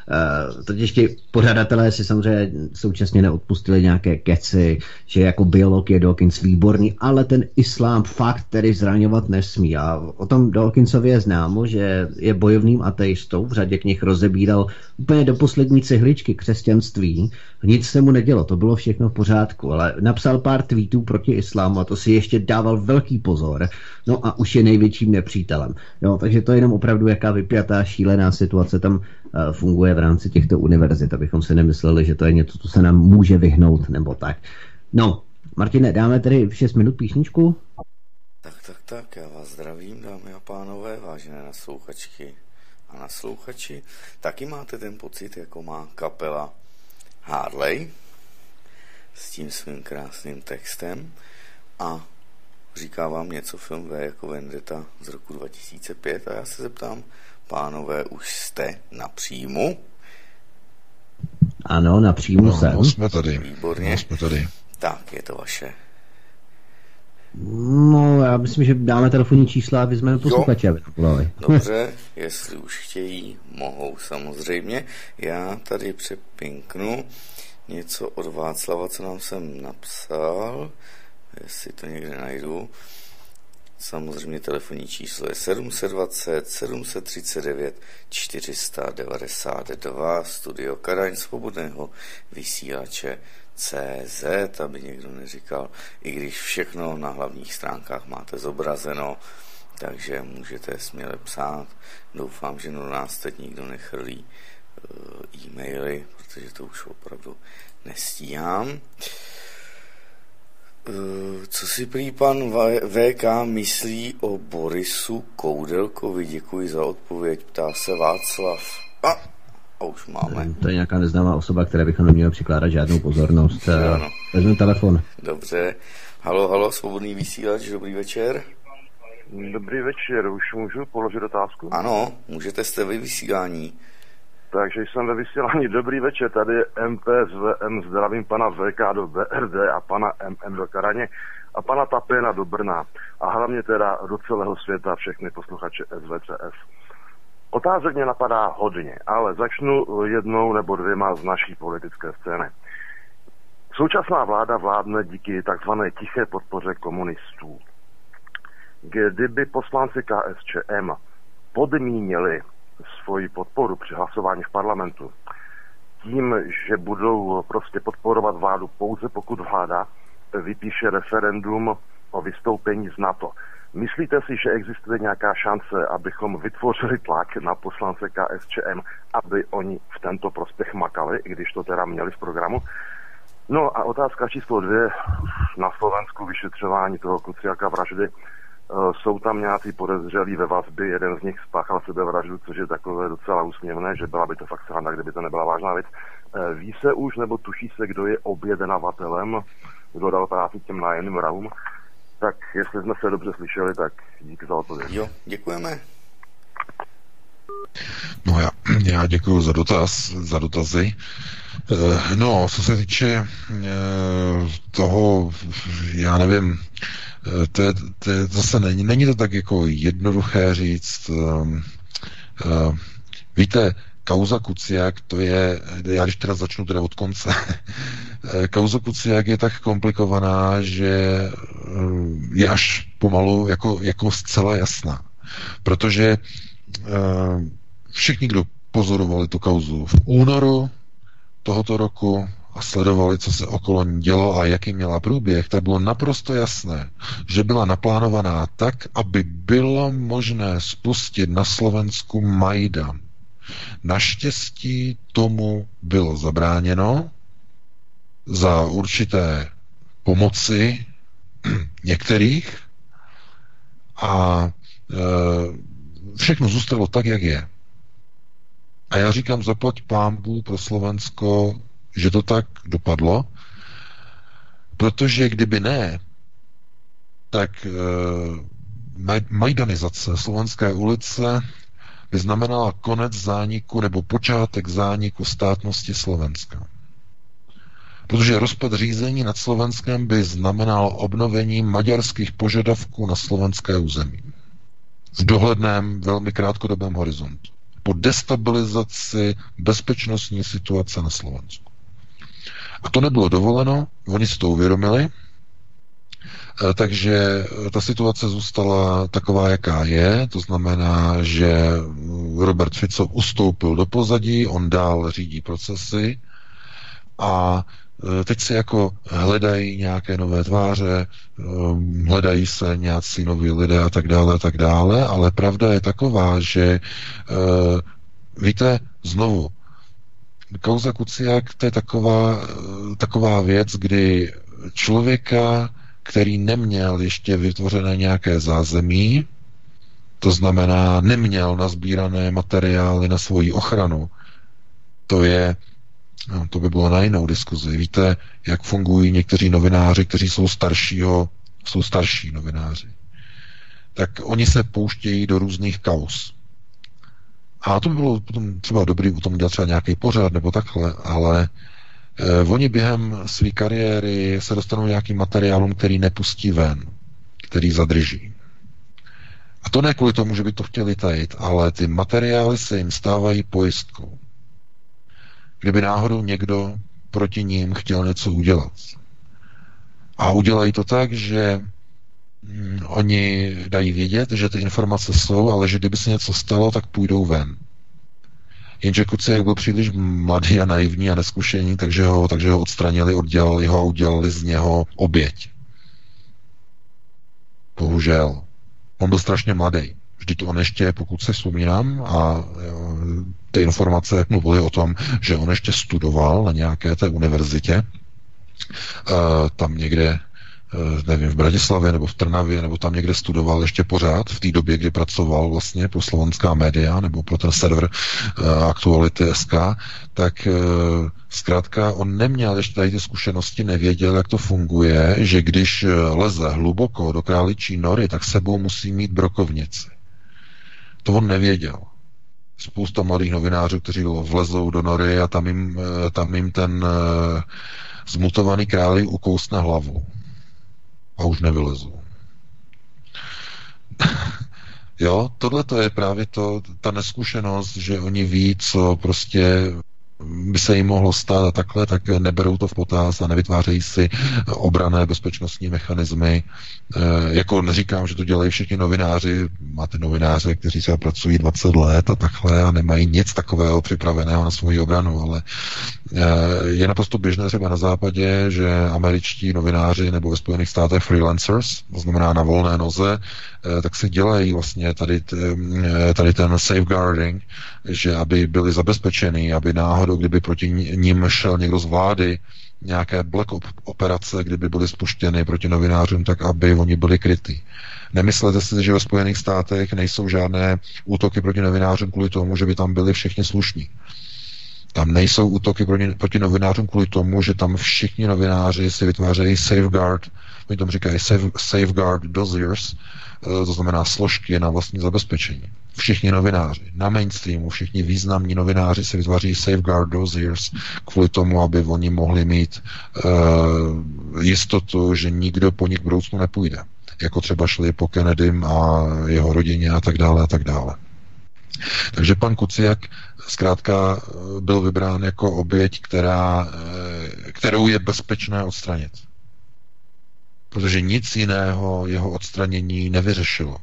Totiž ti pořadatelé si samozřejmě současně neodpustili nějaké keci, že jako biolog je Dawkins výborný, ale ten islám fakt tedy zraňovat nesmí. A o tom Dawkinsovi je známo, že je bojovným ateistou, v řadě knih rozebíral úplně do poslední cihličky křesťanství. Nic se mu nedělo, to bylo všechno v pořádku, ale napsal pár tweetů proti islámu a to si ještě dával velký pozor. No a už je největším nepřítelem. Jo, takže to je jenom opravdu jaká vypjatá, šílená situace tam funguje v rámci těchto univerzit, abychom si nemysleli, že to je něco, co se nám může vyhnout, nebo tak. No, Martine, dáme tedy v 6 minut písničku? Tak, já vás zdravím, dámy a pánové, vážené naslouchačky a naslouchači. Taky máte ten pocit, jako má kapela Harley s tím svým krásným textem a říká vám něco film V jako Vendetta z roku 2005 a já se zeptám, pánové, už jste na příjmu? Ano, na příjmu jsem. No, jsme tady. Výborně. No, jsme tady. Tak, je to vaše. No, já myslím, že dáme telefonní čísla a vyzmeme posluchače, aby to volali. Dobře, jestli už chtějí, mohou samozřejmě. Já tady přepinknu něco od Václava, co nám jsem napsal, jestli to někde najdu. Samozřejmě telefonní číslo je 720 739 492, Studio Kadaň Svobodného vysílače CZ, aby někdo neříkal, i když všechno na hlavních stránkách máte zobrazeno, takže můžete směle psát. Doufám, že do nás teď nikdo nechrlí e-maily, protože to už opravdu nestíhám. Co si prý pan VK myslí o Borisu Koudelkovi? Děkuji za odpověď, ptá se Václav. A už máme. To je nějaká neznámá osoba, které bychom neměli přikládat žádnou pozornost. Vezmu telefon. Dobře. Halo, svobodný vysílač, dobrý večer. Dobrý večer, už můžu položit otázku? Ano, můžete, jste ve vysílání. Takže jsem ve vysílání. Dobrý večer, tady je MP z VM, zdravím pana VK do BRD a pana MM do Karaně a pana Tapena do Brna a hlavně teda do celého světa všechny posluchače SVCS. Otázek mě napadá hodně, ale začnu jednou nebo dvěma z naší politické scény. Současná vláda vládne díky takzvané tiché podpoře komunistů. Kdyby poslanci KSČM podmínili svoji podporu při hlasování v parlamentu tím, že budou prostě podporovat vládu pouze pokud vláda vypíše referendum o vystoupení z NATO. Myslíte si, že existuje nějaká šance, abychom vytvořili tlak na poslance KSČM, aby oni v tento prospěch makali, i když to teda měli v programu? No a otázka číslo 2. Na Slovensku vyšetřování toho Kuciaka vraždy. Jsou tam nějací podezřelí ve vazbě, jeden z nich spáchal sebevraždu, což je takové docela úsměvné, že byla by to fakt sranda, kdyby to nebyla vážná věc. Ví se už, nebo tuší se, kdo je objednavatelem, kdo dal práci těm nájemným vrahům? Tak jestli jsme se dobře slyšeli, tak díky za odpověď. Jo, děkujeme. No já děkuji za dotazy. No, co se týče toho, já nevím, to zase není to tak jako jednoduché říct. Víte, kauza Kuciak, to je, já když teda začnu teda od konce, kauza Kuciak je tak komplikovaná, že je až pomalu jako zcela jasná. Protože všichni, kdo pozorovali tu kauzu v únoru tohoto roku a sledovali, co se okolo ní dělo a jaký měla průběh, tak bylo naprosto jasné, že byla naplánovaná tak, aby bylo možné spustit na Slovensku Majdan. Naštěstí tomu bylo zabráněno za určité pomoci některých a všechno zůstalo tak, jak je. A já říkám, zaplať pánbů pro Slovensko, že to tak dopadlo, protože kdyby ne, tak majdanizace Slovenské ulice by znamenala konec zániku nebo počátek zániku státnosti Slovenska. Protože rozpad řízení nad Slovenskem by znamenal obnovení maďarských požadavků na slovenské území v dohledném, velmi krátkodobém horizontu. po destabilizaci bezpečnostní situace na Slovensku. A to nebylo dovoleno, oni si to uvědomili, takže ta situace zůstala taková, jaká je, to znamená, že Robert Fico ustoupil do pozadí, on dál řídí procesy a teď se jako hledají nějaké nové tváře, hledají se nějací noví lidé a tak dále, ale pravda je taková, že víte, znovu, kauza Kuciak, to je taková věc, kdy člověka, který neměl ještě vytvořené nějaké zázemí, to znamená, neměl nazbírané materiály na svoji ochranu, to by bylo na jinou diskuzi. Víte, jak fungují někteří novináři, kteří jsou starší novináři. Tak oni se pouštějí do různých kauz. A to by bylo potom třeba dobrý o tom dělat třeba nějaký pořad nebo takhle, ale oni během své kariéry se dostanou nějakým materiálům, který nepustí ven, který zadrží. A to ne kvůli tomu, že by to chtěli tajit, ale ty materiály se jim stávají pojistkou. Kdyby náhodou někdo proti ním chtěl něco udělat. A udělají to tak, že oni dají vědět, že ty informace jsou, ale že kdyby se něco stalo, tak půjdou ven. Jenže Kuciak byl příliš mladý a naivní a neskušený, takže ho odstranili, oddělali ho a udělali z něho oběť. Bohužel. On byl strašně mladý. Vždyť on ještě, pokud se vzpomínám, a ty informace mluvily o tom, že on ještě studoval na nějaké té univerzitě, tam někde, nevím, v Bratislavě nebo v Trnavě, nebo tam někde studoval ještě pořád v té době, kdy pracoval vlastně pro slovenská média nebo pro ten server Aktuality.sk, tak zkrátka on neměl ještě tady ty zkušenosti, nevěděl, jak to funguje, že když leze hluboko do králičí nory, tak sebou musí mít brokovnici. To on nevěděl. Spousta mladých novinářů, kteří vlezou do nory a tam jim ten zmutovaný králík ukousne hlavu. A už nevylezou. Jo, tohle to je právě ta neskušenost, že oni ví, co prostě by se jim mohlo stát a takhle, tak neberou to v potaz a nevytvářejí si obranné bezpečnostní mechanismy. Jako neříkám, že to dělají všichni novináři, máte novináře, kteří třeba pracují 20 let a takhle a nemají nic takového připraveného na svoji obranu, ale je naprosto běžné třeba na západě, že američtí novináři nebo ve Spojených státech freelancers, to znamená na volné noze, tak si dělají vlastně tady ten safeguarding, že aby byli zabezpečeni, aby náhodou, kdyby proti ním šel někdo z vlády, nějaké black operace, kdyby byly spuštěny proti novinářům, tak aby oni byli krytí. Nemyslete si, že ve Spojených státech nejsou žádné útoky proti novinářům kvůli tomu, že by tam byli všichni slušní. Tam nejsou útoky proti novinářům kvůli tomu, že tam všichni novináři si vytvářejí safeguard, oni tomu říkají safeguard dossiers, to znamená složky na vlastní zabezpečení. Všichni novináři, na mainstreamu, všichni významní novináři si vytváří safeguard dossiers kvůli tomu, aby oni mohli mít jistotu, že nikdo po nich v budoucnu nepůjde. Jako třeba šli po Kennedym a jeho rodině a tak dále a tak dále. Takže pan Kuciak zkrátka byl vybrán jako oběť, kterou je bezpečné odstranit. Protože nic jiného jeho odstranění nevyřešilo.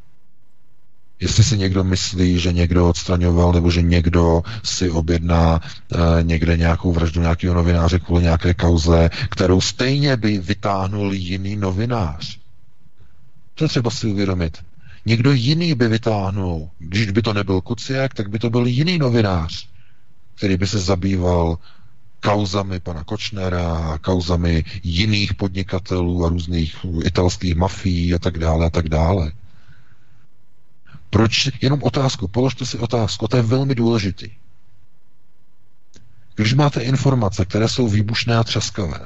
Jestli si někdo myslí, že někdo odstraňoval, nebo že někdo si objedná někde nějakou vraždu nějakého novináře kvůli nějaké kauze, kterou stejně by vytáhnul jiný novinář. To je třeba si uvědomit. Někdo jiný by vytáhnul. Když by to nebyl Kuciak, tak by to byl jiný novinář, který by se zabýval kauzami pana Kočnera a kauzami jiných podnikatelů a různých italských mafií a tak dále a tak dále. Proč? Jenom otázku, položte si otázku, to je velmi důležitý. Když máte informace, které jsou výbušné a třaskavé,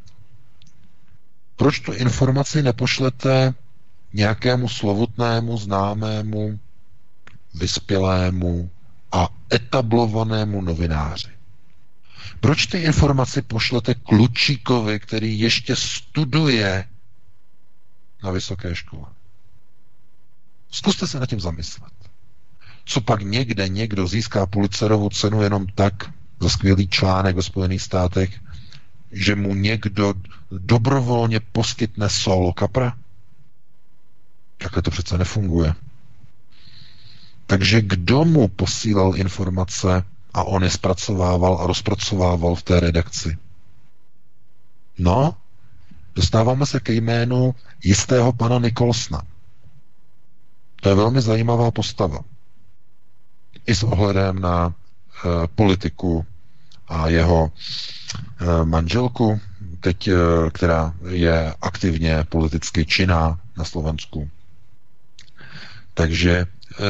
proč tu informaci nepošlete nějakému slovutnému, známému, vyspělému a etablovanému novináři? Proč ty informaci pošlete klučíkovi, který ještě studuje na vysoké škole? Zkuste se nad tím zamyslet. Co pak někde někdo získá Pulitzerovu cenu jenom tak za skvělý článek ve Spojených státech, že mu někdo dobrovolně poskytne solo kapra? Takhle to přece nefunguje. Takže kdo mu posílal informace a on je zpracovával a rozpracovával v té redakci? No, dostáváme se ke jménu jistého pana Nicholsona. To je velmi zajímavá postava. I s ohledem na politiku a jeho manželku, teď, která je aktivně politicky činná na Slovensku. Takže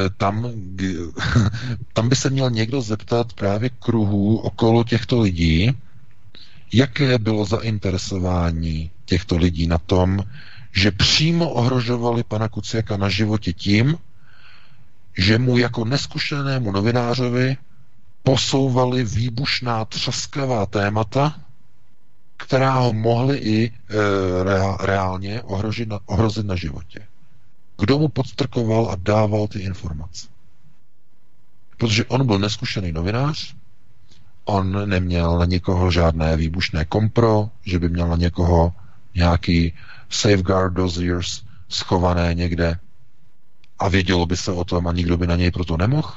tam by se měl někdo zeptat právě kruhů okolo těchto lidí, jaké bylo zainteresování těchto lidí na tom, že přímo ohrožovali pana Kuciaka na životě tím, že mu jako neskušenému novinářovi posouvali výbušná třaskavá témata, která ho mohly i reálně ohrozit na životě. Kdo mu podstrkoval a dával ty informace? Protože on byl neskušený novinář, on neměl na někoho žádné výbušné kompro, že by měl na někoho nějaký safeguard dossiers schované někde a vědělo by se o tom a nikdo by na něj proto nemohl?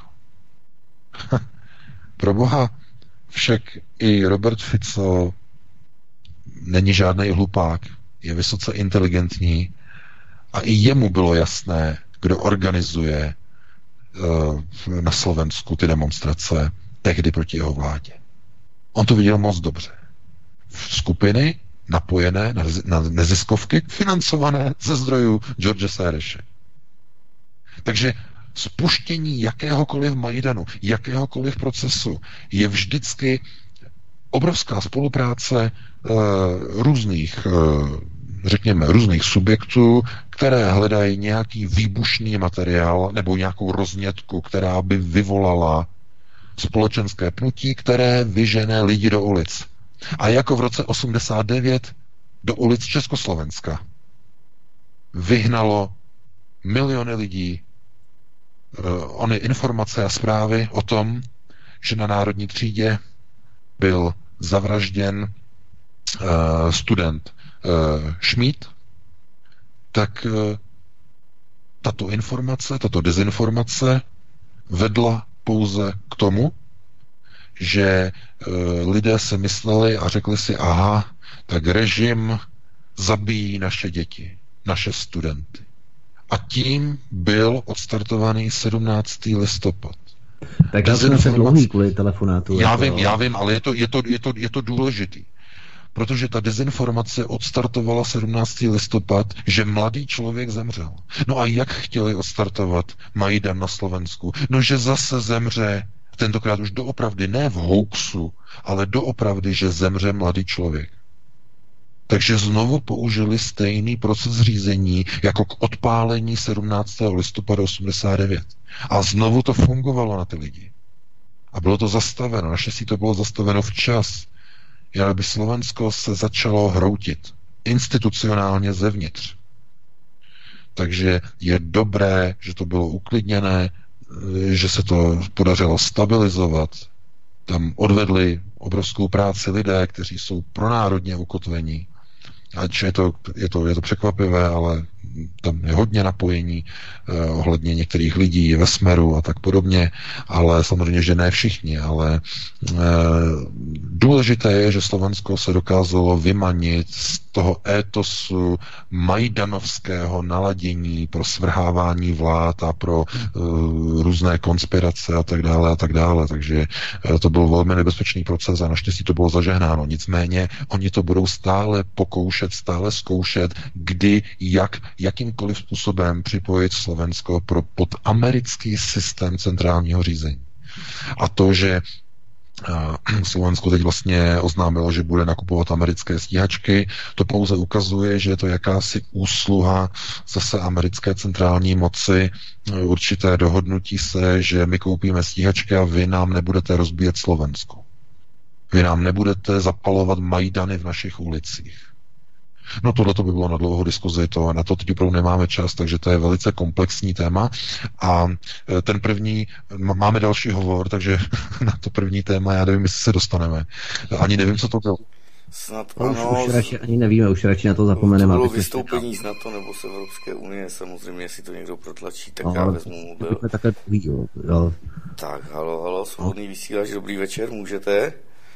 Proboha, však i Robert Fico není žádný hlupák, je vysoce inteligentní a i jemu bylo jasné, kdo organizuje na Slovensku ty demonstrace tehdy proti jeho vládě. On to viděl moc dobře. Skupiny napojené na neziskovky, financované ze zdrojů George Soreše. Takže spuštění jakéhokoliv Majdanu, jakéhokoliv procesu je vždycky obrovská spolupráce různých, řekněme, různých subjektů, které hledají nějaký výbušný materiál nebo nějakou roznětku, která by vyvolala společenské pnutí, které vyžene lidi do ulic. A jako v roce 89 do ulic Československa vyhnalo miliony lidí ony informace a zprávy o tom, že na Národní třídě byl zavražděn student Schmidt, tak tato informace, tato dezinformace vedla pouze k tomu, že lidé si mysleli a řekli si, aha, tak režim zabíjí naše děti, naše studenty. A tím byl odstartovaný 17. listopad. Tak já jsem se dlouhý kvůli telefonátu. Já vím, ale je to důležitý. Protože ta dezinformace odstartovala 17. listopad, že mladý člověk zemřel. No a jak chtěli odstartovat Majdan na Slovensku? No, že zase zemře, tentokrát už doopravdy, ne v hoaxu, ale doopravdy, že zemře mladý člověk. Takže znovu použili stejný proces řízení jako k odpálení 17. listopadu 89. A znovu to fungovalo na ty lidi. A bylo to zastaveno. Naštěstí to bylo zastaveno včas. Jinak by Slovensko se začalo hroutit institucionálně zevnitř. Takže je dobré, že to bylo uklidněné, že se to podařilo stabilizovat. Tam odvedli obrovskou práci lidé, kteří jsou pronárodně ukotvení. Ač je to překvapivé, ale tam je hodně napojení ohledně některých lidí ve Smeru a tak podobně, ale samozřejmě, že ne všichni, ale důležité je, že Slovensko se dokázalo vymanit z toho étosu majdanovského naladění pro svrhávání vlád a pro různé konspirace a tak dále. Takže to byl velmi nebezpečný proces a naštěstí to bylo zažehnáno. Nicméně oni to budou stále pokoušet, stále zkoušet, kdy, jakýmkoliv způsobem připojit Slovensko pod americký systém centrálního řízení. A to, že Slovensko teď vlastně oznámilo, že bude nakupovat americké stíhačky, to pouze ukazuje, že je to jakási úsluha zase americké centrální moci, určité dohodnutí se, že my koupíme stíhačky a vy nám nebudete rozbíjet Slovensko. Vy nám nebudete zapalovat Majdany v našich ulicích. No tohle to by bylo na dlouhou diskuzi, na to teď opravdu nemáme čas, takže to je velice komplexní téma. A ten první, máme další hovor, takže na to první téma, já nevím, jestli se dostaneme. Ani nevím, co to bylo. Snad ano. Už radši ani nevíme, už radši na to zapomeneme. To bylo vystoupení z NATO nebo z Evropské unie, samozřejmě, jestli to někdo protlačí, tak já vezmu mobil. Tak, halo, svobodný vysílač, dobrý večer, můžete?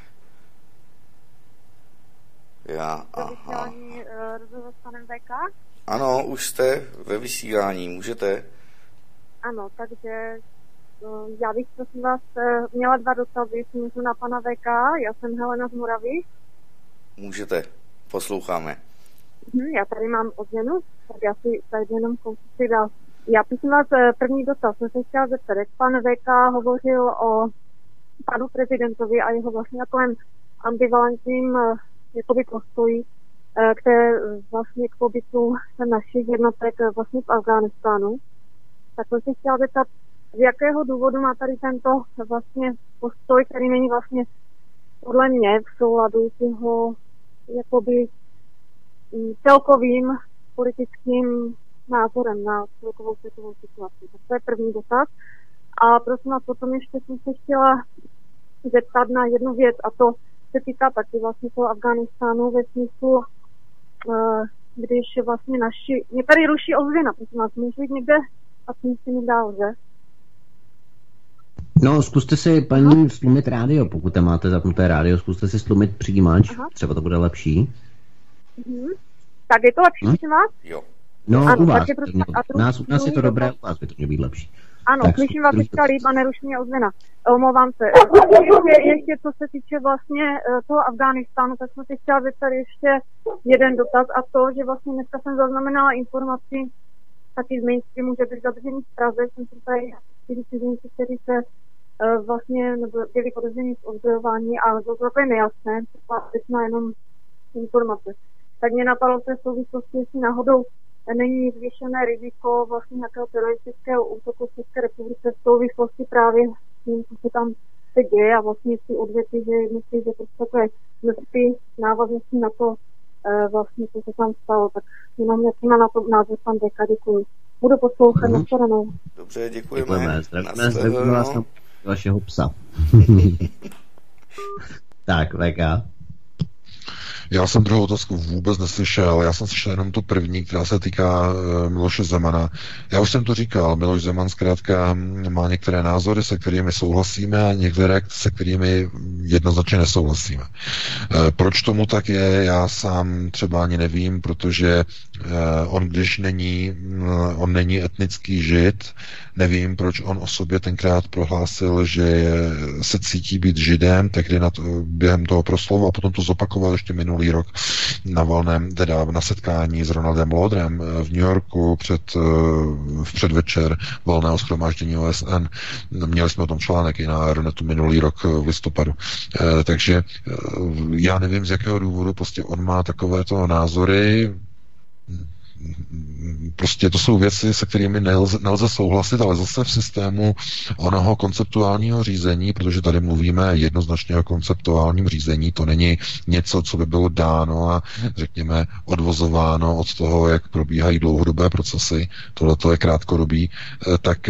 Aha. Rozhovor s panem VK? Ano, už jste ve vysílání, můžete? Ano, takže já bych prosím vás měla 2 dotazy, jestli můžu na pana VK. Já jsem Helena z Moravy. Můžete, posloucháme. Já tady mám ozvěnu, tak já si tady jenom kousek dál. Já prosím vás, první dotaz, jsem se chtěla zeptat, jak pan VK hovořil o panu prezidentovi a jeho vlastně takovém ambivalentním jakoby postoji k té vlastně k pobytu našich jednotek vlastně v Afghánistánu. Tak jsem se chtěla zeptat, z jakého důvodu má tady tento vlastně postoj, který není vlastně podle mě v souladu s jeho jakoby celkovým politickým názorem na celkovou světovou situaci. Tak to je první dotaz. A prosím vás, potom ještě jsem se chtěla zeptat na jednu věc, a to se týká taky vlastně toho Afghánistánu ve smyslu, když vlastně mě tady ruší ozvěna, prosím vás, můžu jít někde a tím si mi dál, že? No, zkuste si, paní, stlumit rádio, pokud tam máte zapnuté rádio, zkuste si stlumit přijímač, třeba to bude lepší. Tak je to lepší, prosím vás? Jo. No, ano, u vás, u nás je to dobré, u vás by to mělo být lepší. Ano, tak, slyším vás teďka líp a neruší mě ozvěna. Omlouvám se. Ještě co se týče vlastně toho Afghánistánu, tak jsem si chtěla zeptat ještě jeden dotaz, a to, že vlastně dneska jsem zaznamenala informaci taky z mainstreamu, že byli zadrženi v Praze, jsem si tady cizinci, kteří se vlastně byli podezření z ozbrojování, ale to je nejasné, to je jenom informace. Tak mě napadlo v té souvislosti, jestli náhodou není zvýšené riziko vlastně nějakého teroristického útoku v České republice v souvislosti právě s tím, co se tam se děje, a vlastně si odvěty, že myslí, že prostě takové množství návaznosti na to vlastně, co se tam stalo. Tak jenom jaký má na to názor pan Deka, děkuji. Budu poslouchat, nashledanou. Dobře, děkujeme. Zdravíme vás na vašeho psa. Tak, VK. Já jsem druhou otázku vůbec neslyšel, já jsem slyšel jenom tu první, která se týká Miloše Zemana. Já už jsem to říkal, Miloš Zeman zkrátka má některé názory, se kterými souhlasíme, a některé, se kterými jednoznačně nesouhlasíme. Proč tomu tak je, já sám třeba ani nevím, protože on není etnický Žid, nevím, proč on o sobě tenkrát prohlásil, že se cítí být Židem, tehdy během toho proslovu, a potom to zopakoval ještě minulý rok na setkání s Ronaldem Lodrem v New Yorku v předvečer valného shromáždění OSN. Měli jsme o tom článek i na Aeronetu minulý rok v listopadu. Takže já nevím, z jakého důvodu prostě on má takovéto názory. Prostě to jsou věci, se kterými nelze souhlasit, ale zase v systému onoho konceptuálního řízení, protože tady mluvíme jednoznačně o konceptuálním řízení, to není něco, co by bylo dáno a řekněme odvozováno od toho, jak probíhají dlouhodobé procesy, tohle je krátkodobý, tak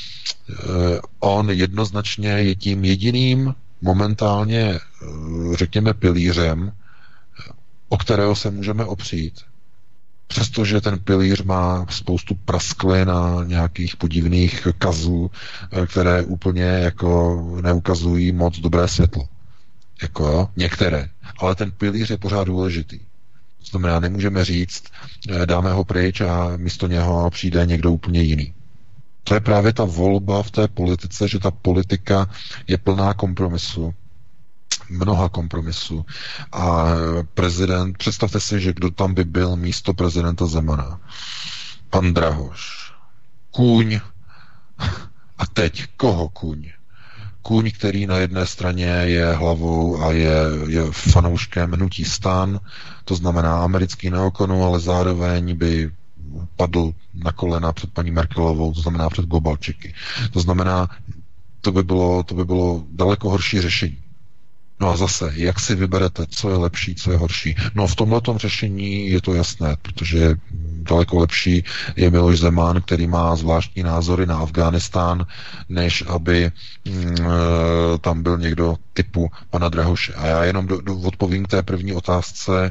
on jednoznačně je tím jediným momentálně, řekněme, pilířem, o kterého se můžeme opřít. Přestože ten pilíř má spoustu prasklin a nějakých podivných kazů, které úplně jako neukazují moc dobré světlo. Jako některé. Ale ten pilíř je pořád důležitý. To znamená, nemůžeme říct, dáme ho pryč a místo něho přijde někdo úplně jiný. To je právě ta volba v té politice, že ta politika je plná kompromisu. Mnoha kompromisů. A prezident, představte si, že kdo tam by byl místo prezidenta Zemana. Pan Drahoš. Kůň. A teď koho kůň? Kůň, který na jedné straně je hlavou a je fanouškem hnutí STAN, to znamená americký neokonu, ale zároveň by padl na kolena před paní Merkelovou, to znamená před globalčiky. To znamená, to by bylo daleko horší řešení. No a zase, jak si vyberete, co je lepší, co je horší? No v tomhletom řešení je to jasné, protože daleko lepší je Miloš Zeman, který má zvláštní názory na Afghánistán, než aby tam byl někdo typu pana Drahoše. A já jenom odpovím k té první otázce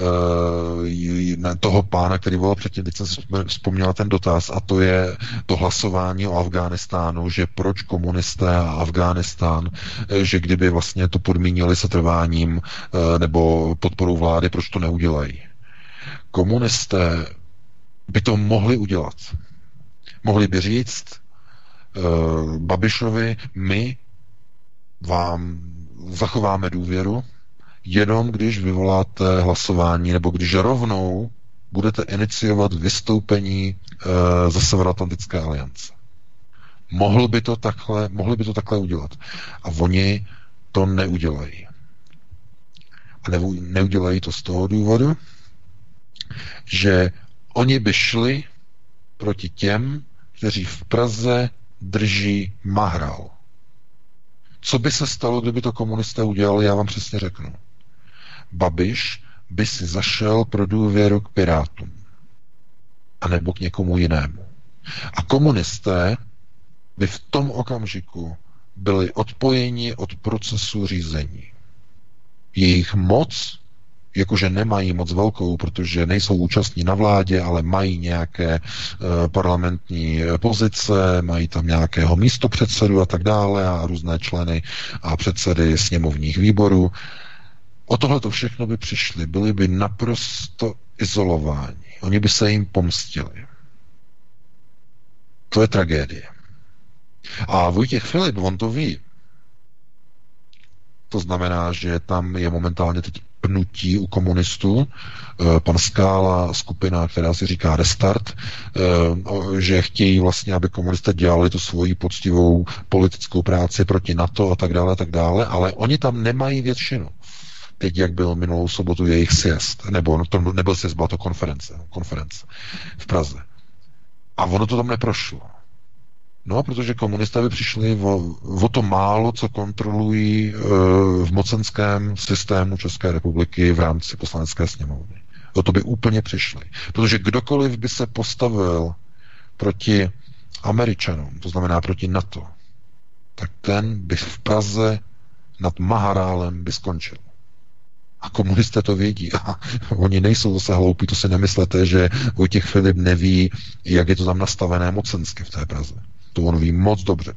toho pána, který volal předtím, teď jsem si vzpomněla ten dotaz, a to je to hlasování o Afghánistánu, že proč komunisté a Afghánistán, že kdyby vlastně to podmínili setrváním nebo podporou vlády, proč to neudělají. Komunisté by to mohli udělat. Mohli by říct Babišovi, my vám zachováme důvěru, jenom když vyvoláte hlasování, nebo když rovnou budete iniciovat vystoupení ze Severoatlantické aliance. Mohli by to takhle udělat. A oni to neudělají. A neudělají to z toho důvodu, že oni by šli proti těm, kteří v Praze drží Mahral. Co by se stalo, kdyby to komunisté udělali, já vám přesně řeknu. Babiš by si zašel pro důvěru k Pirátům. A nebo k někomu jinému. A komunisté by v tom okamžiku byli odpojeni od procesu řízení. Jejich moc, jakože nemají moc velkou, protože nejsou účastní na vládě, ale mají nějaké parlamentní pozice, mají tam nějakého místopředsedu a tak dále a různé členy a předsedy sněmovních výborů. O tohle to všechno by přišli, byli by naprosto izolováni. Oni by se jim pomstili. To je tragédie. A Vojtěch Filip, on to ví. To znamená, že tam je momentálně teď pnutí u komunistů, pan Skála, skupina, která si říká Restart, že chtějí vlastně, aby komunisté dělali tu svoji poctivou politickou práci proti NATO a tak dále, ale oni tam nemají většinu. Teď, jak byl minulou sobotu jejich sjezd, nebo to nebyl sjezd, byla to konference v Praze. A ono to tam neprošlo. No, protože komunisté by přišli o to málo, co kontrolují v mocenském systému České republiky v rámci poslanecké sněmovny. O to by úplně přišli. Protože kdokoliv by se postavil proti Američanům, to znamená proti NATO, tak ten by v Praze nad Maharálem by skončil. A komunisté to vědí. A oni nejsou zase hloupí, to si nemyslete, že Vojtěch Filip neví, jak je to tam nastavené mocensky v té Praze. To on ví moc dobře.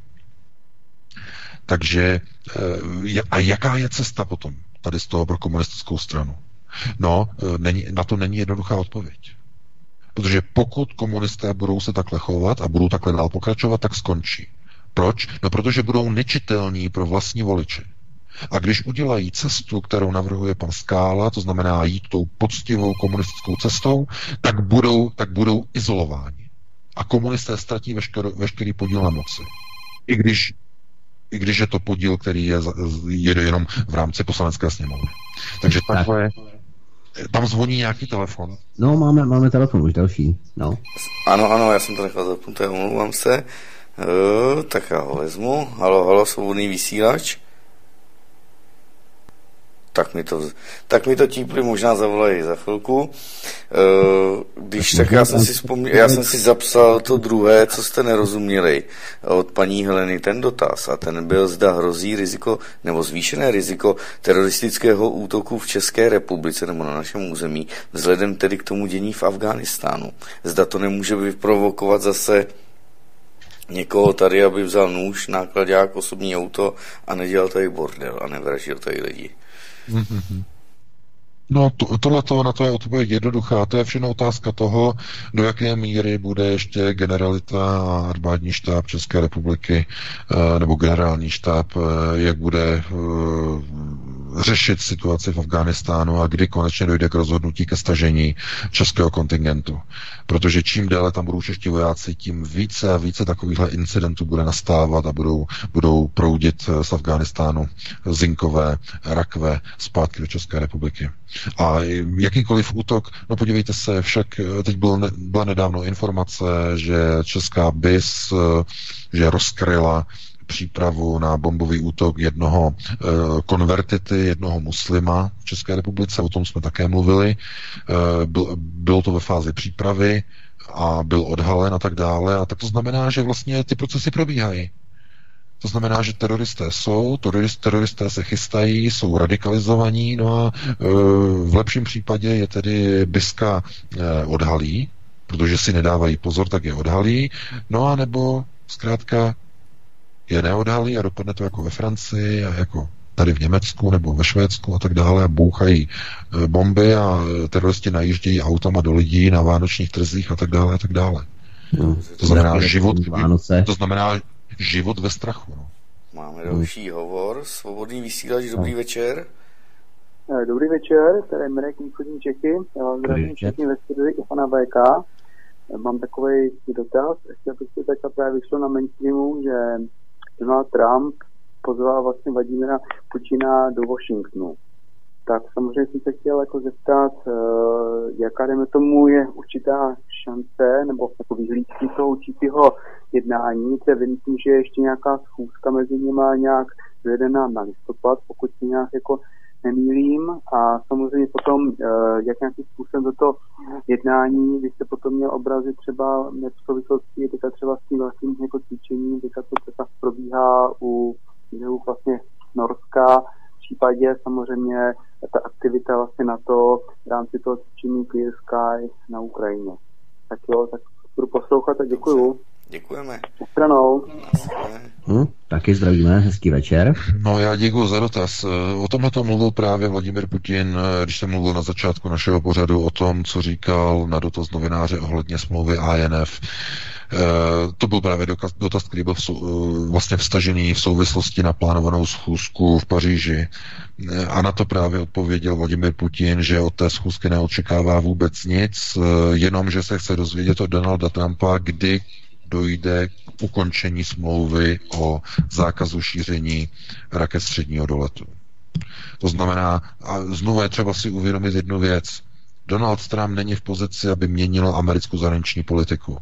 Takže a jaká je cesta potom tady z toho pro komunistickou stranu? No, na to není jednoduchá odpověď. Protože pokud komunisté budou se takhle chovat a budou takhle dál pokračovat, tak skončí. Proč? No, protože budou nečitelní pro vlastní voliče. A když udělají cestu, kterou navrhuje pan Skála, to znamená jít tou poctivou komunistickou cestou, tak budou izolováni. A komunisté ztratí veškerý podíl na moci. I když je to podíl, který je jenom v rámci poslanecké sněmovny. Takže takhle. Tam zvoní nějaký telefon. No, máme telefon už další. No. Ano, já jsem to nechal zapnuté, omlouvám se. Tak já ho vezmu. Halo, svobodný vysílač. Tak mi to típli možná zavolají za chvilku. Já jsem si zapsal to druhé, co jste nerozuměli od paní Heleny, ten dotaz, a ten byl, zda hrozí riziko nebo zvýšené riziko teroristického útoku v České republice nebo na našem území, vzhledem tedy k tomu dění v Afghánistánu. Zda to nemůže vyprovokovat zase někoho tady, aby vzal nůž, nákladák, osobní auto a nedělal tady bordel a nevraždil tady lidi. No, na to je odpověď jednoduchá. To je všechno otázka toho, do jaké míry bude ještě generalita a armádní štáb České republiky nebo generální štáb, jak bude řešit situaci v Afghánistánu a kdy konečně dojde k rozhodnutí ke stažení českého kontingentu. Protože čím déle tam budou čeští vojáci, tím více a více takovýchhle incidentů bude nastávat a budou proudit z Afghánistánu zinkové rakve zpátky do České republiky. A jakýkoliv útok, no podívejte se, však teď byla nedávno informace, že česká BIS, že rozkryla přípravu na bombový útok jednoho konvertity, jednoho muslima v České republice, o tom jsme také mluvili. Bylo to ve fázi přípravy a byl odhalen a tak dále. A tak to znamená, že vlastně ty procesy probíhají. To znamená, že teroristé se chystají, jsou radikalizovaní, no a v lepším případě je tedy Biska odhalí, protože si nedávají pozor, tak je odhalí, no a nebo zkrátka je neodhalí a dopadne to jako ve Francii a jako tady v Německu nebo ve Švédsku a tak dále a bouchají bomby a teroristi najíždějí autama do lidí na vánočních trzích a tak dále a tak dále. To znamená život ve strachu. No. Máme další hovor. Svobodný vysílač, dobrý večer. Dobrý večer, tady je Mirek, Východní Čechy. Já vás zdravím všichni ve studiu i pana VK. Mám takový dotaz. Chtěl bych se teďka právě vyšlo na mainstreamu, že Donald Trump pozval vlastně Vladimira Putina do Washingtonu. Tak samozřejmě jsem se chtěl jako zeptat, jaká dejme tomu je určitá šance nebo jako vyhlídky toho určitého jednání, kde myslím, že ještě nějaká schůzka mezi nimi nějak dojedená na listopad, pokud se nějak jako nemýlím. A samozřejmě potom, jak nějakým způsobem do toho jednání, vy jste potom měl obrazy třeba v souvislosti, teďka třeba s tím velkým jako cvičením, teďka to třeba probíhá u vlastně Norska, v případě samozřejmě ta aktivita vlastně na to v rámci toho cvičení Clear Sky na Ukrajině. Tak jo, tak budu poslouchat a děkuju. Děkujeme. Stranou. Taky zdravíme, hezký večer. No já děkuji za dotaz. O tomhle to mluvil právě Vladimir Putin, když jsem mluvil na začátku našeho pořadu o tom, co říkal na dotaz novináře ohledně smlouvy INF. To byl právě dotaz, který byl vlastně vstažený v souvislosti na plánovanou schůzku v Paříži. A na to právě odpověděl Vladimir Putin, že od té schůzky neočekává vůbec nic, jenom že se chce dozvědět od Donalda Trumpa, kdy dojde k ukončení smlouvy o zákazu šíření raket středního doletu. To znamená, a znovu je třeba si uvědomit jednu věc. Donald Trump není v pozici, aby měnil americkou zahraniční politiku.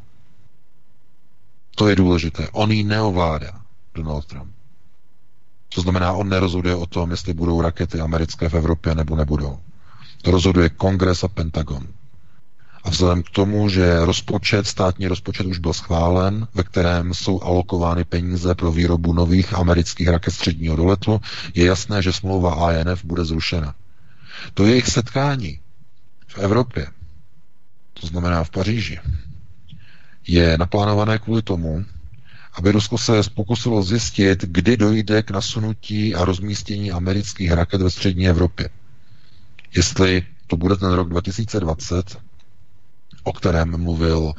To je důležité. On ji neovládá, Donald Trump. To znamená, on nerozhoduje o tom, jestli budou rakety americké v Evropě nebo nebudou. To rozhoduje Kongres a Pentagon. A vzhledem k tomu, že státní rozpočet už byl schválen, ve kterém jsou alokovány peníze pro výrobu nových amerických raket středního doletu, je jasné, že smlouva INF bude zrušena. To jejich setkání v Evropě, to znamená v Paříži, je naplánované kvůli tomu, aby Rusko se pokusilo zjistit, kdy dojde k nasunutí a rozmístění amerických raket ve střední Evropě. Jestli to bude ten rok 2020, o kterém mluvil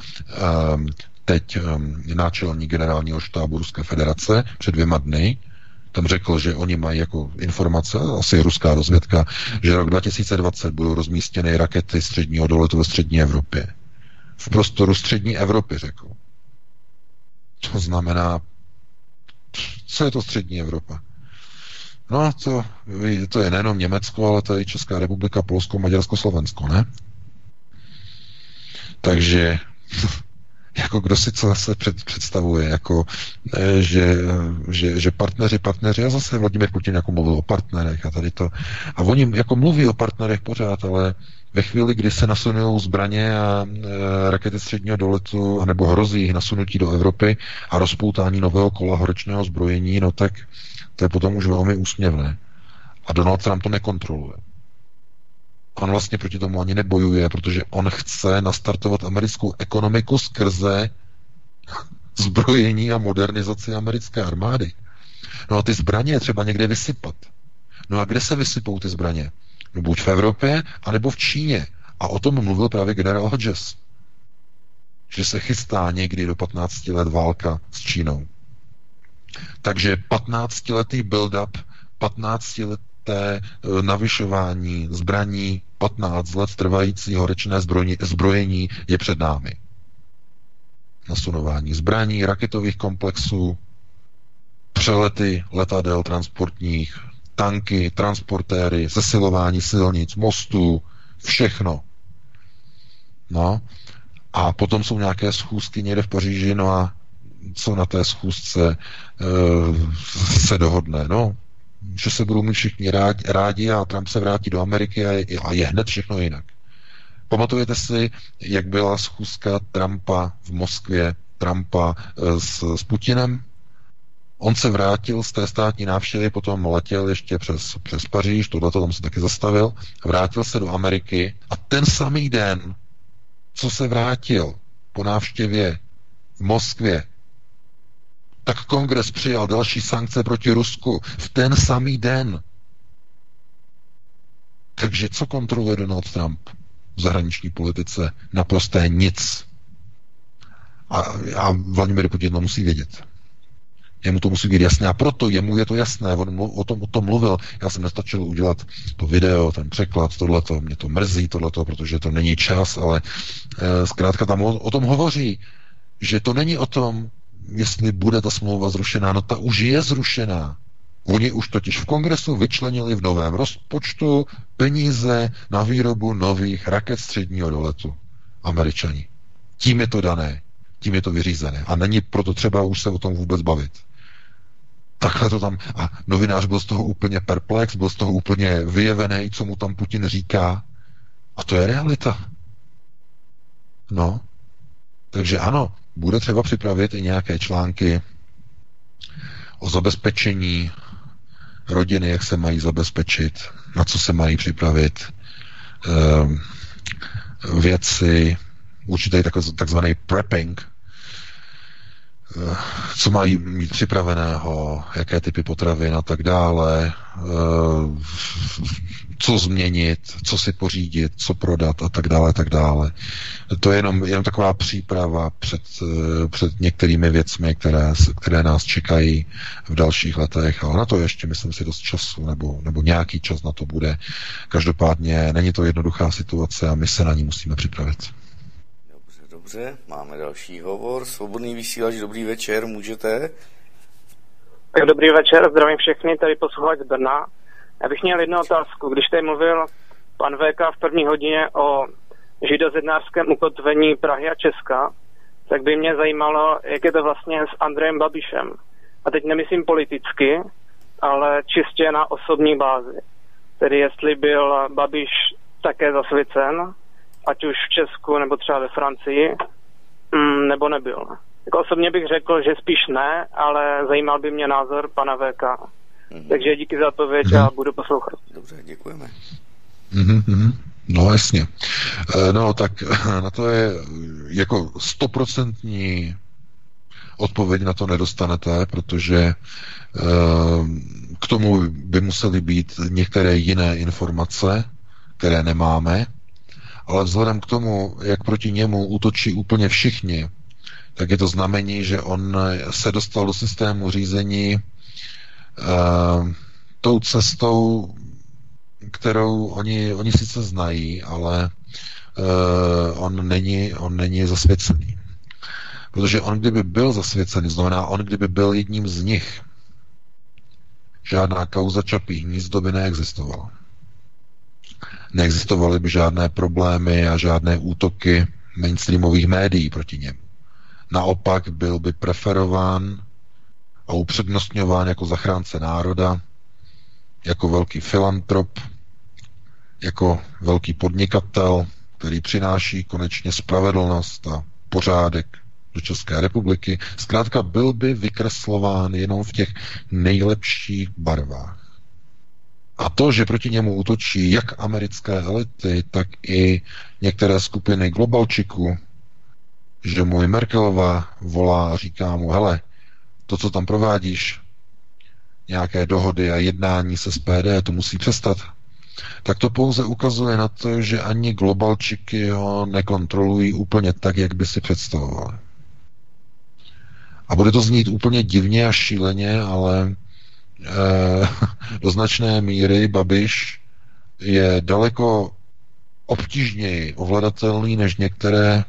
teď náčelník generálního štábu Ruské federace před 2 dny, tam řekl, že oni mají jako informace, asi ruská rozvědka, že rok 2020 budou rozmístěny rakety středního doletu ve střední Evropě. V prostoru střední Evropy, řekl. To znamená, co je to střední Evropa? No, to je nejenom Německo, ale to je i Česká republika, Polsko, Maďarsko, Slovensko, ne? Takže jako kdo si co se představuje, jako že partneři, a zase Vladimír Putin jako mluvil o partnerech a tady to, a oni jako mluví o partnerech pořád, ale ve chvíli, kdy se nasunují zbraně a rakety středního doletu, nebo hrozí jich nasunutí do Evropy a rozpoutání nového kola horečného zbrojení, no tak to je potom už velmi úsměvné. A Donald Trump to nekontroluje. On vlastně proti tomu ani nebojuje, protože on chce nastartovat americkou ekonomiku skrze zbrojení a modernizaci americké armády. No a ty zbraně je třeba někde vysypat. No a kde se vysypou ty zbraně? No buď v Evropě, anebo v Číně. A o tom mluvil právě generál Hodges. Že se chystá někdy do 15 let válka s Čínou. Takže 15letý build-up, 15leté navyšování zbraní, 15 let trvající horečné zbrojení je před námi. Nasunování zbraní, raketových komplexů, přelety letadel transportních, tanky, transportéry, zesilování silnic, mostů, všechno. No. A potom jsou nějaké schůzky někde v Paříži, no a co na té schůzce se dohodne. No, že se budou mít všichni rádi a Trump se vrátí do Ameriky a je hned všechno jinak. Pamatujete si, jak byla schůzka Trumpa v Moskvě, Trumpa s Putinem? On se vrátil z té státní návštěvy, potom letěl ještě přes Paříž, tohleto tam se taky zastavil, vrátil se do Ameriky a ten samý den, co se vrátil po návštěvě v Moskvě, tak kongres přijal další sankce proti Rusku v ten samý den. Takže co kontroluje Donald Trump v zahraniční politice? Naprosté nic. A Vladimír Putin to musí vědět. Jemu to musí být jasné a proto jemu je to jasné. On o tom mluvil. Já jsem nestačil udělat to video, ten překlad, tohleto. Mě to mrzí, tohleto, protože to není čas, ale zkrátka tam o tom hovoří, že to není o tom, jestli bude ta smlouva zrušená. No ta už je zrušená. Oni už totiž v kongresu vyčlenili v novém rozpočtu peníze na výrobu nových raket středního doletu. Američani. Tím je to dané. Tím je to vyřízené. A není proto třeba už se o tom vůbec bavit. Takhle to tam... A novinář byl z toho úplně perplex, byl z toho úplně vyjevený, co mu tam Putin říká. A to je realita. No. Takže ano, bude třeba připravit i nějaké články o zabezpečení rodiny, jak se mají zabezpečit, na co se mají připravit, věci, určitý takzvaný prepping, co mají mít připraveného, jaké typy potravin a tak dále, co změnit, co si pořídit, co prodat a tak dále, tak dále. To je jenom taková příprava před některými věcmi, které nás čekají v dalších letech, ale na to ještě, myslím si, dost času, nebo nějaký čas na to bude. Každopádně není to jednoduchá situace a my se na ní musíme připravit. Dobře, máme další hovor. Svobodný vysílač, dobrý večer, můžete? Tak dobrý večer, zdravím všechny, tady posluchač z Brna. Já bych měl jednu otázku. Když tady mluvil pan VK v první hodině o židozednářském ukotvení Prahy a Česka, tak by mě zajímalo, jak je to vlastně s Andrejem Babišem. A teď nemyslím politicky, ale čistě na osobní bázi. Tedy jestli byl Babiš také zasvěcen, ať už v Česku, nebo třeba ve Francii, nebo nebyl. Jako osobně bych řekl, že spíš ne, ale zajímal by mě názor pana VK. Takže díky za odpověď a budu poslouchat. Dobře, děkujeme. No jasně. No tak na to je jako 100% odpověď na to nedostanete, protože k tomu by musely být některé jiné informace, které nemáme, ale vzhledem k tomu, jak proti němu útočí úplně všichni, tak je to znamení, že on se dostal do systému řízení tou cestou, kterou oni sice znají, ale on není zasvěcený. Protože on kdyby byl zasvěcený, znamená on kdyby byl jedním z nich, žádná kauza Čapí hnízdo by neexistovala. Neexistovaly by žádné problémy a žádné útoky mainstreamových médií proti němu. Naopak byl by preferován a upřednostňován jako zachránce národa, jako velký filantrop, jako velký podnikatel, který přináší konečně spravedlnost a pořádek do České republiky. Zkrátka byl by vykreslován jenom v těch nejlepších barvách. A to, že proti němu útočí jak americké elity, tak i některé skupiny globalčiků, že mu i Merkelová volá a říká mu, hele, to, co tam provádíš, nějaké dohody a jednání se SPD, to musí přestat, tak to pouze ukazuje na to, že ani globalčiky ho nekontrolují úplně tak, jak by si představovali. A bude to znít úplně divně a šíleně, ale do značné míry Babiš je daleko obtížněji ovladatelný než některé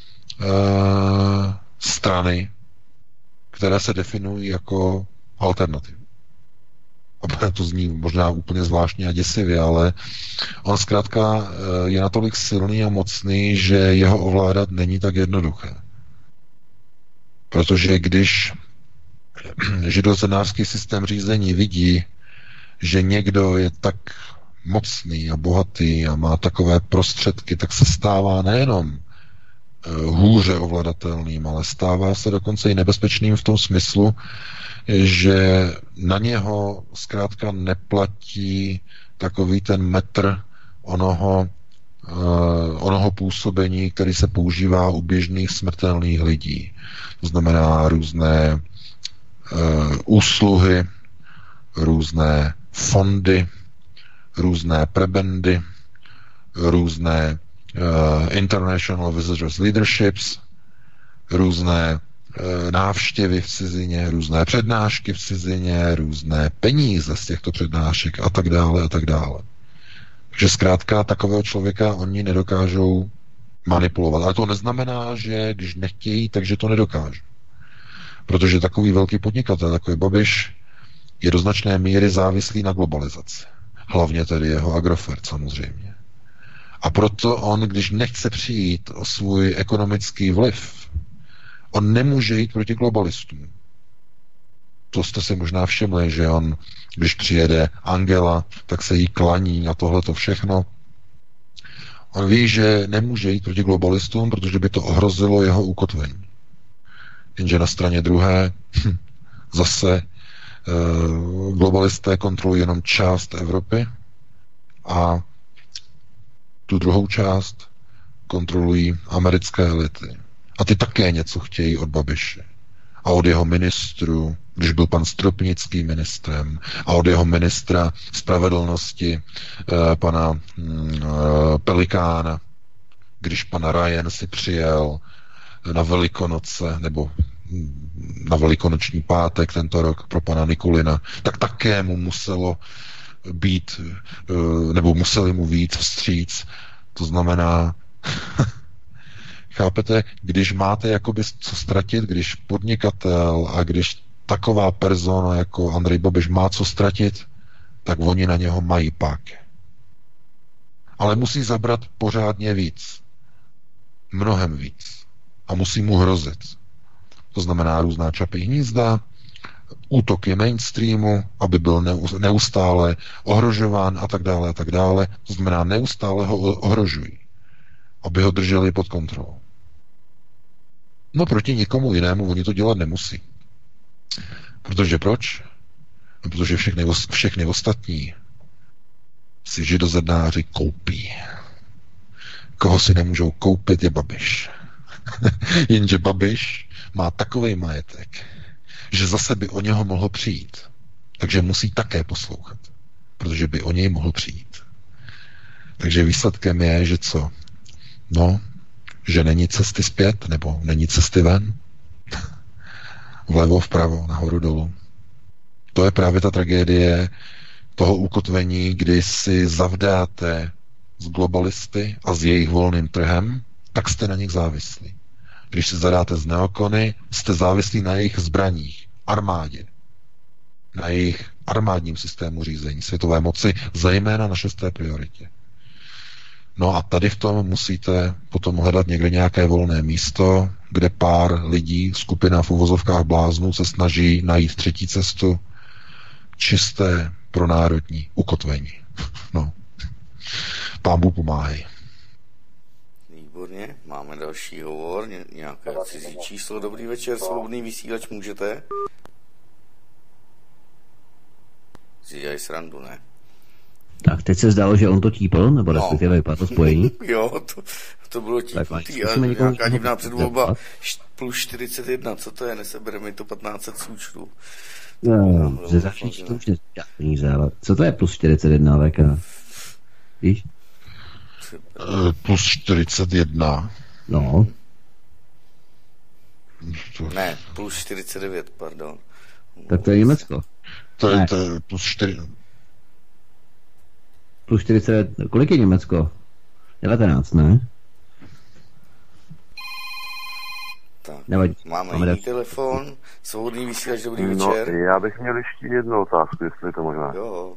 strany, které se definují jako alternativy. A to zní možná úplně zvláštně a děsivě, ale on zkrátka je natolik silný a mocný, že jeho ovládat není tak jednoduché. Protože když židozednářský systém řízení vidí, že někdo je tak mocný a bohatý a má takové prostředky, tak se stává nejenom hůře ovladatelným, ale stává se dokonce i nebezpečným v tom smyslu, že na něho zkrátka neplatí takový ten metr onoho působení, který se používá u běžných smrtelných lidí. To znamená různé úsluhy, různé fondy, různé prebendy, různé International Visitors Leaderships, různé návštěvy v cizině, různé přednášky v cizině, různé peníze z těchto přednášek a tak dále a tak dále. Takže zkrátka takového člověka oni nedokážou manipulovat. Ale to neznamená, že když nechtějí, takže to nedokážou. Protože takový velký podnikatel, jako je Babiš, je do značné míry závislý na globalizaci. Hlavně tedy jeho Agrofert samozřejmě. A proto on, když nechce přijít o svůj ekonomický vliv, on nemůže jít proti globalistům. To jste si možná všimli, že on, když přijede Angela, tak se jí klaní a tohleto všechno. On ví, že nemůže jít proti globalistům, protože by to ohrozilo jeho ukotvení. Jenže na straně druhé zase globalisté kontrolují jenom část Evropy a tu druhou část kontrolují americké elity. A ty také něco chtějí od Babiše. A od jeho ministru, když byl pan Stropnický ministrem, a od jeho ministra spravedlnosti, pana Pelikána, když pan Ryan si přijel na Velikonoce, nebo na Velikonoční pátek tento rok pro pana Nikulina, tak také mu muselo být, nebo museli mu víc vstříc. To znamená, chápete, když máte jakoby co ztratit, když podnikatel a když taková persona jako Andrej Babiš má co ztratit, tak oni na něho mají páky. Ale musí zabrat pořádně víc. Mnohem víc. A musí mu hrozit. To znamená různá Čapí hnízda, útoky mainstreamu, aby byl neustále ohrožován a tak dále a tak dále. To znamená, neustále ho ohrožují, aby ho drželi pod kontrolou. No proti nikomu jinému oni to dělat nemusí. Protože proč? No, protože všechny ostatní si židozednáři koupí. Koho si nemůžou koupit, je Babiš. Jenže Babiš má takovej majetek, že zase by o něho mohlo přijít. Takže musí také poslouchat. Protože by o něj mohl přijít. Takže výsledkem je, že co? No, že není cesty zpět, nebo není cesty ven. Vlevo, vpravo, nahoru, dolů. To je právě ta tragédie toho ukotvení, kdy si zavdáte s globalisty a s jejich volným trhem, tak jste na nich závislí. Když si zadáte z neokony, jste závislí na jejich zbraních, armádě, na jejich armádním systému řízení světové moci, zejména na 6. prioritě. No a tady v tom musíte potom hledat někde nějaké volné místo, kde pár lidí, skupina v uvozovkách bláznů se snaží najít třetí cestu, čisté pro národní ukotvení. No. Pán Bůh pomáhej. Výborně, máme další hovor, nějaké cizí číslo. Dobrý večer, svobodný vysílač, můžete? Si dělají srandu, ne? Tak teď se zdálo, že on to típl, nebo respektive vypadlo spojení. Jo, to bylo típnutý. A nějaká divná předvolba plus 41, co to je? Nesebere mi to 1500 součtů. No, ze zahraničí to už neříká peníze, ale co to je plus 41 VK? Víš? Plus 41. No. Ne, plus 49, pardon. Tak to je Německo. To je plus 4. Plus 40, kolik je Německo? 19, ne? Tak, nevadí. Máme jiný telefon, svobodný vysílač, dobrý večer. No, já bych měl ještě jednu otázku, jestli je to možná. Jo,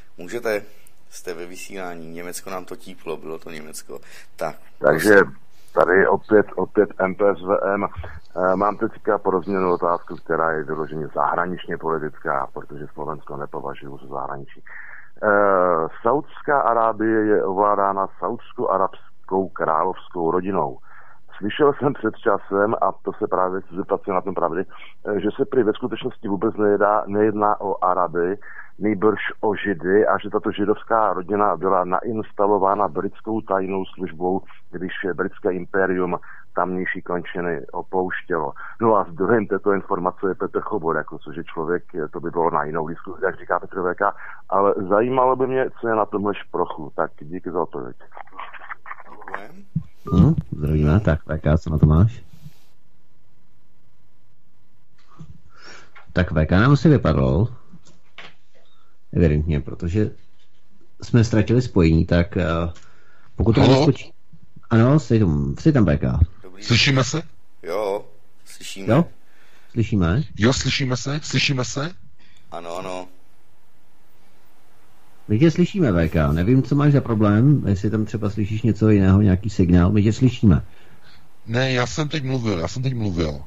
můžete, jste ve vysílání, Německo nám to típlo, bylo to Německo. Tak, takže Tady opět MPSVM. Mám teďka porozměnou otázku, která je vyloženě zahraničně politická, protože Slovensko nepovažuji za zahraničí. Saudská Arábie je ovládána saudsko-arabskou královskou rodinou. Slyšel jsem před časem, a to se právě chci zeptat na tom pravdy, že se prý ve skutečnosti vůbec nejedná o Araby, nejbrž o Židy a že tato židovská rodina byla nainstalována britskou tajnou službou, když britské impérium tamnější končiny opouštělo. No a zdrojem této informace je Petr Chobor, což je člověk, to by bylo na jinou diskuzi, jak říká Petr VK, ale zajímalo by mě, co je na tomhle šprochu. Tak díky za odpověď. Zdravíme, tak VK, co na to máš? Tak VK nám si vypadl. Evidentně, protože jsme ztratili spojení, tak pokud to neskočí... Ano, jsi tam VK. Slyšíme se? Jo, slyšíme. Jo? Slyšíme? Jo, slyšíme se? Ano. My tě slyšíme, VK. Nevím, co máš za problém, jestli tam třeba slyšíš něco jiného, nějaký signál, my tě slyšíme. Ne, já jsem teď mluvil.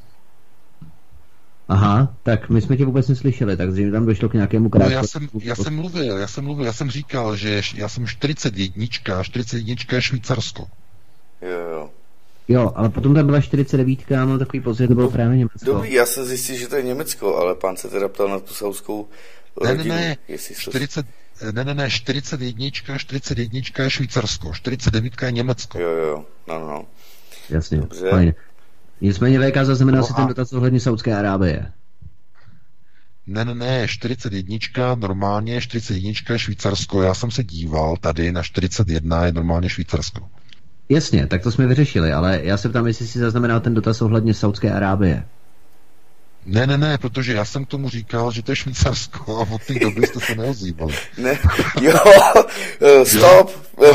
Aha, tak my jsme tě vůbec neslyšeli, tak zřejmě tam došlo k nějakému krátkému... No, já jsem říkal, že já jsem 41 je Švýcarsko. Jo, ale potom tam byla 49, no takový pocit, to bylo právě Německo. Dobrý, já jsem zjistil, že to je Německo, ale pán se teda ptal na tu saudskou rodinu. Ne, 41 je Švýcarsko, 49 je Německo. Jo, no. Jasně, dobře. Fajn. Nicméně VK zaznamenal si ten dotaz ohledně Saudské Arábie. Ne, 41, normálně 41 je Švýcarsko, já jsem se díval tady na 41 je normálně Švýcarsko. Jasně, tak to jsme vyřešili, ale já se ptám, jestli si zaznamenal ten dotaz ohledně Saudské Arábie. Ne, protože já jsem k tomu říkal, že to je Švýcarsko a od té doby jste se neozývali. Ne, jo, stop,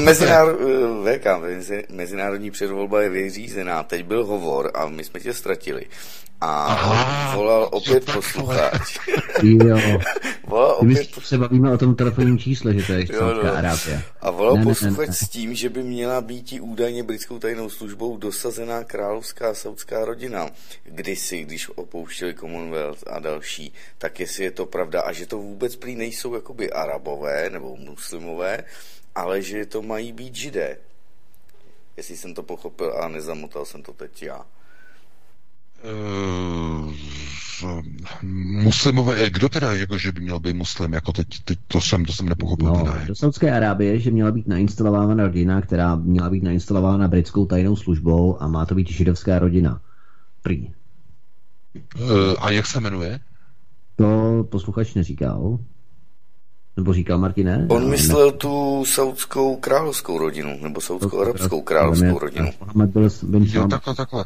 mezinárodní předvolba je vyřízená, teď byl hovor a my jsme tě ztratili. A volal opět posluchač. Jo. Se bavíme o tom telefonním čísle, že to je Saudská Arábie. A volal posluchač s tím, že by měla být údajně britskou tajnou službou dosazená královská saudská rodina. Kdysi, když opouštěli Commonwealth a další, tak jestli je to pravda a že to vůbec prý nejsou jakoby Arabové nebo muslimové, ale že to mají být Židé. Jestli jsem to pochopil a nezamotal jsem to teď já. Muslimové, kdo teda, že by měl být muslim, jako teď to jsem nepochopil. No, do Saudské Arábie, že měla být nainstalována rodina, která měla být nainstalována britskou tajnou službou a má to být židovská rodina. Prý. A jak se jmenuje? To posluchač neříkal. Nebo říkal Martine? On myslel tu saudskou královskou rodinu, nebo saudskou arabskou královskou rodinu. Jo, takhle.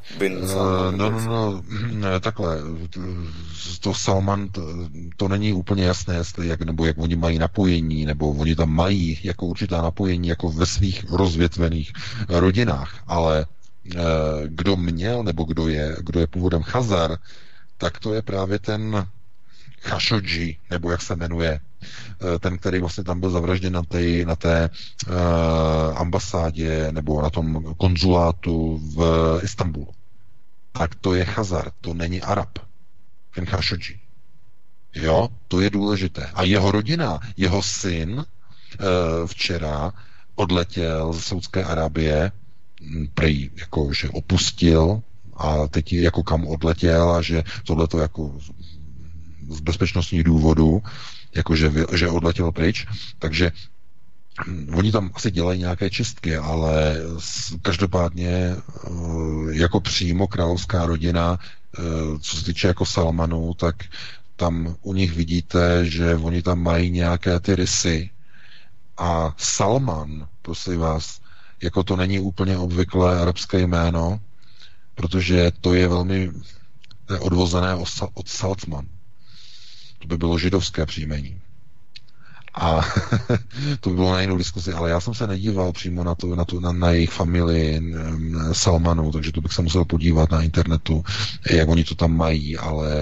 Takhle. To Salman, to není úplně jasné, jestli jak oni mají napojení, nebo oni tam mají jako určitá napojení, jako ve svých rozvětvených rodinách, ale kdo měl, nebo kdo je původem Chazar, tak to je právě ten Khashoggi, nebo jak se jmenuje, ten, který vlastně tam byl zavražděn na té ambasádě nebo na tom konzulátu v Istanbulu. Tak to je Chazar, to není Arab. Ten Khashoggi. Jo, to je důležité. A jeho rodina, jeho syn včera odletěl z Saudské Arábie, prej jako, že opustil a teď jako kam odletěl a že tohleto jako z bezpečnostních důvodů, jakože že odletěl pryč, takže oni tam asi dělají nějaké čistky, ale každopádně jako přímo královská rodina, co se týče jako Salmanu, tak tam u nich vidíte, že oni tam mají nějaké ty rysy a Salman, prosím vás, jako to není úplně obvyklé arabské jméno, protože to je velmi odvozené od Salman. To by bylo židovské příjmení. A to by bylo na jinou diskuzi, ale já jsem se nedíval přímo na jejich familii Salmanů, takže to bych se musel podívat na internetu, jak oni to tam mají, ale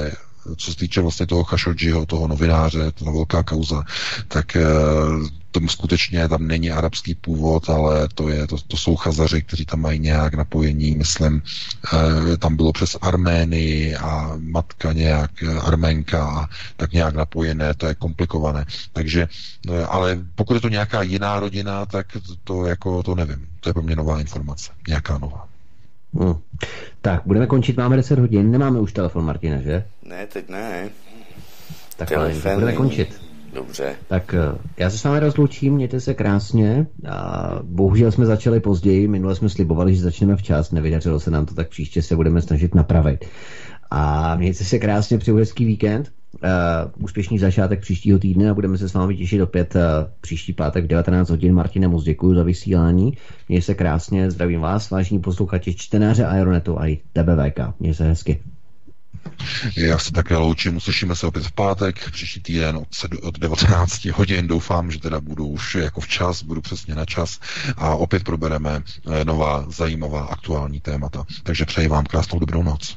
co se týče vlastně toho Khashoggiho, toho novináře, to velká kauza, tak tomu skutečně tam není arabský původ, ale to jsou Chazaři, kteří tam mají nějak napojení, myslím, tam bylo přes Arménii a matka nějak Arménka a tak nějak napojené, to je komplikované. Takže, ale pokud je to nějaká jiná rodina, tak to nevím. To je pro mě nová informace, nějaká nová. Tak, budeme končit, máme 10 hodin, nemáme už telefon, Martina, že? Ne, teď ne. Tak budeme končit. Dobře. Tak já se s vámi rozloučím, mějte se krásně. A bohužel jsme začali později, minule jsme slibovali, že začneme včas, nevydařilo se nám to, tak příště se budeme snažit napravit. A mějte se krásně, přeju hezký víkend, úspěšný začátek příštího týdne a budeme se s vámi těšit opět příští pátek v 19 hodin. Martine, moc děkuji za vysílání. Mějte se krásně, zdravím vás, vážení posluchači, čtenáře Aeronetu a i TBVK. Mějte se hezky. Já se také loučím, uslyšíme se opět v pátek, příští týden od 19 hodin, doufám, že teda budu už jako včas, budu přesně na čas a opět probereme nová, zajímavá, aktuální témata. Takže přeji vám krásnou dobrou noc.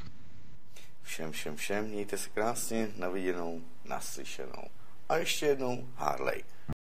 Všem, mějte se krásně, na viděnou, naslyšenou. A ještě jednou Harley.